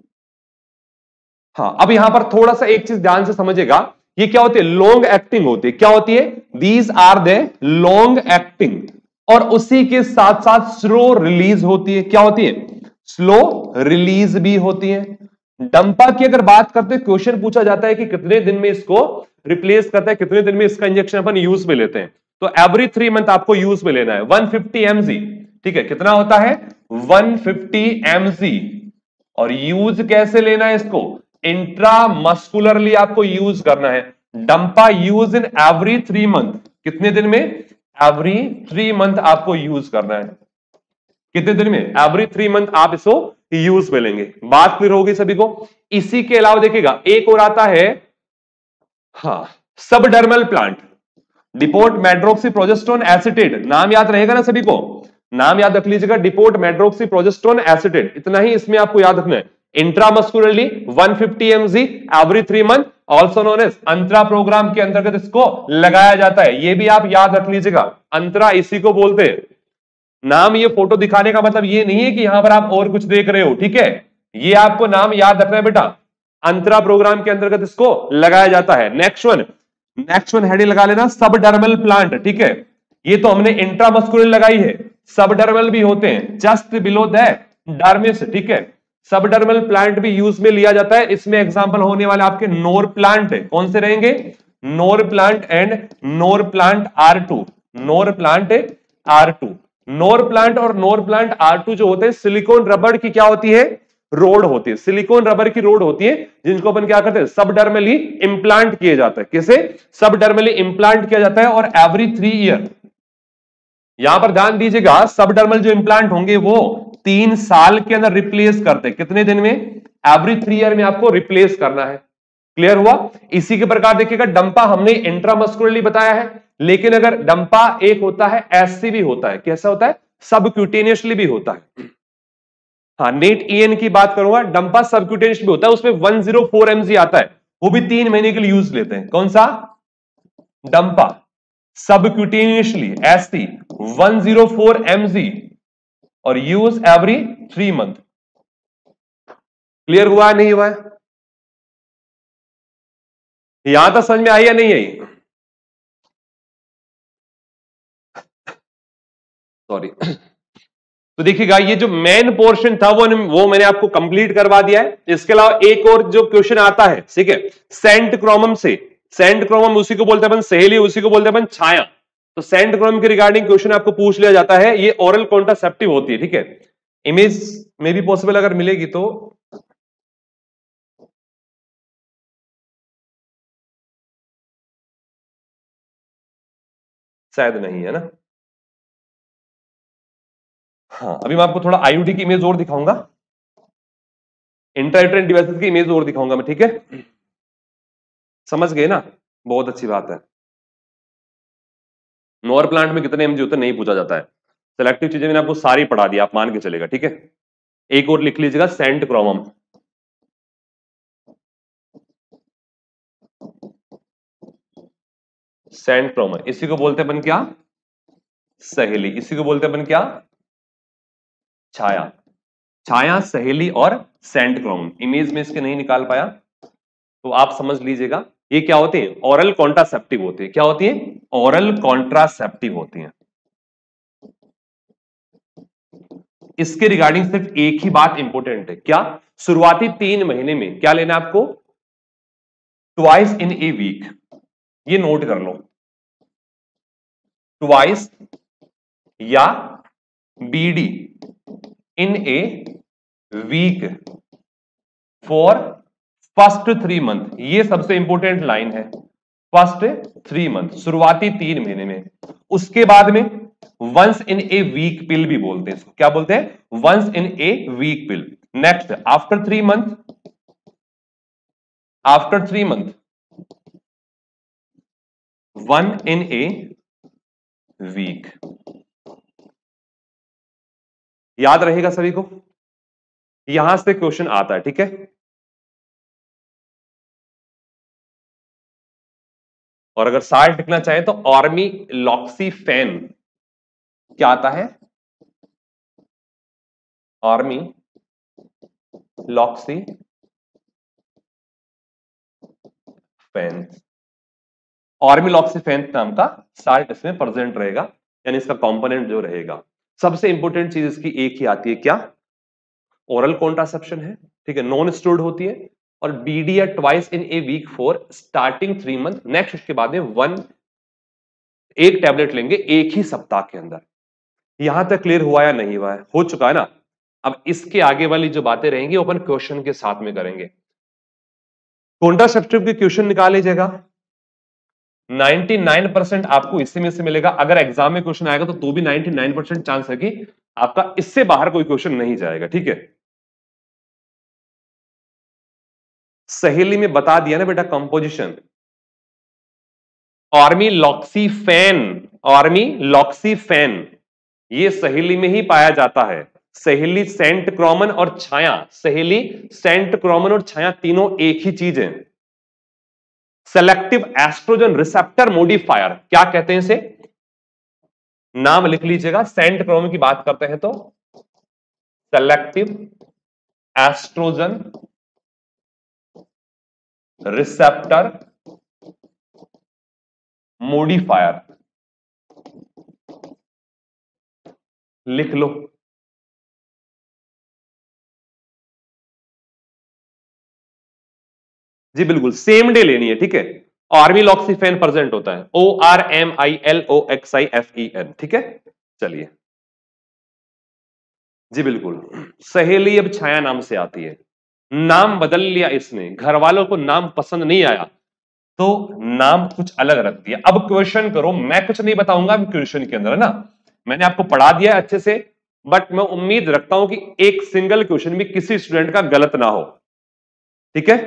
हाँ, अब यहां पर थोड़ा सा एक चीज ध्यान से समझेगा, ये क्या होती है? लॉन्ग एक्टिंग होती है। क्या होती है? These are the long acting, और उसी के साथ साथ स्लो रिलीज होती है। क्या होती है? स्लो रिलीज भी होती है। डंपा की अगर बात करते हैं, क्वेश्चन पूछा जाता है कि कितने दिन में इसको रिप्लेस करता है, कितने दिन में इसका इंजेक्शन अपन यूज में लेते हैं, तो एवरी थ्री मंथ आपको यूज में लेना है। वन फिफ्टी एमजी, ठीक है, कितना होता है? One fifty MG. और यूज कैसे लेना है इसको? इंट्रामस्कुलरली आपको यूज करना है। DMPA use in every three month, कितने दिन में? एवरी थ्री मंथ आपको यूज करना है। कितने दिन में? एवरी थ्री मंथ आप इसको यूज में लेंगे। बात क्लियर होगी सभी को? इसी के अलावा देखिएगा एक और आता है, हाँ, subdermal plant, depot medroxy progesterone acetate. नाम याद रहेगा ना सभी को? नाम याद रख लीजिएगा, डिपोट मेड्रोक्सी प्रोजेस्टोन एसिटेट, इतना ही इसमें आपको याद रखना है। Intramuscularly one fifty mg every three month, also known as Antara program के अंतर्गत इसको लगाया जाता है। ये भी आप याद रख लीजिएगा, अंतरा इसी को बोलते हैं। नाम ये फोटो दिखाने का मतलब ये नहीं है कि यहां पर आप और कुछ देख रहे हो, ठीक है, ये आपको नाम याद रखना है बेटा, अंतरा प्रोग्राम के अंतर्गत इसको लगाया जाता है। Next one, next one heading लगा लेना, सबडर्मल प्लांट, ठीक है, ये तो हमने इंट्रामस्कुलर लगाई है, सबडर्मल भी होते हैं जस्ट बिलो द डर्मिस, ठीक है। सबडर्मल प्लांट भी यूज में लिया जाता है। इसमें एग्जांपल होने वाले आपके नोर प्लांट है। कौन से रहेंगे? Norplant and Norplant are two, Norplant are two. Norplant और नोर प्लांट आर टू जो होते हैं, सिलिकॉन रबर की क्या होती है? रोड होती है, सिलिकॉन रबर की रोड होती है, जिनको अपन क्या करते हैं? सबडर्मली इंप्लांट किए जाते हैं। किसे? सबडर्मली इंप्लांट किया जाता है, और एवरी थ्री ईयर, यहां पर ध्यान दीजिएगा, सबडर्मल जो इंप्लांट होंगे वो तीन साल के अंदर रिप्लेस करते हैं। कितने दिन में? एवरी थ्री ईयर में आपको रिप्लेस करना है। क्लियर हुआ? इसी के प्रकार देखिएगा, डंपा हमने इंट्रामस्कुलरली बताया है, लेकिन अगर डंपा एक होता है, एससी भी होता है। कैसा होता है? सबक्यूटेनियसली भी होता है। हाँ, नेट ईएन की बात करूंगा, डंपा सबक्यूटेनियस भी होता है, उसमें वन ज़ीरो फोर एमजी आता है, वो भी तीन महीने के लिए यूज लेते हैं। कौन सा? DMPA subcutaneously SC one zero four mg, और use every three month. Clear हुआ नहीं हुआ है? यहां तक समझ में आई या नहीं आई? सॉरी। तो देखिएगा, ये जो मेन पोर्शन था वो वो मैंने आपको कंप्लीट करवा दिया है। इसके अलावा एक और जो क्वेश्चन आता है, ठीक है, सेंट क्रोमम से, सेंट क्रोमम उसी को बोलते हैं अपन सहेली, उसी को बोलते हैं अपन छाया। तो सेंट क्रोमम के रिगार्डिंग क्वेश्चन आपको पूछ लिया जाता है, ये ओरल कॉन्ट्रासेप्टिव होती है, ठीक है। इमेज में भी पॉसिबल अगर मिलेगी तो, शायद नहीं है ना। हाँ, अभी मैं आपको थोड़ा आईयूडी की इमेज और दिखाऊंगा, इंट्रायूटेराइन डिवाइसेस की इमेज और दिखाऊंगा मैं, ठीक है। समझ गए ना? बहुत अच्छी बात है। नोर प्लांट में कितने एमजी होते हैं नहीं पूछा जाता है, सेलेक्टिव चीजें मैंने आपको सारी पढ़ा दी, आप मान के चलेगा, ठीक है। एक और लिख लीजिएगा, सेंट क्रोमम। सेंट क्रोमम इसी को बोलते अपन क्या, सहेली। इसी को बोलते अपन क्या, छाया। छाया, सहेली और सेंट क्रोमम। इमेज में इसके नहीं निकाल पाया तो आप समझ लीजिएगा ये क्या होते हैं, ओरल कॉन्ट्रासेप्टिव होते हैं। क्या होती है, ओरल कॉन्ट्रासेप्टिव होती हैं। इसके रिगार्डिंग सिर्फ एक ही बात इंपॉर्टेंट है, क्या, शुरुआती तीन महीने में क्या लेना है आपको, ट्वाइस इन ए वीक। ये नोट कर लो, ट्वाइस या BD in a week for first three month. ये सबसे इंपॉर्टेंट लाइन है, फर्स्ट थ्री मंथ, शुरुआती तीन महीने में। उसके बाद में वंस इन ए वीक पिल भी बोलते हैं इसको। क्या बोलते हैं, once in a week pill. Next, after three month, after three month one in a week. याद रहेगा सभी को, यहां से क्वेश्चन आता है, ठीक है। और अगर साल्ट लिखना चाहे तो आर्मी लॉक्सीफेन क्या आता है, आर्मी लॉक्सीफेन। आर्मी लॉक्सीफेन नाम का साल्ट इसमें प्रेजेंट रहेगा, यानी इसका कंपोनेंट जो रहेगा। सबसे इंपॉर्टेंट चीज इसकी एक ही आती है, क्या, ओरल कॉन्ट्रासेप्शन है, ठीक है, नॉन स्टोर्ड होती है, और बीडी या twice in a week for starting three month. Next उसके बाद में वन, एक टैबलेट लेंगे एक ही सप्ताह के अंदर। यहां तक क्लियर हुआ या नहीं हुआ है, हो चुका है ना। अब इसके आगे वाली जो बातें रहेंगी अपन क्वेश्चन के साथ में करेंगे। कॉन्ट्रासेप्टिव के क्वेश्चन निकाल लीजिएगा, निन्यानवे परसेंट आपको इसी में से मिलेगा। अगर एग्जाम में क्वेश्चन आएगा तो, तो भी निन्यानवे परसेंट चांस है कि आपका इससे बाहर कोई क्वेश्चन नहीं जाएगा, ठीक है। सहेली में बता दिया ना बेटा composition, ormeloxifene, ormeloxifene ये सहेली में ही पाया जाता है। सहेली, सेंट क्रोमन और छाया, सहेली, सेंट क्रोमन और छाया तीनों एक ही चीज है। सेलेक्टिव एस्ट्रोजन रिसेप्टर मॉडिफायर क्या कहते हैं इसे, नाम लिख लीजिएगा। सेंट क्रोमन की बात करते हैं तो सेलेक्टिव एस्ट्रोजन रिसेप्टर मॉडिफायर, लिख लो। जी बिल्कुल, सेम डे लेनी है, ठीक है। आर्मी लॉक्सीफेन प्रेजेंट होता है, O R M I L O X I F E N, ठीक है। चलिए जी बिल्कुल, सहेली अब छाया नाम से आती है। नाम बदल लिया इसने, घर वालों को नाम पसंद नहीं आया तो नाम कुछ अलग रख दिया। अब क्वेश्चन करो, मैं कुछ नहीं बताऊंगा क्वेश्चन के अंदर, है ना। मैंने आपको पढ़ा दिया अच्छे से, बट मैं उम्मीद रखता हूं कि एक सिंगल क्वेश्चन भी किसी स्टूडेंट का गलत ना हो, ठीक है।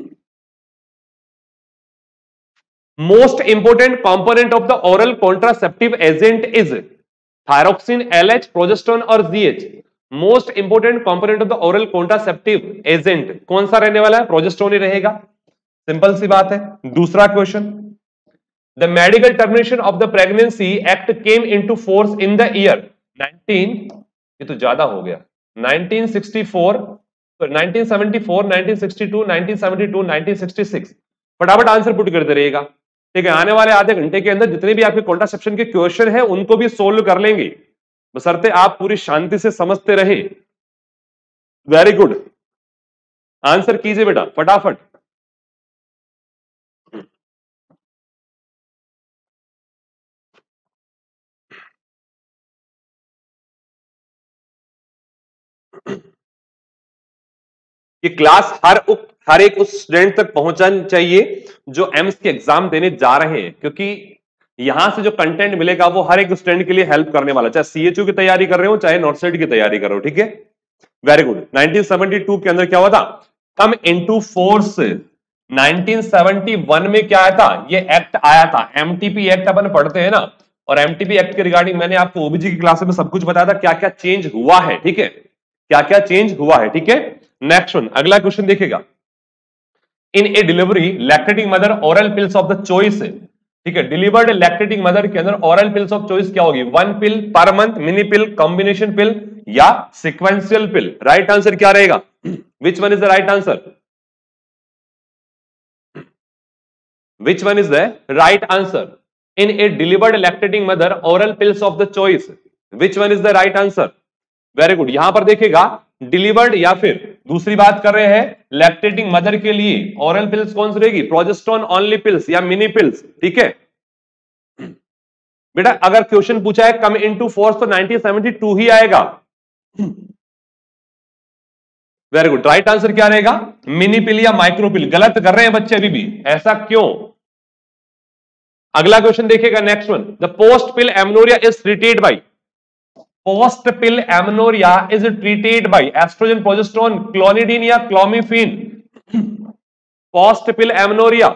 Most important component of the oral contraceptive agent is thyroxine, LH, progesterone और GH. Most important component of the oral contraceptive agent कौन सा रहने वाला है, प्रोजेस्टेरोन ही रहेगा, सिंपल सी बात है। दूसरा question, the medical termination of the pregnancy act came into force in the year nineteen, ये तो ज्यादा हो गया, nineteen sixty four, nineteen seventy four, nineteen sixty two, nineteen seventy two, nineteen sixty six. फटाफट answer put करते रहेगा, ठीक है। आने वाले आधे घंटे के अंदर जितने भी आपके कॉन्ट्रासेप्शन के क्वेश्चन है उनको भी सोल्व कर लेंगे, बशर्ते आप पूरी शांति से समझते रहे। वेरी गुड, आंसर कीजिए बेटा फटाफट। ये क्लास हर उप, हर एक उस स्टूडेंट तक पहुंचना चाहिए जो एम्स के एग्जाम देने जा रहे हैं, क्योंकि यहां से जो कंटेंट मिलेगा वो हर एक स्टूडेंट के लिए हेल्प करने वाला, चाहे सीएचयू की तैयारी कर रहे हो चाहे नॉर्सेट की तैयारी कर रहे हो, ठीक है। Very good. Nineteen seventy two के अंदर क्या हुआ था, come into force. Nineteen seventy one में क्या आया था, ये एक्ट आया था, एमटीपी एक्ट अपन पढ़ते हैं ना, और एमटीबी एक्ट के रिगार्डिंग मैंने आपको ओबीजी की क्लास में सब कुछ बताया था, क्या क्या चेंज हुआ है, ठीक है, क्या क्या चेंज हुआ है, ठीक है। नेक्स्ट वन, अगला क्वेश्चन देखिएगा। In a delivery lactating mother oral pills of the choice, ठीक है, डिलीवर्ड लैक्टेटिंग मदर के अंदर ओरल पिल्स ऑफ चॉइस क्या होगी, one pill per month, mini pill, combination pill या सिक्वेंशियल पिल। राइट आंसर क्या रहेगा, which one is the right answer, which one is the right answer. In a delivered lactating mother oral pills of the choice, which one is the right answer. Very good, यहां पर देखिएगा delivered या फिर दूसरी बात कर रहे हैं लैक्टेटिंग मदर के लिए ओरल पिल्स कौन सी रहेगी, प्रोजेस्टेरोन ओनली पिल्स या मिनी पिल्स, ठीक है। बेटा अगर क्वेश्चन पूछा है कम इनटू फोर्स तो नाइनटीन सेवेंटी टू ही आएगा। वेरी गुड, राइट आंसर क्या रहेगा, मिनी पिल या माइक्रो पिल। गलत कर रहे हैं बच्चे अभी भी, ऐसा क्यों। अगला क्वेश्चन देखिएगा, next one, the post pill amenorrhoea is treated by, post pill amenorrhoea is treated by oestrogen, progesterone, clonidine या क्लोमिफिन। पोस्ट पिल एमनोरिया,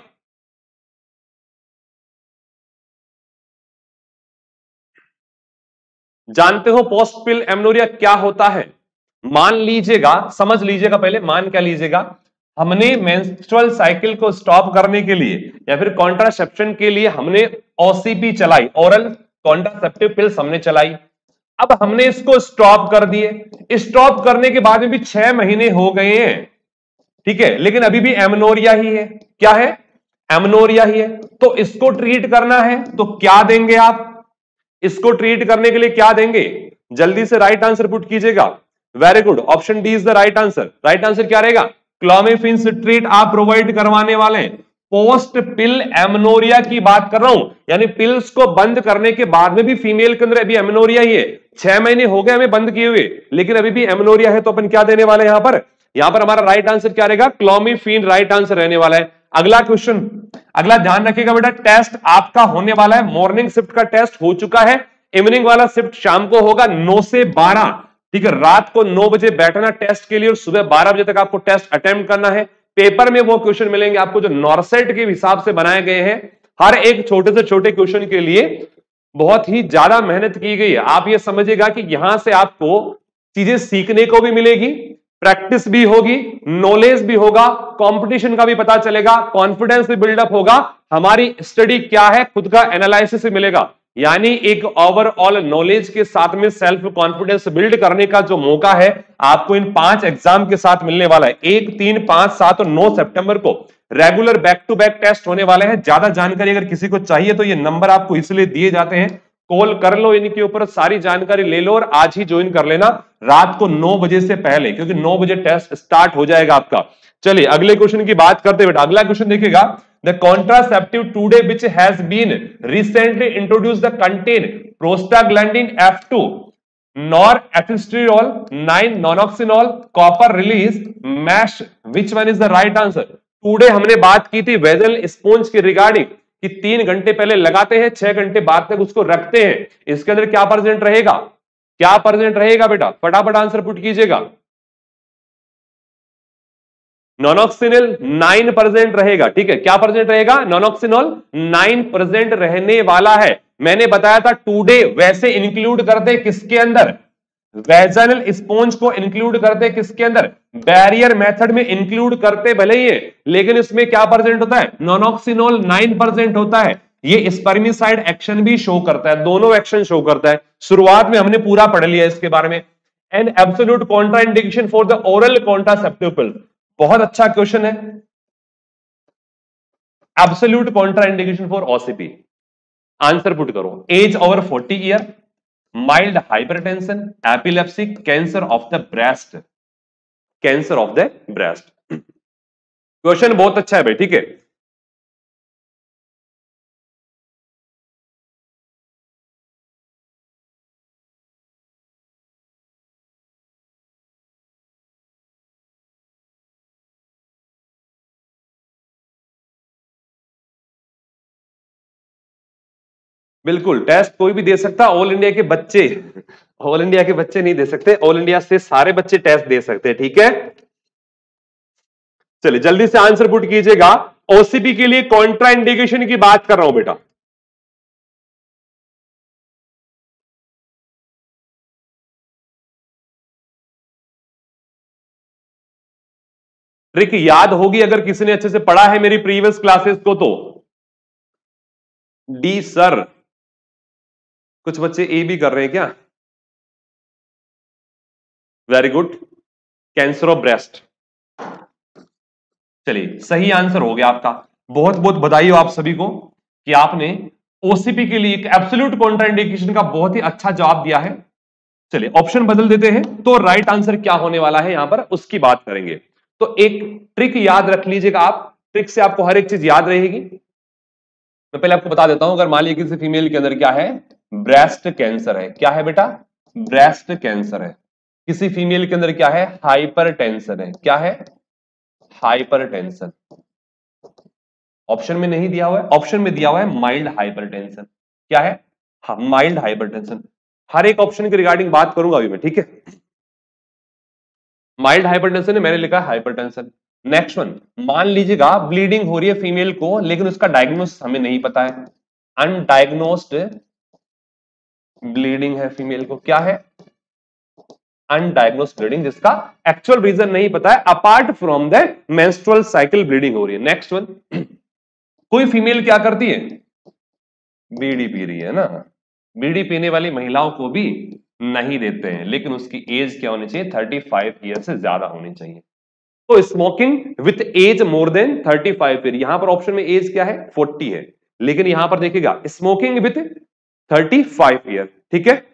जानते हो पोस्ट पिल एमनोरिया क्या होता है। मान लीजिएगा, समझ लीजिएगा, पहले मान क्या लीजिएगा, हमने मेंस्ट्रुअल साइकिल को स्टॉप करने के लिए या फिर कॉन्ट्रासेप्शन के लिए हमने ओसीपी चलाई, ओरल कॉन्ट्रासेप्टिव पिल्स हमने चलाई। अब हमने इसको स्टॉप कर दिए, स्टॉप करने के बाद में भी छह महीने हो गए हैं, ठीक है, लेकिन अभी भी एमनोरिया ही है। क्या है, एमनोरिया ही है। तो इसको ट्रीट करना है तो क्या देंगे आप, इसको ट्रीट करने के लिए क्या देंगे, जल्दी से राइट आंसर पुट कीजिएगा। Very good, option D is the right answer. Right answer क्या रहेगा, क्लोमिफिन सिट्रेट आप प्रोवाइड करवाने वाले हैं। पोस्ट पिल एमनोरिया की बात कर रहा हूं, यानी पिल्स को बंद करने के बाद में भी फीमेल के अंदर अभी एमनोरिया ही है। छह महीने हो गए हमें बंद किए हुए, लेकिन अभी भी एमनोरिया है, तो अपन क्या देने वाले हैं यहां पर, यहां पर हमारा राइट आंसर क्या रहेगा, क्लोमिफिन राइट आंसर रहने वाला है। अगला क्वेश्चन, अगला ध्यान रखिएगा बेटा, टेस्ट आपका होने वाला है, मॉर्निंग शिफ्ट का टेस्ट हो चुका है, इवनिंग वाला शिफ्ट शाम को होगा नौ से बारह, ठीक है। रात को नौ बजे बैठना टेस्ट के लिए और सुबह बारह बजे तक आपको टेस्ट अटेम्प्ट करना है। पेपर में वो क्वेश्चन मिलेंगे आपको जो नॉर्सेट के हिसाब से बनाए गए हैं। हर एक छोटे से छोटे क्वेश्चन के लिए बहुत ही ज्यादा मेहनत की गई है। आप ये समझिएगा कि यहां से आपको चीजें सीखने को भी मिलेगी, प्रैक्टिस भी होगी, नॉलेज भी होगा, कंपटीशन का भी पता चलेगा, कॉन्फिडेंस भी बिल्डअप होगा, हमारी स्टडी क्या है खुद का एनालिसिस भी मिलेगा। यानी एक ओवरऑल नॉलेज के साथ में सेल्फ कॉन्फिडेंस बिल्ड करने का जो मौका है आपको इन पांच एग्जाम के साथ मिलने वाला है। एक, तीन, पांच, सात और नौ सितंबर को regular back to back test होने वाले हैं। ज्यादा जानकारी अगर किसी को चाहिए तो ये नंबर आपको इसलिए दिए जाते हैं, कॉल कर लो, इनके ऊपर सारी जानकारी ले लो और आज ही ज्वाइन कर लेना रात को नौ बजे से पहले, क्योंकि नौ बजे टेस्ट स्टार्ट हो जाएगा आपका। चलिए अगले क्वेश्चन की बात करते बेटा। अगला क्वेश्चन देखिएगा, the contraceptive today which has been recently introduce the contain prostaglandin F two, norepisterol, nine nonoxynol, copper release, mesh, which one is the right answer. Today हमने बात की थी वेजल स्पॉन्ज की रिगार्डिंग कि तीन घंटे पहले लगाते हैं, छह घंटे बाद तक उसको रखते हैं। इसके अंदर क्या परसेंट रहेगा, क्या परसेंट रहेगा बेटा, फटाफट आंसर पुट कीजिएगा। नॉनॉक्सिनल नाइन परसेंट रहेगा, ठीक है, क्या परसेंट रहेगा, नॉनॉक्सिनॉल नाइन परसेंट रहने वाला है। मैंने बताया था टुडे वैसे इंक्लूड करते किसके अंदर, वेजाइनल स्पॉन्ज को इंक्लूड करते किसके अंदर, बैरियर मेथड में इंक्लूड करते भले ही है, लेकिन इसमें क्या परसेंट होता है, नॉनॉक्सिनॉल नाइन परसेंट होता है। ये स्पर्मिसाइड एक्शन भी शो करता है, दोनों एक्शन शो करता है। शुरुआत में हमने पूरा पढ़ लिया इसके बारे में। And absolute contraindication for the oral contraceptive pill, बहुत अच्छा क्वेश्चन है। Absolute contraindication for OCP, answer put करो। Age over forty year, mild hypertension, epilepsy, cancer of the breast, cancer of the breast. Question बहुत अच्छा है भाई, ठीक है। बिल्कुल, टेस्ट कोई भी दे सकता, ऑल इंडिया के बच्चे, ऑल इंडिया के बच्चे नहीं दे सकते, ऑल इंडिया से सारे बच्चे टेस्ट दे सकते हैं, ठीक है। चलिए जल्दी से आंसर पुट कीजिएगा। ओसीपी के लिए कॉन्ट्राइंडिकेशन की बात कर रहा हूं बेटा, ट्रिक याद होगी अगर किसी ने अच्छे से पढ़ा है मेरी प्रीवियस क्लासेस को तो। डी सर, कुछ बच्चे ए भी कर रहे हैं क्या? Very good, cancer of breast. चलिए सही आंसर हो गया आपका। बहुत बहुत बधाई हो आप सभी को कि आपने ओसीपी के लिए एक एब्सोल्यूट कॉन्ट्राइंडिकेशन का बहुत ही अच्छा जवाब दिया है। चलिए ऑप्शन बदल देते हैं तो राइट आंसर क्या होने वाला है यहां पर उसकी बात करेंगे। तो एक ट्रिक याद रख लीजिएगा आप, ट्रिक से आपको हर एक चीज याद रहेगी। मैं पहले आपको बता देता हूं, अगर मान लीजिए किसी फीमेल के अंदर क्या है, ब्रेस्ट कैंसर है। क्या है बेटा? ब्रेस्ट कैंसर है। किसी फीमेल के अंदर क्या है? हाइपरटेंशन है। क्या है? हाइपरटेंशन। ऑप्शन में नहीं दिया हुआ है, ऑप्शन में दिया हुआ है माइल्ड हाइपरटेंशन। क्या है? हाँ, माइल्ड हाइपरटेंशन। हर एक ऑप्शन के रिगार्डिंग बात करूंगा अभी मैं, ठीक है। माइल्ड हाइपरटेंशन है, मैंने लिखा हाइपरटेंशन। नेक्स्ट वन, मान लीजिएगा ब्लीडिंग हो रही है फीमेल को, लेकिन उसका डायग्नोसिस हमें नहीं पता है। अनडायग्नोस्ड ब्लीडिंग है फीमेल को। क्या है? अनडायग्नोस्ड ब्लीडिंग, जिसका एक्चुअल रीजन नहीं पता है, apart from the menstrual cycle bleeding हो रही है। नेक्स्ट वन, कोई फीमेल क्या करती है? बीड़ी पी रही है ना। बीड़ी पीने वाली महिलाओं को भी नहीं देते हैं, लेकिन उसकी एज क्या होनी चाहिए? थर्टी फाइव ईयर से ज्यादा होनी चाहिए। तो smoking with age more than thirty five year, यहां पर ऑप्शन में एज क्या है? फोर्टी है, लेकिन यहां पर देखिएगा smoking with thirty five year. ठीक है,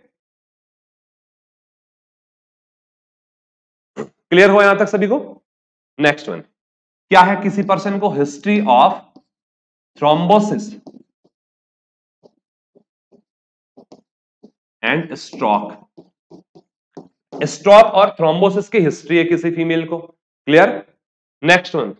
क्लियर हो यहां तक सभी को? नेक्स्ट वन, क्या है? किसी पर्सन को history of thrombosis and stroke. Stroke और थ्रोम्बोसिस की हिस्ट्री है किसी फीमेल को। Clear? Next one,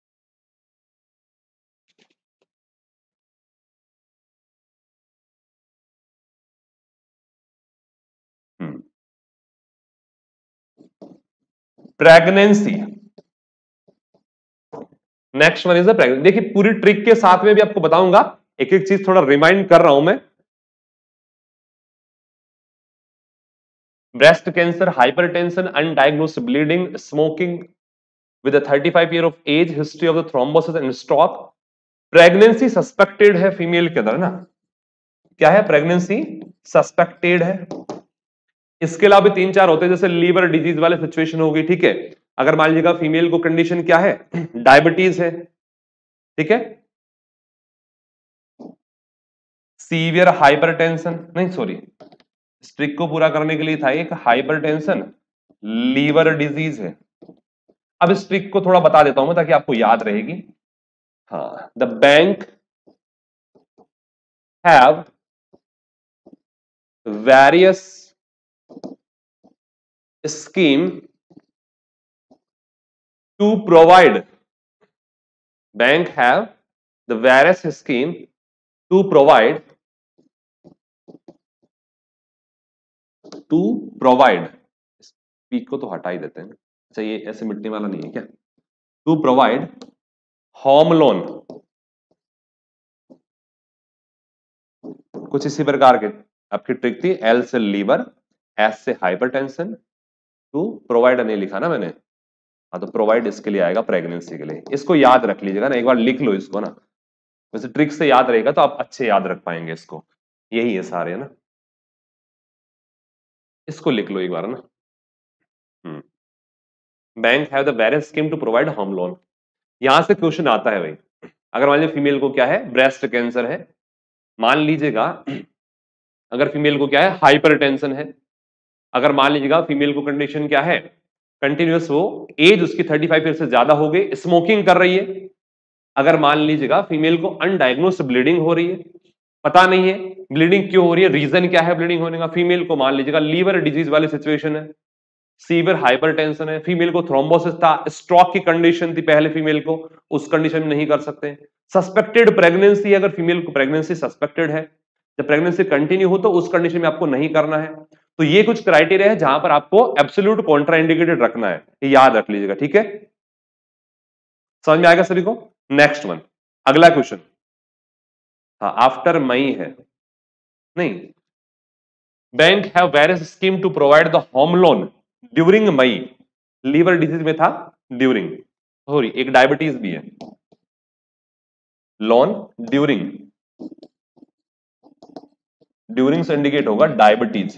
pregnancy. Next one is the pregnancy. देखिए पूरी ट्रिक के साथ में भी आपको बताऊंगा, एक एक चीज थोड़ा रिमाइंड कर रहा हूं मैं। Breast cancer, hypertension, undiagnosed bleeding, smoking with a thirty five year of age, history of the thrombosis and stroke, pregnancy suspected है फीमेल के अंदर ना। क्या है? प्रेगनेंसी सस्पेक्टेड है। इसके अलावा भी तीन चार होते हैं, जैसे लीवर डिजीज वाले सिचुएशन होगी। ठीक है, अगर मान लीजिएगा फीमेल को कंडीशन क्या है? डायबिटीज है। ठीक है, सीवियर हाइपरटेंशन, नहीं सॉरी, स्ट्रिक को पूरा करने के लिए था एक हाइपरटेंशन, लीवर डिजीज है। अब इस ट्रिक को थोड़ा बता देता हूं मैं ताकि आपको याद रहेगी। हाँ, the bank have various scheme to provide, bank have the various scheme to provide to provide speak को तो हटा ही देते हैं। अच्छा, ये ऐसे मिटने वाला नहीं है क्या? टू प्रोवाइड होम लोन, कुछ इसी प्रकार के आपकी ट्रिक थी। एल से लीवर, एस से हाइपरटेंशन, टू प्रोवाइड नहीं लिखा ना मैंने, हाँ तो प्रोवाइड इसके लिए आएगा, प्रेगनेंसी के लिए। इसको याद रख लीजिएगा ना, एक बार लिख लो इसको ना, वैसे ट्रिक से याद रहेगा तो आप अच्छे याद रख पाएंगे इसको। यही है सारे, है ना, इसको लिख लो एक बार ना। Hmm, bank have the various scheme to provide home loan. यहां से क्वेश्चन आता है भाई, अगर मान लीजिए फीमेल को क्या है? ब्रेस्ट कैंसर है। मान लीजिएगा अगर फीमेल को क्या है? हाइपरटेंशन है। अगर मान लीजिएगा फीमेल को कंडीशन क्या है? कंटिन्यूअस, वो एज उसकी थर्टी फाइव ईयर से ज्यादा हो गई, स्मोकिंग कर रही है। अगर मान लीजिएगा फीमेल को अनडायग्नोस्ड ब्लीडिंग हो रही है, पता नहीं है ब्लीडिंग क्यों हो रही है, रीजन क्या है ब्लीडिंग होने का। फीमेल को मान लीजिएगा लीवर डिजीज वाली सिचुएशन है, सीवियर हाइपरटेंशन है, फीमेल को थ्रोम्बोसिस था, स्ट्रोक की कंडीशन थी पहले फीमेल को, उस कंडीशन में नहीं कर सकते। सस्पेक्टेड प्रेगनेंसी, अगर फीमेल को प्रेगनेंसी सस्पेक्टेड है, जब प्रेगनेंसी कंटिन्यू हो तो उस कंडीशन में आपको नहीं करना है। तो ये कुछ क्राइटेरिया है जहां पर आपको एब्सोल्यूट कॉन्ट्राइंडिकेटेड रखना है, ये याद रख लीजिएगा। ठीक है, समझ में आएगा सभी को? नेक्स्ट वन, अगला क्वेश्चन। हाँ, आफ्टर मई है, नहीं, bank have various scheme to provide the home loan during May, liver disease में था ड्यूरिंग। सॉरी एक डायबिटीज भी है, लॉन ड्यूरिंग, ड्यूरिंग से इंडिकेट होगा डायबिटीज,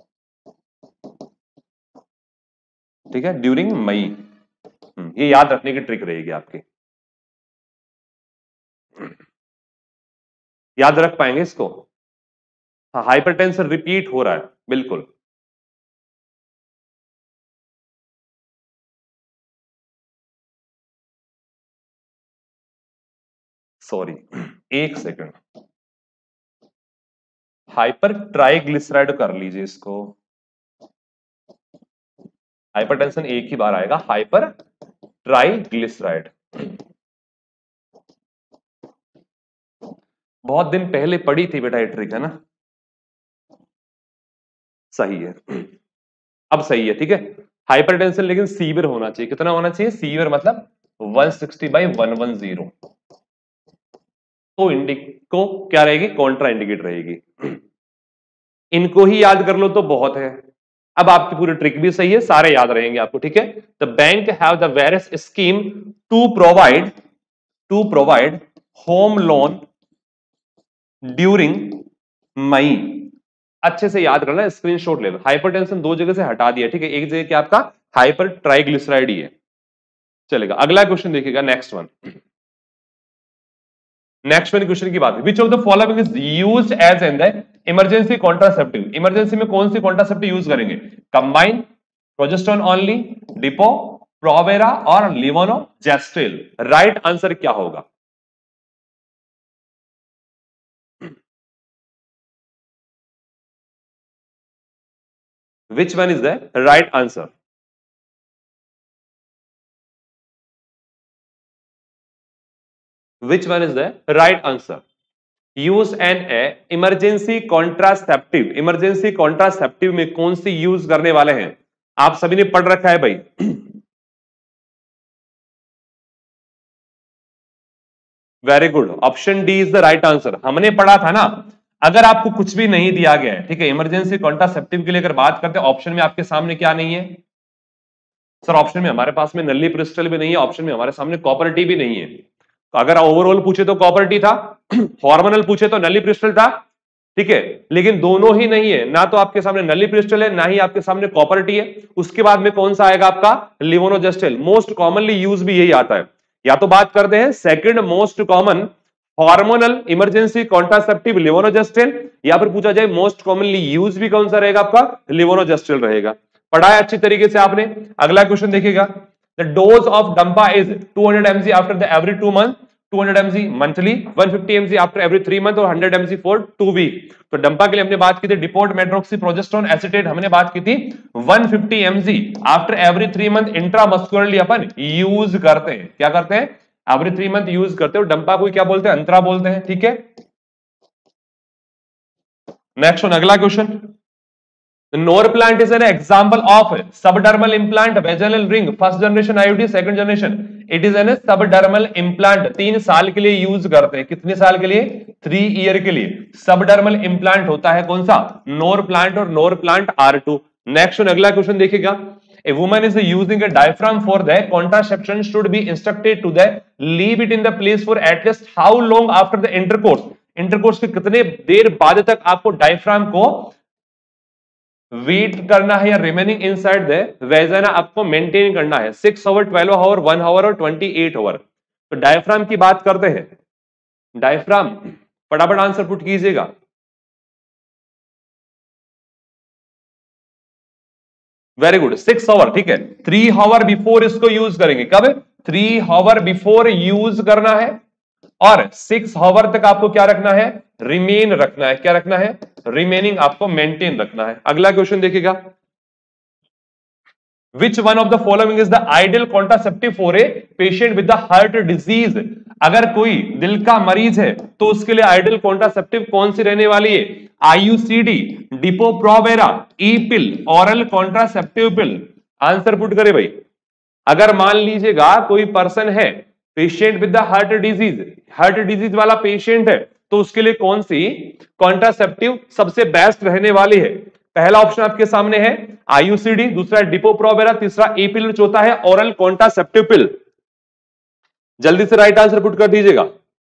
ठीक है, ड्यूरिंग मई। ये याद रखने की ट्रिक रहेगी आपकी, याद रख पाएंगे इसको। हाँ, हाइपरटेंशन रिपीट हो रहा है, बिल्कुल। सॉरी एक सेकंड, हाइपर ट्राइग्लिसराइड कर लीजिए इसको। हाइपरटेंशन एक ही बार आएगा, हाइपर ट्राइग्लिसराइड। बहुत दिन पहले पढ़ी थी बेटा ये ट्रिक, है ना? सही है, अब सही है, ठीक है। हाइपरटेंशन लेकिन सीवियर होना चाहिए, कितना होना चाहिए सीवियर, मतलब one sixty by one one zero, तो इंडिको क्या रहेगी, कॉन्ट्रा इंडिकेट रहेगी। इनको ही याद कर लो तो बहुत है। अब आपकी पूरी ट्रिक भी सही है, सारे याद रहेंगे आपको, ठीक है। The bank have the various scheme to provide to provide home loan during May. अच्छे से याद करना, स्क्रीनशॉट ले लो। हाइपरटेंशन दो जगह से हटा दिया, ठीक है, एक जगह क्या आपका हाइपर ट्राइग्लिसराइड ही है, चलेगा। अगला क्वेश्चन देखिएगा, next one. Next one question की बात है, which of the following is used as an the emergency contraceptive. Emergency में कौन सी कॉन्ट्रासेप्टिव यूज करेंगे, combine, progesterone only, depot Provera और लिवोनोजेस्ट्रिल। राइट आंसर क्या होगा? Which one is the right answer? Which one is the right answer? Use an a emergency contraceptive. Emergency contraceptive में कौन सी use करने वाले हैं? आप सभी ने पढ़ रखा है भाई। Very good, option D is the right answer. हमने पढ़ा था ना, अगर आपको कुछ भी नहीं दिया गया है, ठीक है, इमरजेंसी कॉन्ट्रासेप्टिव के लिए अगर बात करते हैं, ऑप्शन में आपके सामने क्या नहीं है सर? ऑप्शन में हमारे पास में नली क्रिस्टल भी नहीं है, ऑप्शन में हमारे सामने कॉपर टी भी नहीं है। तो अगर ओवरऑल पूछे तो कॉपर टी था, हॉर्मोनल पूछे तो नली क्रिस्टल था, ठीक है, लेकिन दोनों ही नहीं है, ना तो आपके सामने नली क्रिस्टल है, ना ही आपके सामने कॉपर टी है। उसके बाद में कौन सा आएगा आपका? लिवोनोजेस्टिल। मोस्ट कॉमनली यूज भी यही आता है। या तो बात करते हैं second most common hormonal emergency contraceptive levonorgestrel, या फिर पूछा जाए मोस्ट कॉमनली यूज भी कौन सा रहेगा आपका? लिवोनोजेस्टिल रहेगा। पढ़ा है अच्छी तरीके से आपने। अगला क्वेश्चन देखिएगा, the dose of DMPA is two hundred mg after the every two month, two hundred mg monthly, one fifty mg after every three month और hundred mg for two week. तो डंपा के लिए हमने बात की थी depot मेट्रोक्सी progesterone acetate, हमने बात की थी one fifty mg after every three month intramuscularly अपन यूज करते हैं। क्या करते हैं? एवरी थ्री मंथ यूज करते हो। डंपा को क्या बोलते हैं? अंतरा बोलते हैं, ठीक है। नेक्स्ट वन, अगला question, The Norplant is an example of subdermal implant, vaginal ring, first generation I U D, second generation. It is an subdermal implant. तीन साल के लिए यूज करते हैं। कितने साल के लिए? थ्री ईयर के लिए। सबडर्मल इम्प्लांट होता है कौन सा? नोरप्लांट और नोरप्लांट आर टू। नेक्स्ट अगला क्वेश्चन देखिएगा, A woman is using a diaphragm for the contraception should be instructed to the leave it in the place for at least how long after the intercourse. Intercourse के कितने देर बाद तक आपको diaphragm को wait करना है या रिमेनिंग इनसाइड द वेजाना आपको मेंटेन करना है? Six hour, twelve hour, one hour और ट्वेंटी एट आवर। तो डायफ्राम की बात करते हैं, डायफ्राम फटाफट आंसर पुट कीजिएगा। वेरी गुड, सिक्स आवर, ठीक है। थ्री आवर बिफोर इसको यूज करेंगे। कब? थ्री आवर बिफोर यूज करना है और सिक्स आवर तक आपको क्या रखना है? रिमेन रखना है। क्या रखना है? रिमेनिंग आपको मेंटेन रखना है। अगला क्वेश्चन देखिएगा, which one of the following is the ideal contraceptive for a patient with the heart disease. अगर कोई दिल का मरीज है तो उसके लिए आइडियल कॉन्ट्रासेप्टिव कौन सी रहने वाली है? IUCD, depot Provera, E pill, oral contraceptive pill. Answer put करे भाई। अगर मान लीजिएगा कोई पर्सन है patient with the heart disease, heart disease वाला पेशेंट है, तो उसके लिए कौन सी कॉन्ट्रासेप्टिव सबसे बेस्ट रहने वाली है? पहला ऑप्शन आपके सामने है आईयूसीडी, दूसरा डिपो-प्रोवेरा, तीसरा ए पिल, चौथा है ओरल कॉन्ट्रासेप्टिव पिल। जल्दी से राइट आंसर पुट कर दीजिएगा।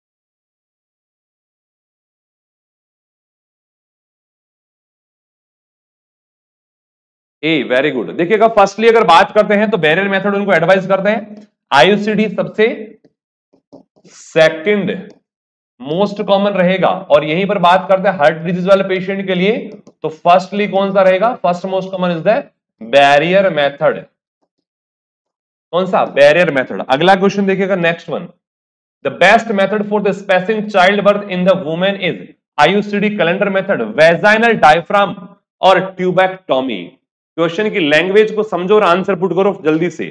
A, very good. देखिएगा फर्स्टली अगर बात करते हैं तो बैरियर मेथड उनको एडवाइस करते हैं, आईयूसीडी सबसे सेकंड मोस्ट कॉमन रहेगा, और यहीं पर बात करते हैं हार्ट डिजीज वाले पेशेंट के लिए, तो फर्स्टली कौन सा रहेगा, first most common is the barrier method. कौन सा, बैरियर मेथड। अगला क्वेश्चन देखिएगा, next one, the best method for the spacing child birth in the women is IUCD calendar method, vaginal diaphragm और ट्यूबेक्टोमी। क्वेश्चन की language को समझो और answer put करो जल्दी से।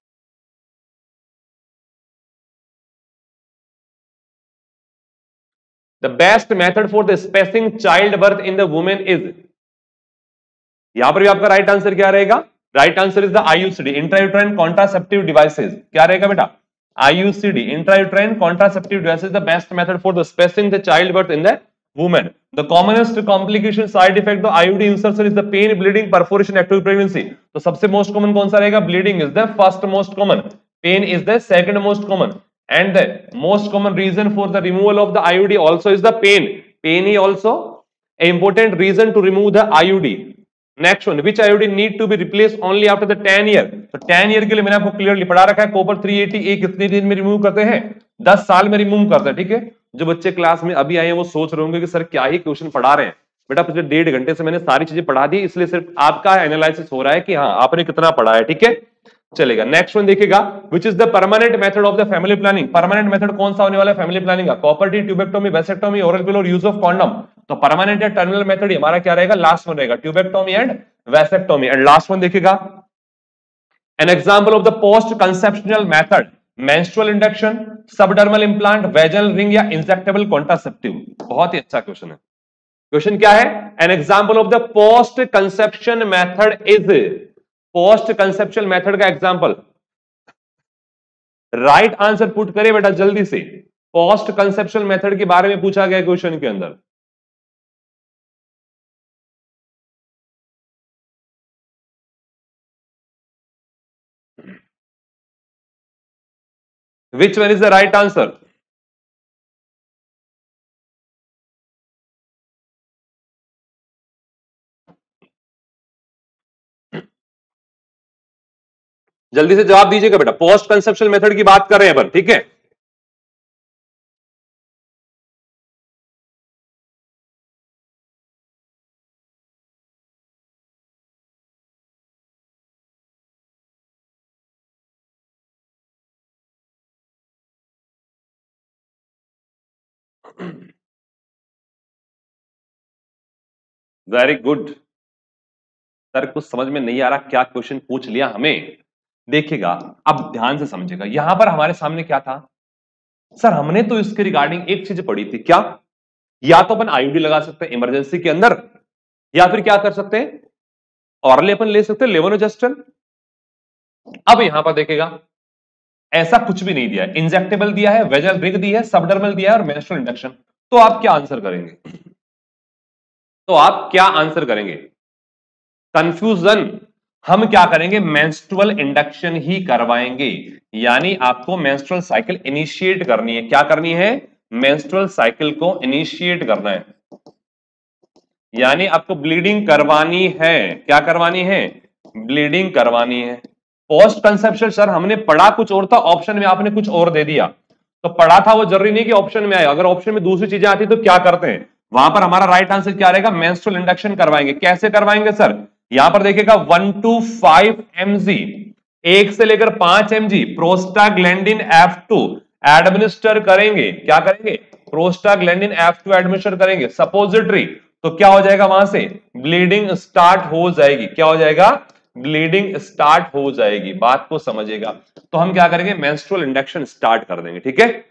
The best method for the spacing child birth in the women is, यहां पर भी आपका राइट आंसर क्या रहेगा, right answer is the IUCD, intrauterine contraceptive devices. क्या रहेगा बेटा, IUCD, intrauterine contraceptive devices, the best method for the spacing the child birth in the women. The commonest complication side effect of I U D insertion is the pain, bleeding, perforation, active pregnancy. तो सबसे most common कौन सा रहेगा, bleeding is the first most common, pain is the second most common, and the most common reason for the removal of the I U D also is the pain. Pain is also an important reason to remove the I U D. Next one, which I U D need to be replaced only after the ten year? तो ten year के लिए मैंने आपको clearly पढ़ा रखा है, copper three eighty A कितने दिन में रिमूव करते हैं, दस साल में रिमूव करते हैं। ठीक है, जो बच्चे क्लास में अभी आए हैं वो सोच रहे होंगे कि सर क्या ही क्वेश्चन पढ़ा रहे हैं। बेटा पिछले डेढ़ घंटे से मैंने सारी चीजें पढ़ा दी, इसलिए सिर्फ आपका एनालिसिस हो रहा है कि हाँ आपने कितना पढ़ा है। ठीक है, चलेगा। नेक्स्ट वन देखिएगा, which is the permanent method of the family planning. Permanent method कौन सा होने वाला है फैमिली प्लानिंग का, copper T, tubectomy, vasectomy, oral pill और यूज ऑफ कॉन्डम। तो परमानेंट या टर्मिनल मेथड हमारा क्या रहेगा, लास्ट वन रहेगा, tubectomy and vasectomy. And last one देखिएगा, an example of the post conceptional method, menstrual induction, subdermal implant, vaginal ring या injectable contraceptive. बहुत ही अच्छा क्वेश्चन है। क्वेश्चन क्या है, an example of the post conception method is, post conceptional method का example, right answer put करें बेटा जल्दी से। पोस्ट कंसेप्शनल मेथड के बारे में पूछा गया क्वेश्चन के अंदर। Which one is the right answer? जल्दी से जवाब दीजिएगा बेटा, पोस्ट कंसेप्शनल मेथड की बात कर रहे हैं अपन। ठीक है, वेरी गुड। सर कुछ समझ में नहीं आ रहा, क्या क्वेश्चन पूछ लिया हमें। देखिएगा अब ध्यान से समझेगा, यहां पर हमारे सामने क्या था, सर हमने तो इसके रिगार्डिंग एक चीज पढ़ी थी, क्या, या तो अपन आईयूडी लगा सकते हैं इमरजेंसी के अंदर, या फिर क्या कर सकते हैं, ऑरली अपन ले सकते हैं लेवोनोजेस्ट्रल। अब यहां पर देखिएगा ऐसा कुछ भी नहीं दिया है, इंजेक्टेबल दिया है, वेजल रिग दी है, सबडर्मल दिया है और मेंस्ट्रुअल इंडक्शन। तो आप क्या आंसर करेंगे, तो आप क्या आंसर करेंगे, कंफ्यूजन। हम क्या करेंगे, मेंस्ट्रुअल इंडक्शन ही करवाएंगे, यानी आपको मेंस्ट्रुअल साइकिल इनिशिएट करनी है। क्या करनी है, मेंस्ट्रुअल साइकिल को इनिशिएट करना है, यानी आपको ब्लीडिंग करवानी है। क्या करवानी है, ब्लीडिंग करवानी है। पोस्ट कंसेप्शन सर हमने पढ़ा कुछ और था, ऑप्शन में आपने कुछ और दे दिया। तो पढ़ा था वो जरूरी नहीं कि ऑप्शन में आए, अगर ऑप्शन में दूसरी चीजें आती तो क्या करते हैं, वहां पर हमारा राइट आंसर क्या रहेगा, मेंस्ट्रुअल इंडक्शन करवाएंगे। कैसे करवाएंगे सर, यहां पर देखिएगा वन टू फाइव एमजी, एक से लेकर पांच mg prostaglandin F two administer करेंगे। क्या करेंगे, प्रोस्टाग्लैंडिन एफ टू एडमिनिस्टर करेंगे सपोजिटरी। तो क्या हो जाएगा, वहां से ब्लीडिंग स्टार्ट हो जाएगी। क्या हो जाएगा, ब्लीडिंग स्टार्ट हो जाएगी। बात को समझिएगा। तो हम क्या करेंगे, मेंस्ट्रुअल इंडक्शन स्टार्ट कर देंगे। ठीक है,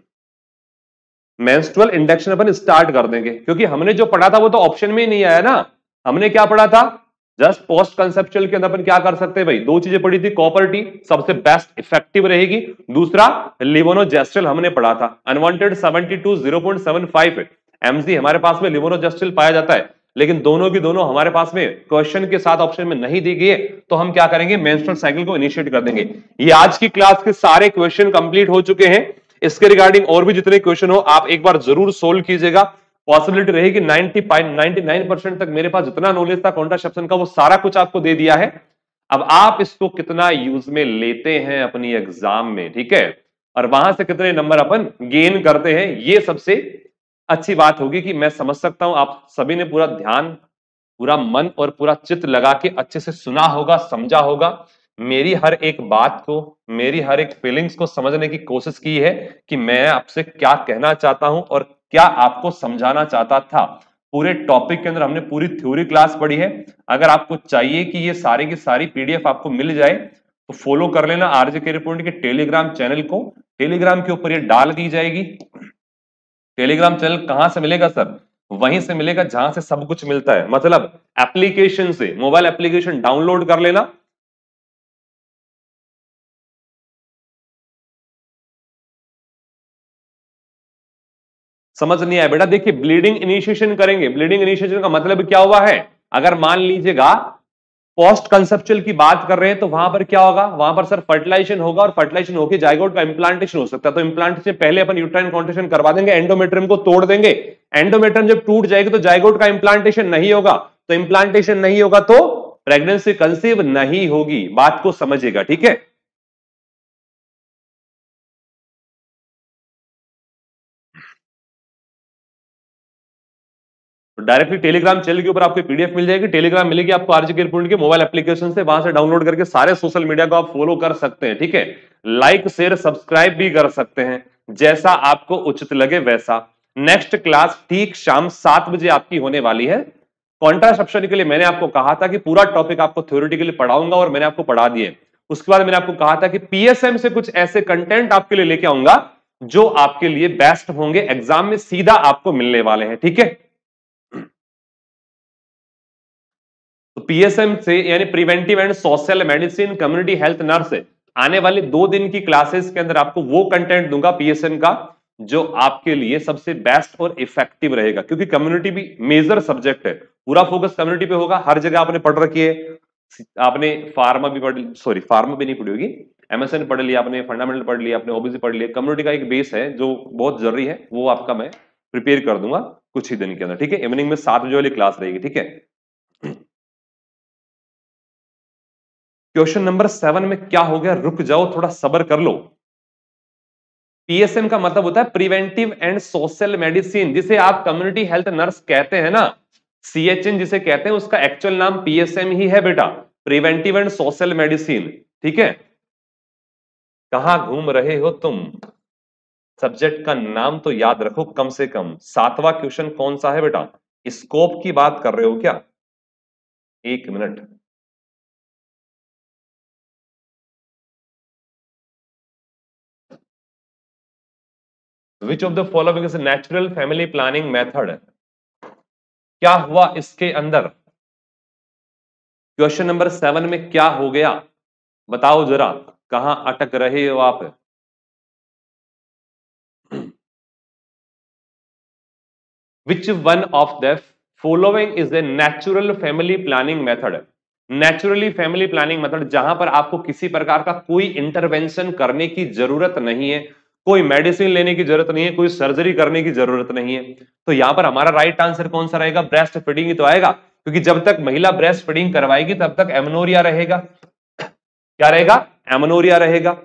मेंस्ट्रुअल इंडक्शन अपन स्टार्ट कर देंगे, क्योंकि हमने जो पढ़ा था वो तो ऑप्शन में ही नहीं आया ना। हमने क्या पढ़ा था, जस्ट पोस्ट कंसेप्चुअल के अंदर अपन क्या कर सकते हैं भाई, दो चीजें पढ़ी थी, कॉपर टी सबसे बेस्ट इफेक्टिव रहेगी, दूसरा लिवोनोजेस्ट्रल हमने पढ़ा था। Unwanted seventy two zero point seven five mg हमारे पास में लिवोनोजेस्ट्रल पाया जाता है। लेकिन दोनों की दोनों हमारे पास में क्वेश्चन के साथ ऑप्शन में नहीं दी गई है, तो हम क्या करेंगे, मेंस्ट्रुअल साइकिल को इनिशिएट कर देंगे। ये आज की क्लास के सारे क्वेश्चन कंप्लीट हो चुके हैं। इसके रिगार्डिंग और भी जितने क्वेश्चन हो आप एक बार जरूर सोल्व कीजिएगा। पॉसिबिलिटी रहेगी निन्यानवे परसेंट तक मेरे पास जितना नॉलेज था कॉन्ट्रासेप्शन का वो सारा कुछ आपको दे दिया है। अब आप इसको कितना यूज में लेते हैं अपनी एग्जाम में, ठीक है, और वहां से कितने नंबर अपन गेन करते हैं, ये सबसे अच्छी बात होगी कि मैं समझ सकता हूं आप सभी ने पूरा ध्यान, पूरा मन और पूरा चित्त लगा के अच्छे से सुना होगा, समझा होगा, मेरी हर एक बात को, मेरी हर एक फीलिंग्स को समझने की कोशिश की है कि मैं आपसे क्या कहना चाहता हूं और क्या आपको समझाना चाहता था। पूरे टॉपिक के अंदर हमने पूरी थ्योरी क्लास पढ़ी है। अगर आपको चाहिए कि ये सारी की सारी पीडीएफ आपको मिल जाए तो फॉलो कर लेना आरजे कैरियर पॉइंट के टेलीग्राम चैनल को। टेलीग्राम के ऊपर ये डाल दी जाएगी। टेलीग्राम चैनल कहां से मिलेगा सर? वहीं से मिलेगा जहां से सब कुछ मिलता है, मतलब एप्लीकेशन से, मोबाइल एप्लीकेशन डाउनलोड कर लेना। समझ नहीं आया बेटा? देखिए ब्लीडिंग इनिशिएशन करेंगे। ब्लीडिंग इनिशिएशन का मतलब क्या हुआ है, अगर मान लीजिएगा पोस्ट कंसेप्चुअल की बात कर रहे हैं तो वहां पर क्या होगा, वहां पर सर फर्टिलाइजेशन होगा और फर्टिलाइजेशन होकर जाइगोट का इंप्लांटेशन हो सकता है। तो इंप्लांटेशन से पहले अपन यूट्राइन कॉन्ट्रैक्शन करवा देंगे, एंडोमेट्रियम को तोड़ देंगे। एंडोमेट्रियम जब टूट जाएगी तो जाइगोट का इंप्लांटेशन नहीं होगा, तो इंप्लांटेशन नहीं होगा तो प्रेगनेंसी कंसीव नहीं होगी। बात को समझिएगा, ठीक है। तो डायरेक्टली टेलीग्राम चैनल के ऊपर आपको पीडीएफ मिल जाएगी। टेलीग्राम मिलेगी आपको आरजे कैरियर पॉइंट के मोबाइल एप्लीकेशन से, वहां से डाउनलोड करके सारे सोशल मीडिया को आप फॉलो कर सकते हैं, ठीक है। लाइक शेयर सब्सक्राइब भी कर सकते हैं, जैसा आपको उचित लगे वैसा। नेक्स्ट क्लास ठीक शाम सात बजे आपकी होने वाली है। कॉन्ट्रासेप्शन के लिए मैंने आपको कहा था कि पूरा टॉपिक आपको थ्योरेटिकली पढ़ाऊंगा और मैंने आपको पढ़ा दिए। उसके बाद मैंने आपको कहा था कि पीएसएम से कुछ ऐसे कंटेंट आपके लिए लेके आऊंगा जो आपके लिए बेस्ट होंगे, एग्जाम में सीधा आपको मिलने वाले हैं, ठीक है। तो पीएसएम से यानी preventive and social medicine community health nurse से आने वाले दो दिन की क्लासेस के अंदर आपको वो कंटेंट दूंगा पीएसएम का जो आपके लिए सबसे बेस्ट और इफेक्टिव रहेगा, क्योंकि कम्युनिटी भी मेजर सब्जेक्ट है। पूरा फोकस कम्युनिटी पे होगा। हर जगह आपने पढ़ रखी है, आपने फार्मा भी पढ़, सॉरी फार्मा भी नहीं पढ़ी होगी, एमएसएन पढ़ लिया आपने, फंडामेंटल पढ़ लिया आपने, ओबीसी पढ़ लिया। कम्युनिटी का एक बेस है जो बहुत जरूरी है, वो आपका मैं प्रिपेयर कर दूंगा कुछ ही दिन के अंदर, ठीक है। इवनिंग में सात बजे वाली क्लास रहेगी, ठीक है। क्वेश्चन नंबर सेवन में क्या हो गया, रुक जाओ थोड़ा सब्र कर लो। पीएसएम का मतलब होता है प्रिवेंटिव एंड सोशल मेडिसिन, जिसे आप कम्युनिटी हेल्थ नर्स कहते हैं ना, सीएचएन जिसे कहते हैं, उसका एक्चुअल नाम पीएसएम ही है बेटा, प्रिवेंटिव एंड सोशल मेडिसिन, ठीक है। कहां घूम रहे हो तुम? सब्जेक्ट का नाम तो याद रखो कम से कम। सातवां क्वेश्चन कौन सा है बेटा? स्कोप की बात कर रहे हो क्या? एक minute, which of the following is natural family planning method? क्या हुआ इसके अंदर? क्वेश्चन नंबर सेवन में क्या हो गया बताओ जरा, कहां अटक रहे हो आप? Which one of the following is a natural family planning method? Naturally family planning method जहां पर आपको किसी प्रकार का कोई इंटरवेंशन करने की जरूरत नहीं है, कोई मेडिसिन लेने की जरूरत नहीं है, कोई सर्जरी करने की जरूरत नहीं है। तो यहां पर हमारा राइट आंसर कौन सा रहेगा? ब्रेस्ट फीडिंग ही तो आएगा, क्योंकि जब तक महिला ब्रेस्ट फीडिंग करवाएगी तब तक एमनोरिया रहेगा। क्या रहेगा? एमनोरिया रहेगा।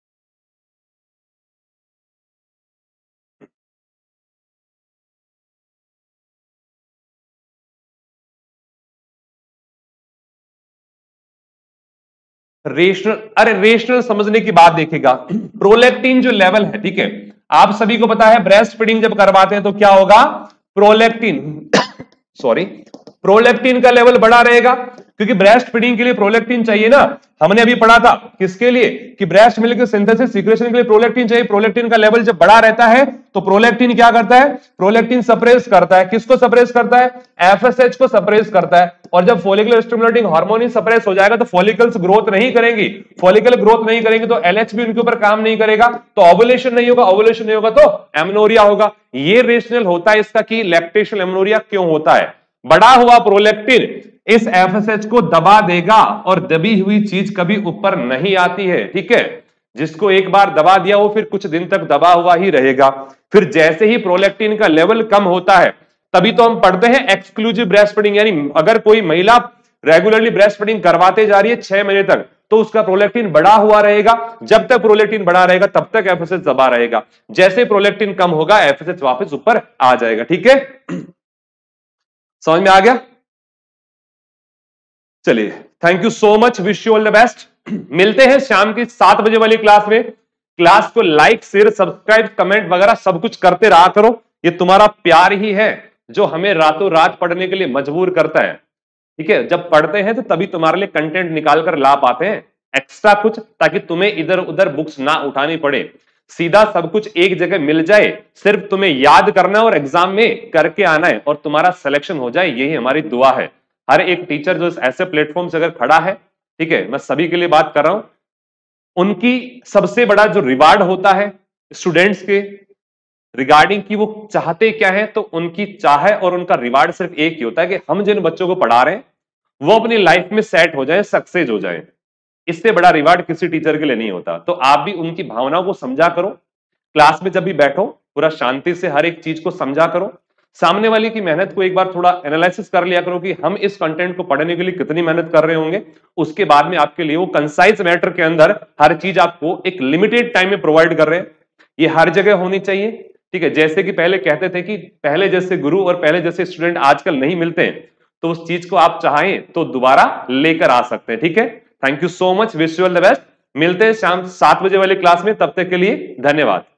रेशनल, अरे रेशनल समझने की बात देखिएगा। प्रोलैक्टिन जो लेवल है, ठीक है, आप सभी को पता है ब्रेस्ट फीडिंग जब करवाते हैं तो क्या होगा? प्रोलैक्टिन सॉरी प्रोलैक्टिन का लेवल बढ़ा रहेगा, क्योंकि ब्रेस्ट फीडिंग के लिए प्रोलैक्टिन चाहिए ना। हमने अभी पढ़ा था किसके लिए, कि ब्रेस्ट मिल्क सिंथेसिस सीक्रेशन के लिए प्रोलैक्टिन चाहिए। प्रोलैक्टिन का लेवल जब बढ़ा रहता है तो प्रोलैक्टिन क्या करता है? प्रोलैक्टिन सप्रेस करता है। किसको सप्रेस करता है? एफएसएच को सप्रेस करता है। और जब फॉलिकुलर स्टिमुलेटिंग हार्मोन ही सप्रेस हो जाएगा तो फॉलिकल्स ग्रोथ नहीं करेंगी। फॉलिकल ग्रोथ नहीं करेंगे तो एलएच भी उनके ऊपर काम नहीं करेगा, तो ओवुलेशन नहीं होगा। ओवुलेशन नहीं होगा तो एमनोरिया होगा। ये रेशनल होता है इसका कि लैक्टेशनल एमनोरिया क्यों होता है। बड़ा हुआ प्रोलेक्टिन इस एफएसएच को दबा देगा और दबी हुई चीज कभी ऊपर नहीं आती है, ठीक है। जिसको एक बार दबा दिया वो फिर कुछ दिन तक दबा हुआ ही रहेगा। फिर जैसे ही प्रोलेक्टिन का लेवल कम होता है तभी तो हम पढ़ते हैं एक्सक्लूसिव ब्रेस्ट फीडिंग, यानी अगर कोई महिला रेगुलरली ब्रेस्ट फीडिंग करवाते जा रही है छह महीने तक तो उसका प्रोलेक्टिन बढ़ा हुआ रहेगा। जब तक प्रोलेक्टिन बढ़ा रहेगा तब तक एफएसएच दबा रहेगा। जैसे प्रोलेक्टिन कम होगा एफएसएच वापस ऊपर आ जाएगा, ठीक है। समझ में आ गया? चलिए, thank you so much, wish you all the best. मिलते हैं शाम की सात बजे वाली क्लास में। क्लास को लाइक शेयर सब्सक्राइब कमेंट वगैरह सब कुछ करते रहा करो। ये तुम्हारा प्यार ही है जो हमें रातों रात पढ़ने के लिए मजबूर करता है, ठीक है। जब पढ़ते हैं तो तभी तुम्हारे लिए कंटेंट निकाल कर ला पाते हैं एक्स्ट्रा कुछ, ताकि तुम्हें इधर उधर बुक्स ना उठानी पड़े, सीधा सब कुछ एक जगह मिल जाए। सिर्फ तुम्हें याद करना है और एग्जाम में करके आना है और तुम्हारा सिलेक्शन हो जाए, यही हमारी दुआ है। हर एक टीचर जो ऐसे प्लेटफॉर्म से अगर खड़ा है, ठीक है, मैं सभी के लिए बात कर रहा हूं, उनकी सबसे बड़ा जो रिवार्ड होता है स्टूडेंट्स के रिगार्डिंग कि वो चाहते क्या है, तो उनकी चाह और उनका रिवार्ड सिर्फ एक ही होता है कि हम जिन बच्चों को पढ़ा रहे हैं वो अपनी लाइफ में सेट हो जाए, सक्सेस हो जाए। इससे बड़ा रिवार्ड किसी टीचर के लिए नहीं होता। तो आप भी उनकी भावनाओं को समझा करो। क्लास में जब भी बैठो पूरा शांति से हर एक चीज को समझा करो। सामने वाले की मेहनत को एक बार थोड़ा एनालिसिस कर लिया करो कि हम इस कंटेंट को पढ़ने के लिए कितनी मेहनत कर रहे होंगे। उसके बाद में आपके लिए वो कंसाइज मैटर के अंदर हर चीज आपको एक लिमिटेड टाइम में प्रोवाइड कर रहे हैं। ये हर जगह होनी चाहिए, ठीक है। जैसे कि पहले कहते थे कि पहले जैसे गुरु और पहले जैसे स्टूडेंट आजकल नहीं मिलते हैं, तो उस चीज को आप चाहें तो दोबारा लेकर आ सकते हैं, ठीक है। Thank you so much, wish you all the best. मिलते हैं शाम सात बजे वाली क्लास में, तब तक के लिए धन्यवाद।